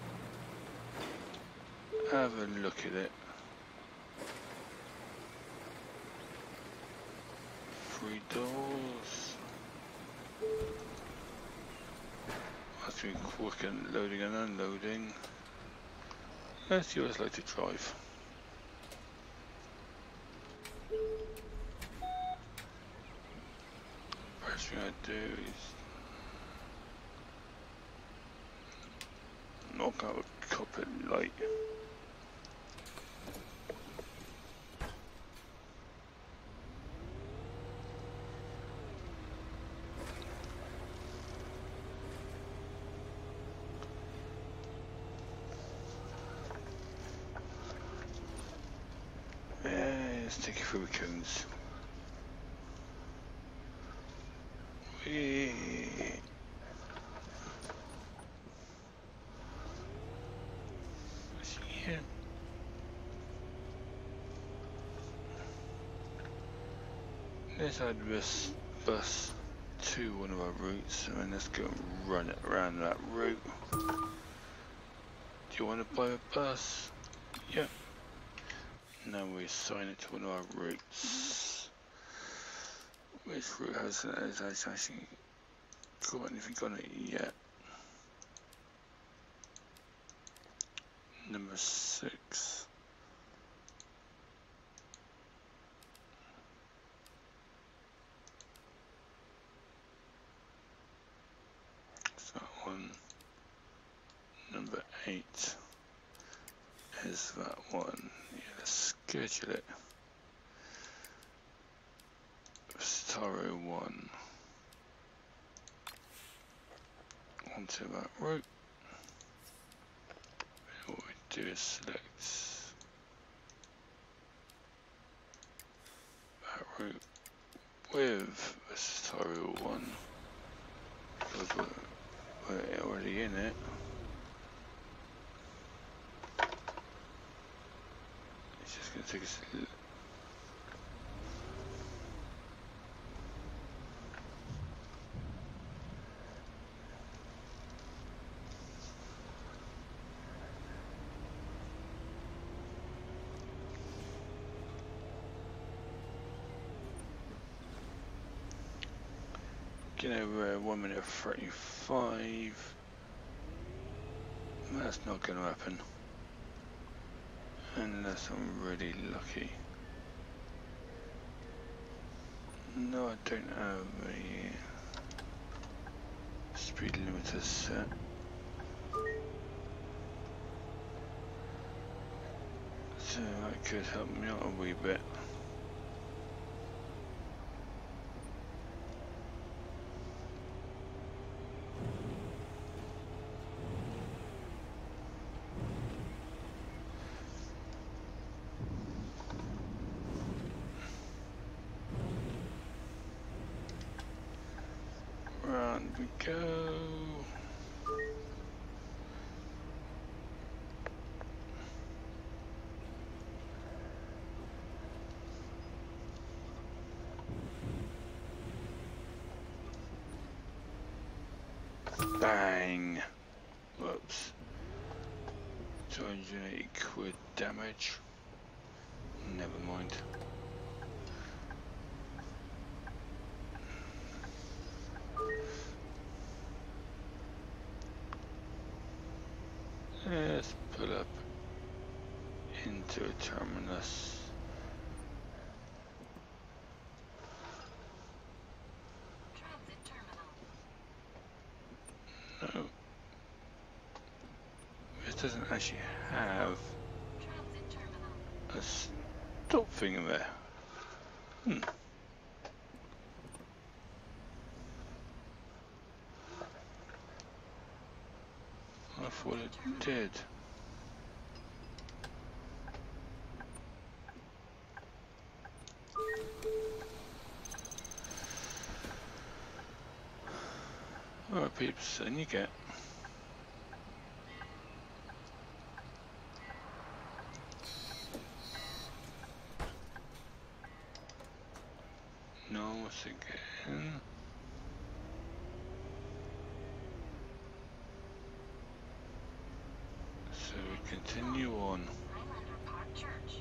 Have a look at it. 3 doors. That's been quick and loading and unloading. Let's see what it's like to drive. First thing I do is knock out a cockpit light. Let's take it through the cones. Yeah. Let's add this bus to one of our routes, and then let's go and run it around that route. Do you want to buy a bus? Yeah. Now we assign it to one of our routes. Which route has actually got anything on it yet? Number 6. Is that one? Number 8 is that one. Yeah, let's schedule it. Citaru 1 onto that route. What we do is select that route with the Citaru 1 because we're already in it. It's just going to take us over 1 minute 35. That's not going to happen unless I'm really lucky. No, I don't have a speed limiter set. So that could help me out a wee bit. We go. Bang. Whoops. 280 quid damage. Never mind. Let's pull up into a terminus. Transit terminal. No. This doesn't actually have Transit terminal. a stop thing in there. I thought it did. Alright peeps, and you get. No, once again. So we continue on. Highlander Park Church.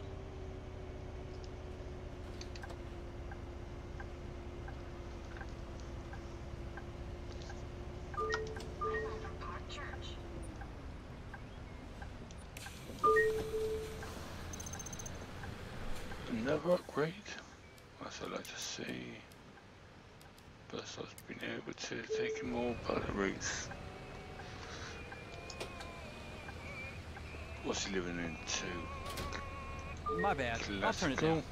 Highlander Park Church. Another upgrade, as I like to see. Plus I've been able to take more bullet routes. What's he living in? 2. My bad. I'll turn it down.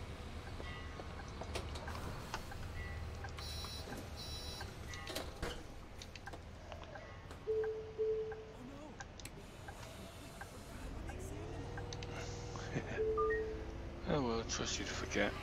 Oh well, trust you to forget.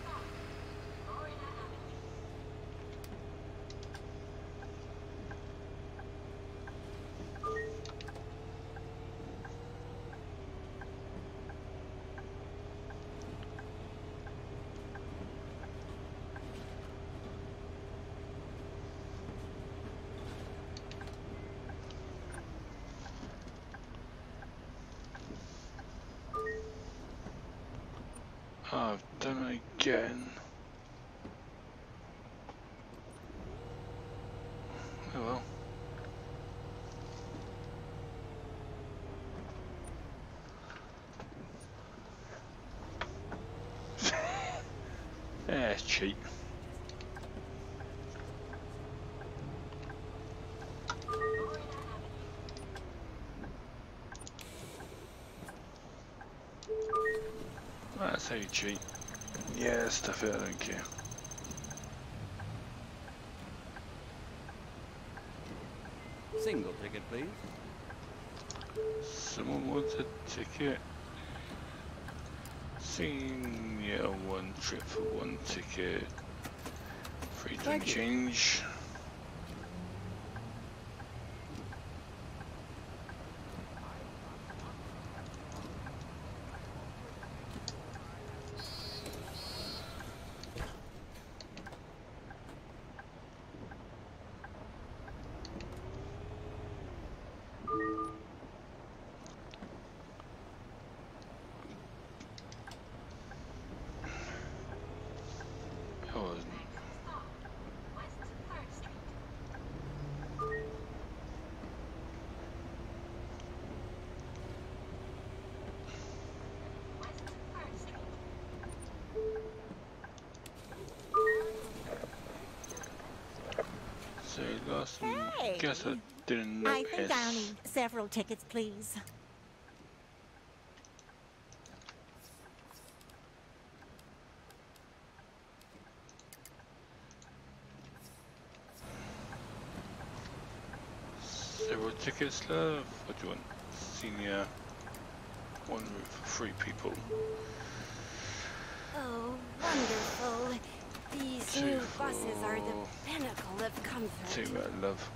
I've done it again. Oh well. Yeah, it's cheap. That's how you cheat. Yeah, stuff it, I don't care. Single ticket, please. Someone wants a ticket. Senior 1 trip for 1 ticket. Freedom change. So last one, Hey! guess I didn't know. I think I'll need several tickets, please. Several tickets left. What do you want? Senior 1 route for 3 people. Oh, wonderful. These 2 new for buses are the pinnacle of comfort. 2 out of love.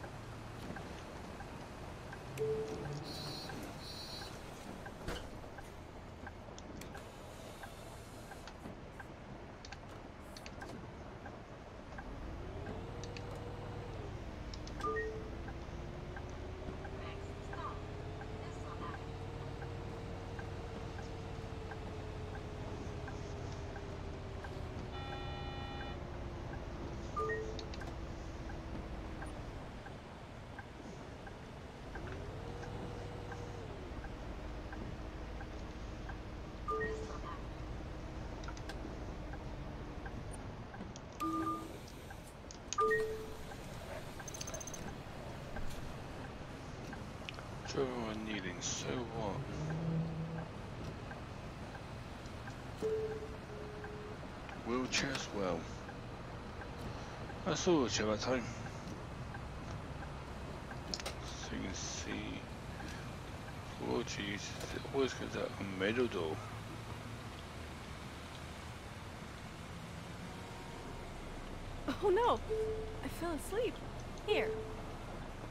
Everyone needing, so what? Wheelchair as well. I saw a wheelchair that time. So you can see wheelchair uses it always goes out a middle door. Oh no! I fell asleep. Here.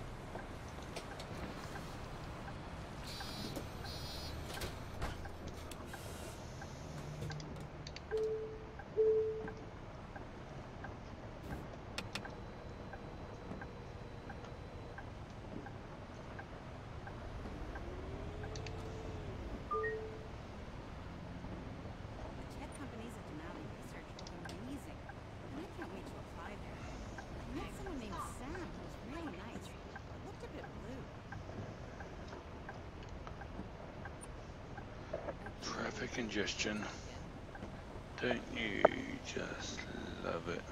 traffic congestion. Don't you just love it?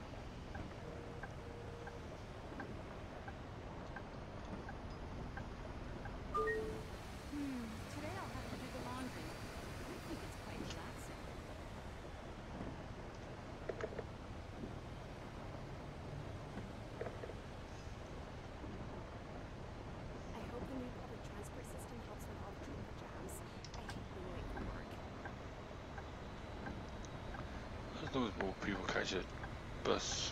Today I'll have to do the laundry. I think it's quite relaxing. I hope the new public transport system helps with all the traffic jams. I hate being late for work. As long as more people catch a bus.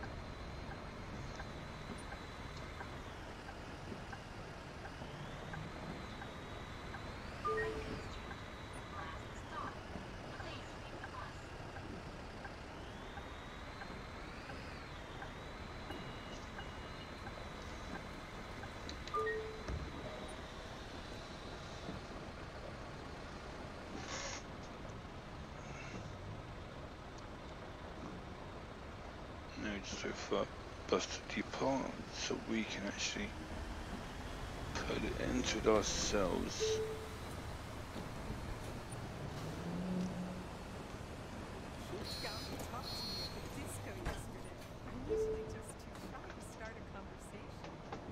No, just wait for that bus to depart so we can actually put it into it ourselves. She got to talk to me at the disco yesterday. I'm usually just too shy to start a conversation.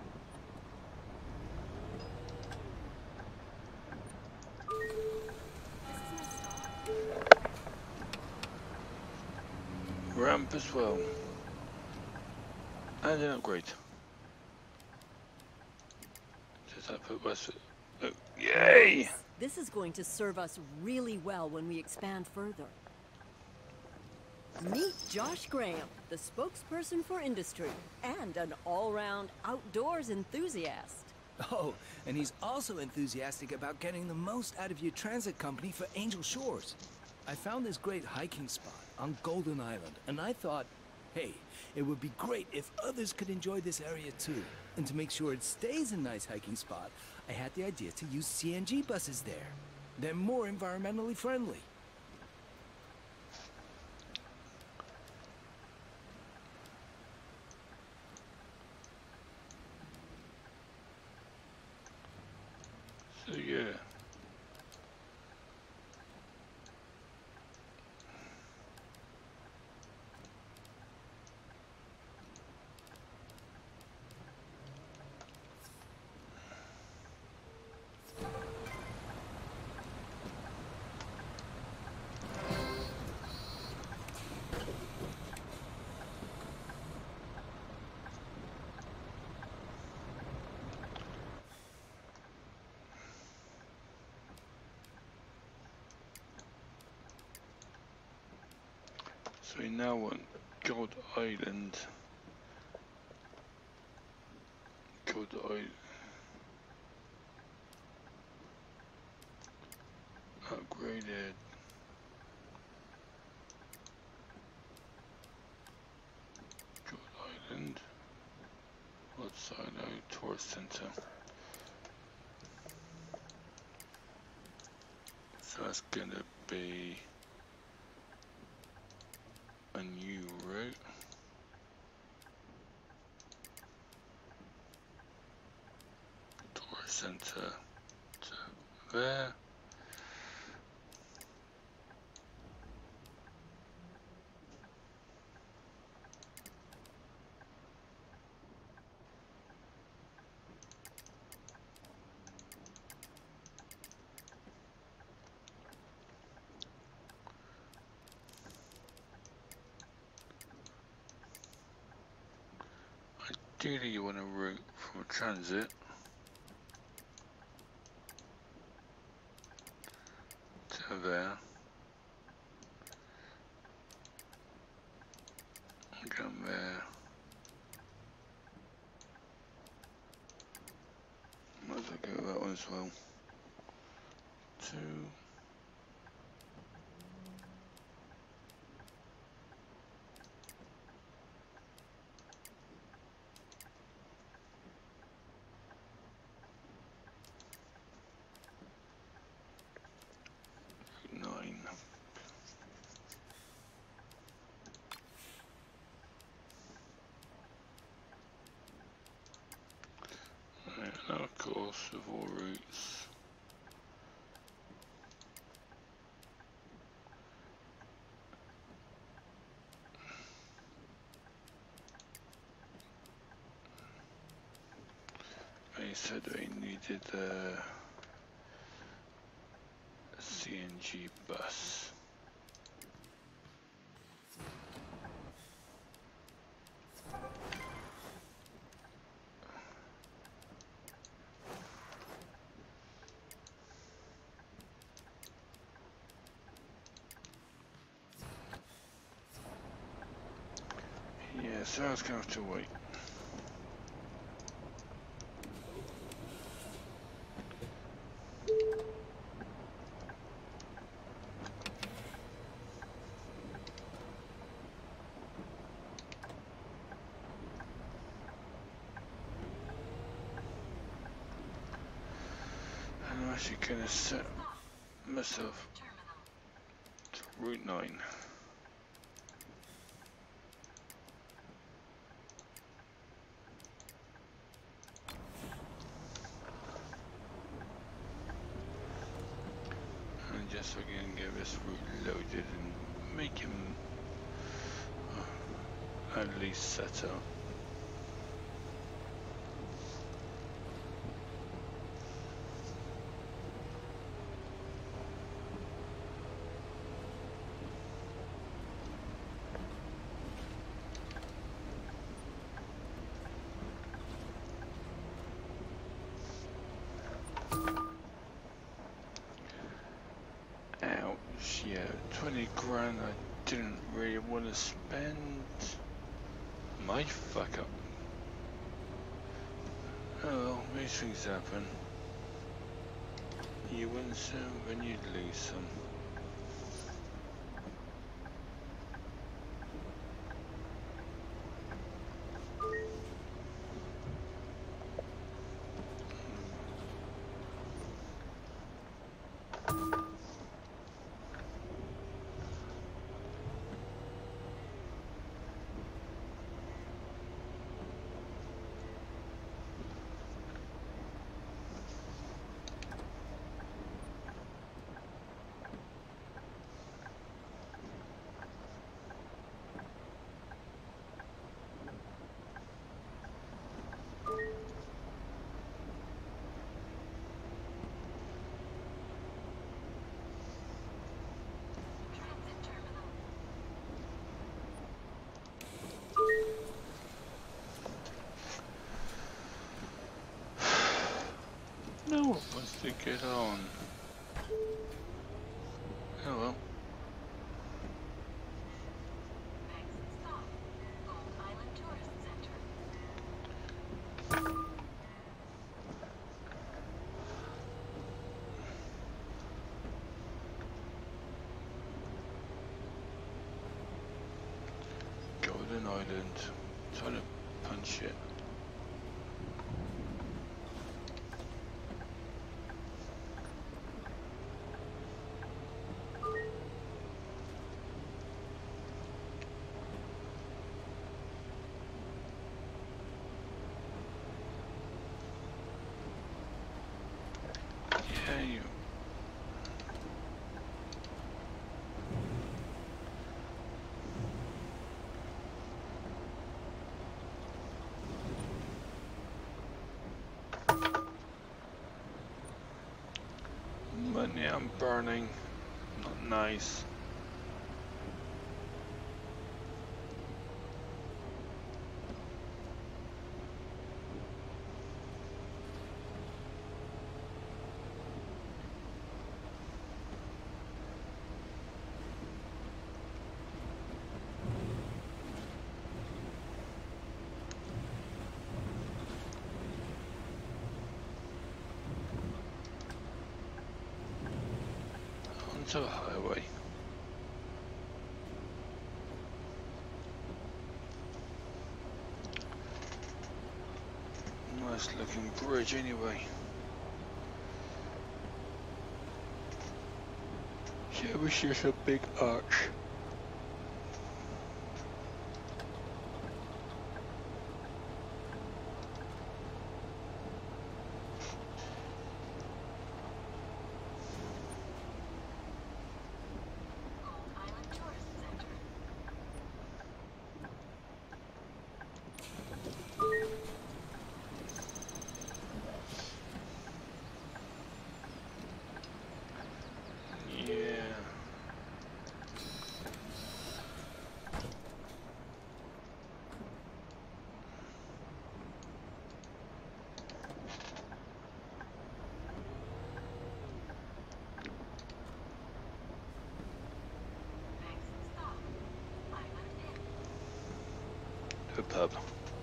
Ramp as well. And an upgrade. Does that put us... Oh, yay! This is going to serve us really well when we expand further. Meet Josh Graham, the spokesperson for industry, and an all-round outdoors enthusiast. Oh, and he's also enthusiastic about getting the most out of your transit company for Angel Shores. I found this great hiking spot on Golden Island, and I thought, hey, it would be great if others could enjoy this area too. And to make sure it stays a nice hiking spot, I had the idea to use CNG buses there. They're more environmentally friendly. So yeah. So we now want Gold Island. Gold Island. Upgraded. Gold Island. What's I know? Tourist Center. So that's gonna be a new route. Tourist Center to there. Ideally you want a route from a transit to there. And come there. Might as well go with that one as well. 2. 9. And of course, with all routes. they said they needed a CNG bus. Yeah, so I was going to have to wait. And I'm actually going to set myself to Route 9. Just so I can get this route loaded and make him at least set up. Yeah, 20 grand I didn't really want to spend. My fuck up. Oh well, these things happen. You win some, then you lose some. No one wants to get on. Oh well. Golden Island. Trying to punch it. Yeah, you. Money I'm burning. Not nice. Onto the highway. Nice looking bridge anyway. Yeah, it was just a big arch. pub.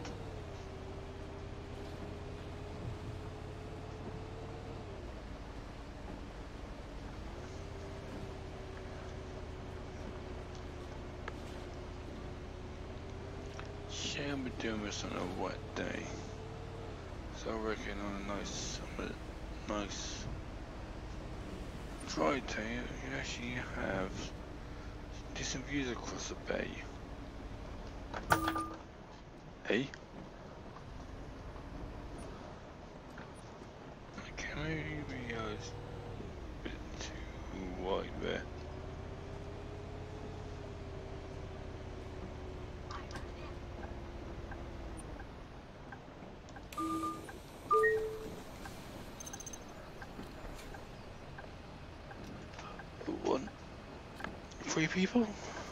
Shall be doing this on a wet day. So I reckon on a nice dry day you can actually have decent views across the bay. Hey? Okay, maybe I was a bit too wide there. One, three people?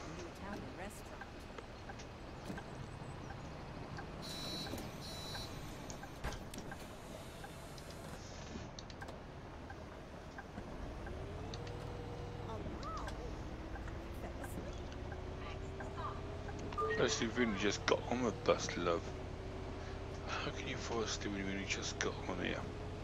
Unless you've really just got on the bus, love. How can you fall asleep when you really just got on here?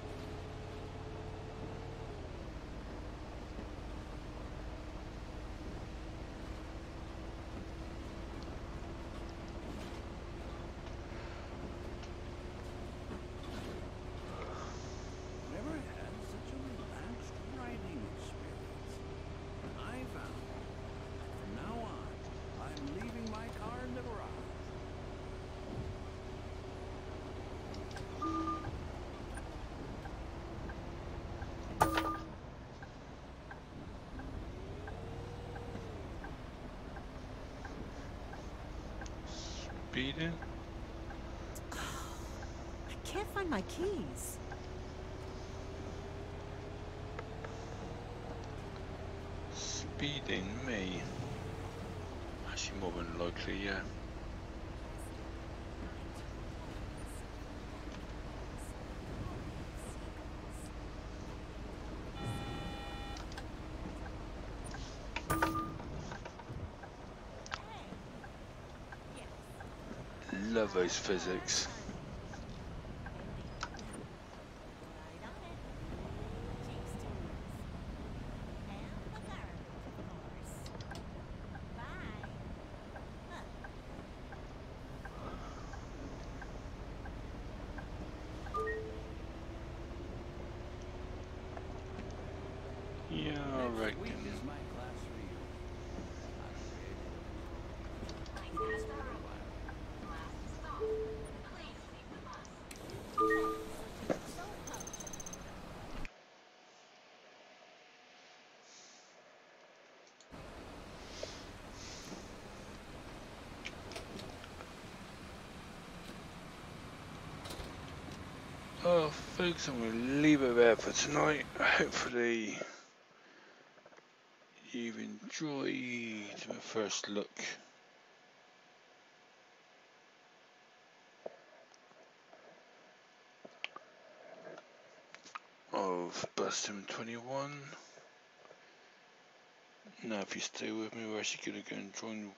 Never had such a relaxed riding experience. I found from now on, I'm leaving my car in the garage. Speeding? I can't find my keys. Speeding me? Actually, more than likely, yeah. Love those physics. Yeah, I reckon. Is my class reunion. Oh, folks, I'm going to leave it there for tonight. Hopefully, you've enjoyed the first look of Bus Sim 21. Now, if you stay with me, we're actually going to go and join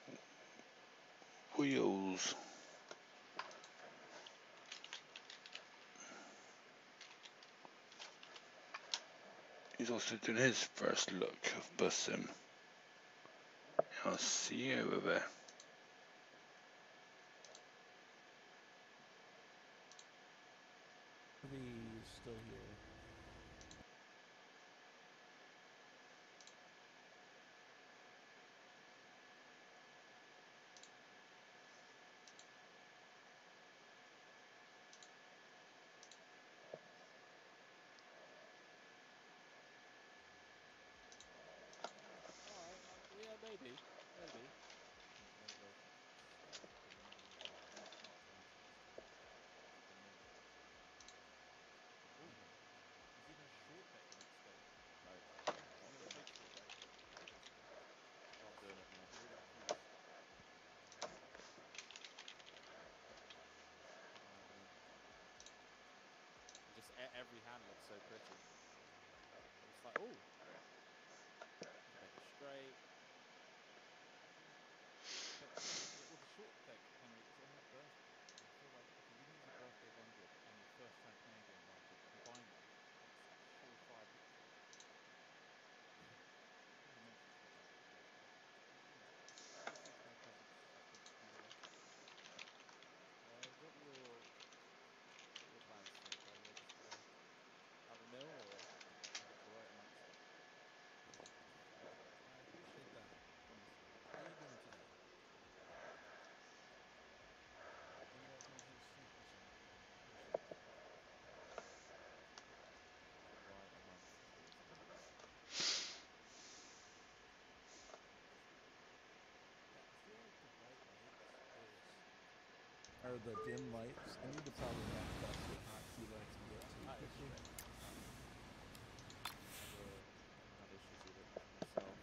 Wheels. He's also doing his first look of Bus Sim. I'll see you over there. He's still here. Yeah, maybe. Maybe. Just every hand looks so pretty. It's like, oh, make it straight. With the short deck, Henry, it's on your birthday. Or the dim lights. I need to probably map that with hotkey that I can get to quickly. Not issues either myself.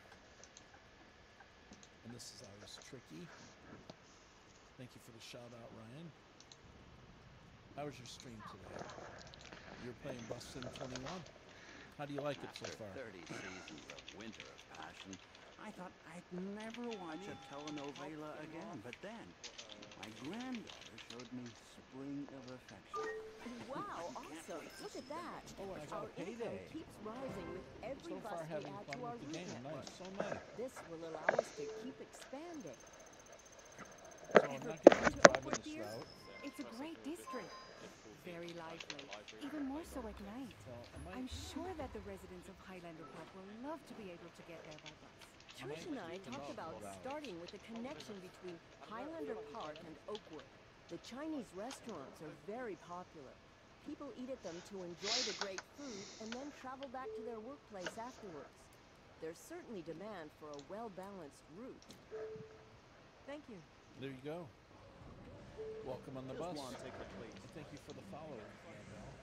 And this is always tricky. Thank you for the shout out, Ryan. How was your stream today? You're playing Bus Sim 21. How do you like it so far? After 30 seasons of Winter of Passion, I thought I'd never watch a telenovela again, but then my granddaughter showed me Spring of Affection. Wow, awesome. Look at that. Oh, I got Our a payday. income keeps rising with every So bus far we having add fun to our with the route game. network. Nice, so nice. This will allow us to keep expanding. So I'm not going to be driving this route. It's a great district. Very lively, even more so at night. I'm sure that the residents of Highlander Park will love to be able to get there by bus. Trish and I talked about starting with a connection between Highlander Park and Oakwood. The Chinese restaurants are very popular. People eat at them to enjoy the great food and then travel back to their workplace afterwards. There's certainly demand for a well-balanced route. Thank you. There you go. Welcome on the Just bus. one ticket, please. And thank you for the follow, Annabelle.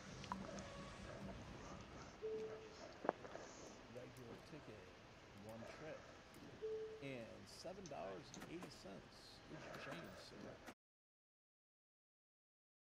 Regular ticket, one trip, and $7.80. Good change, sir.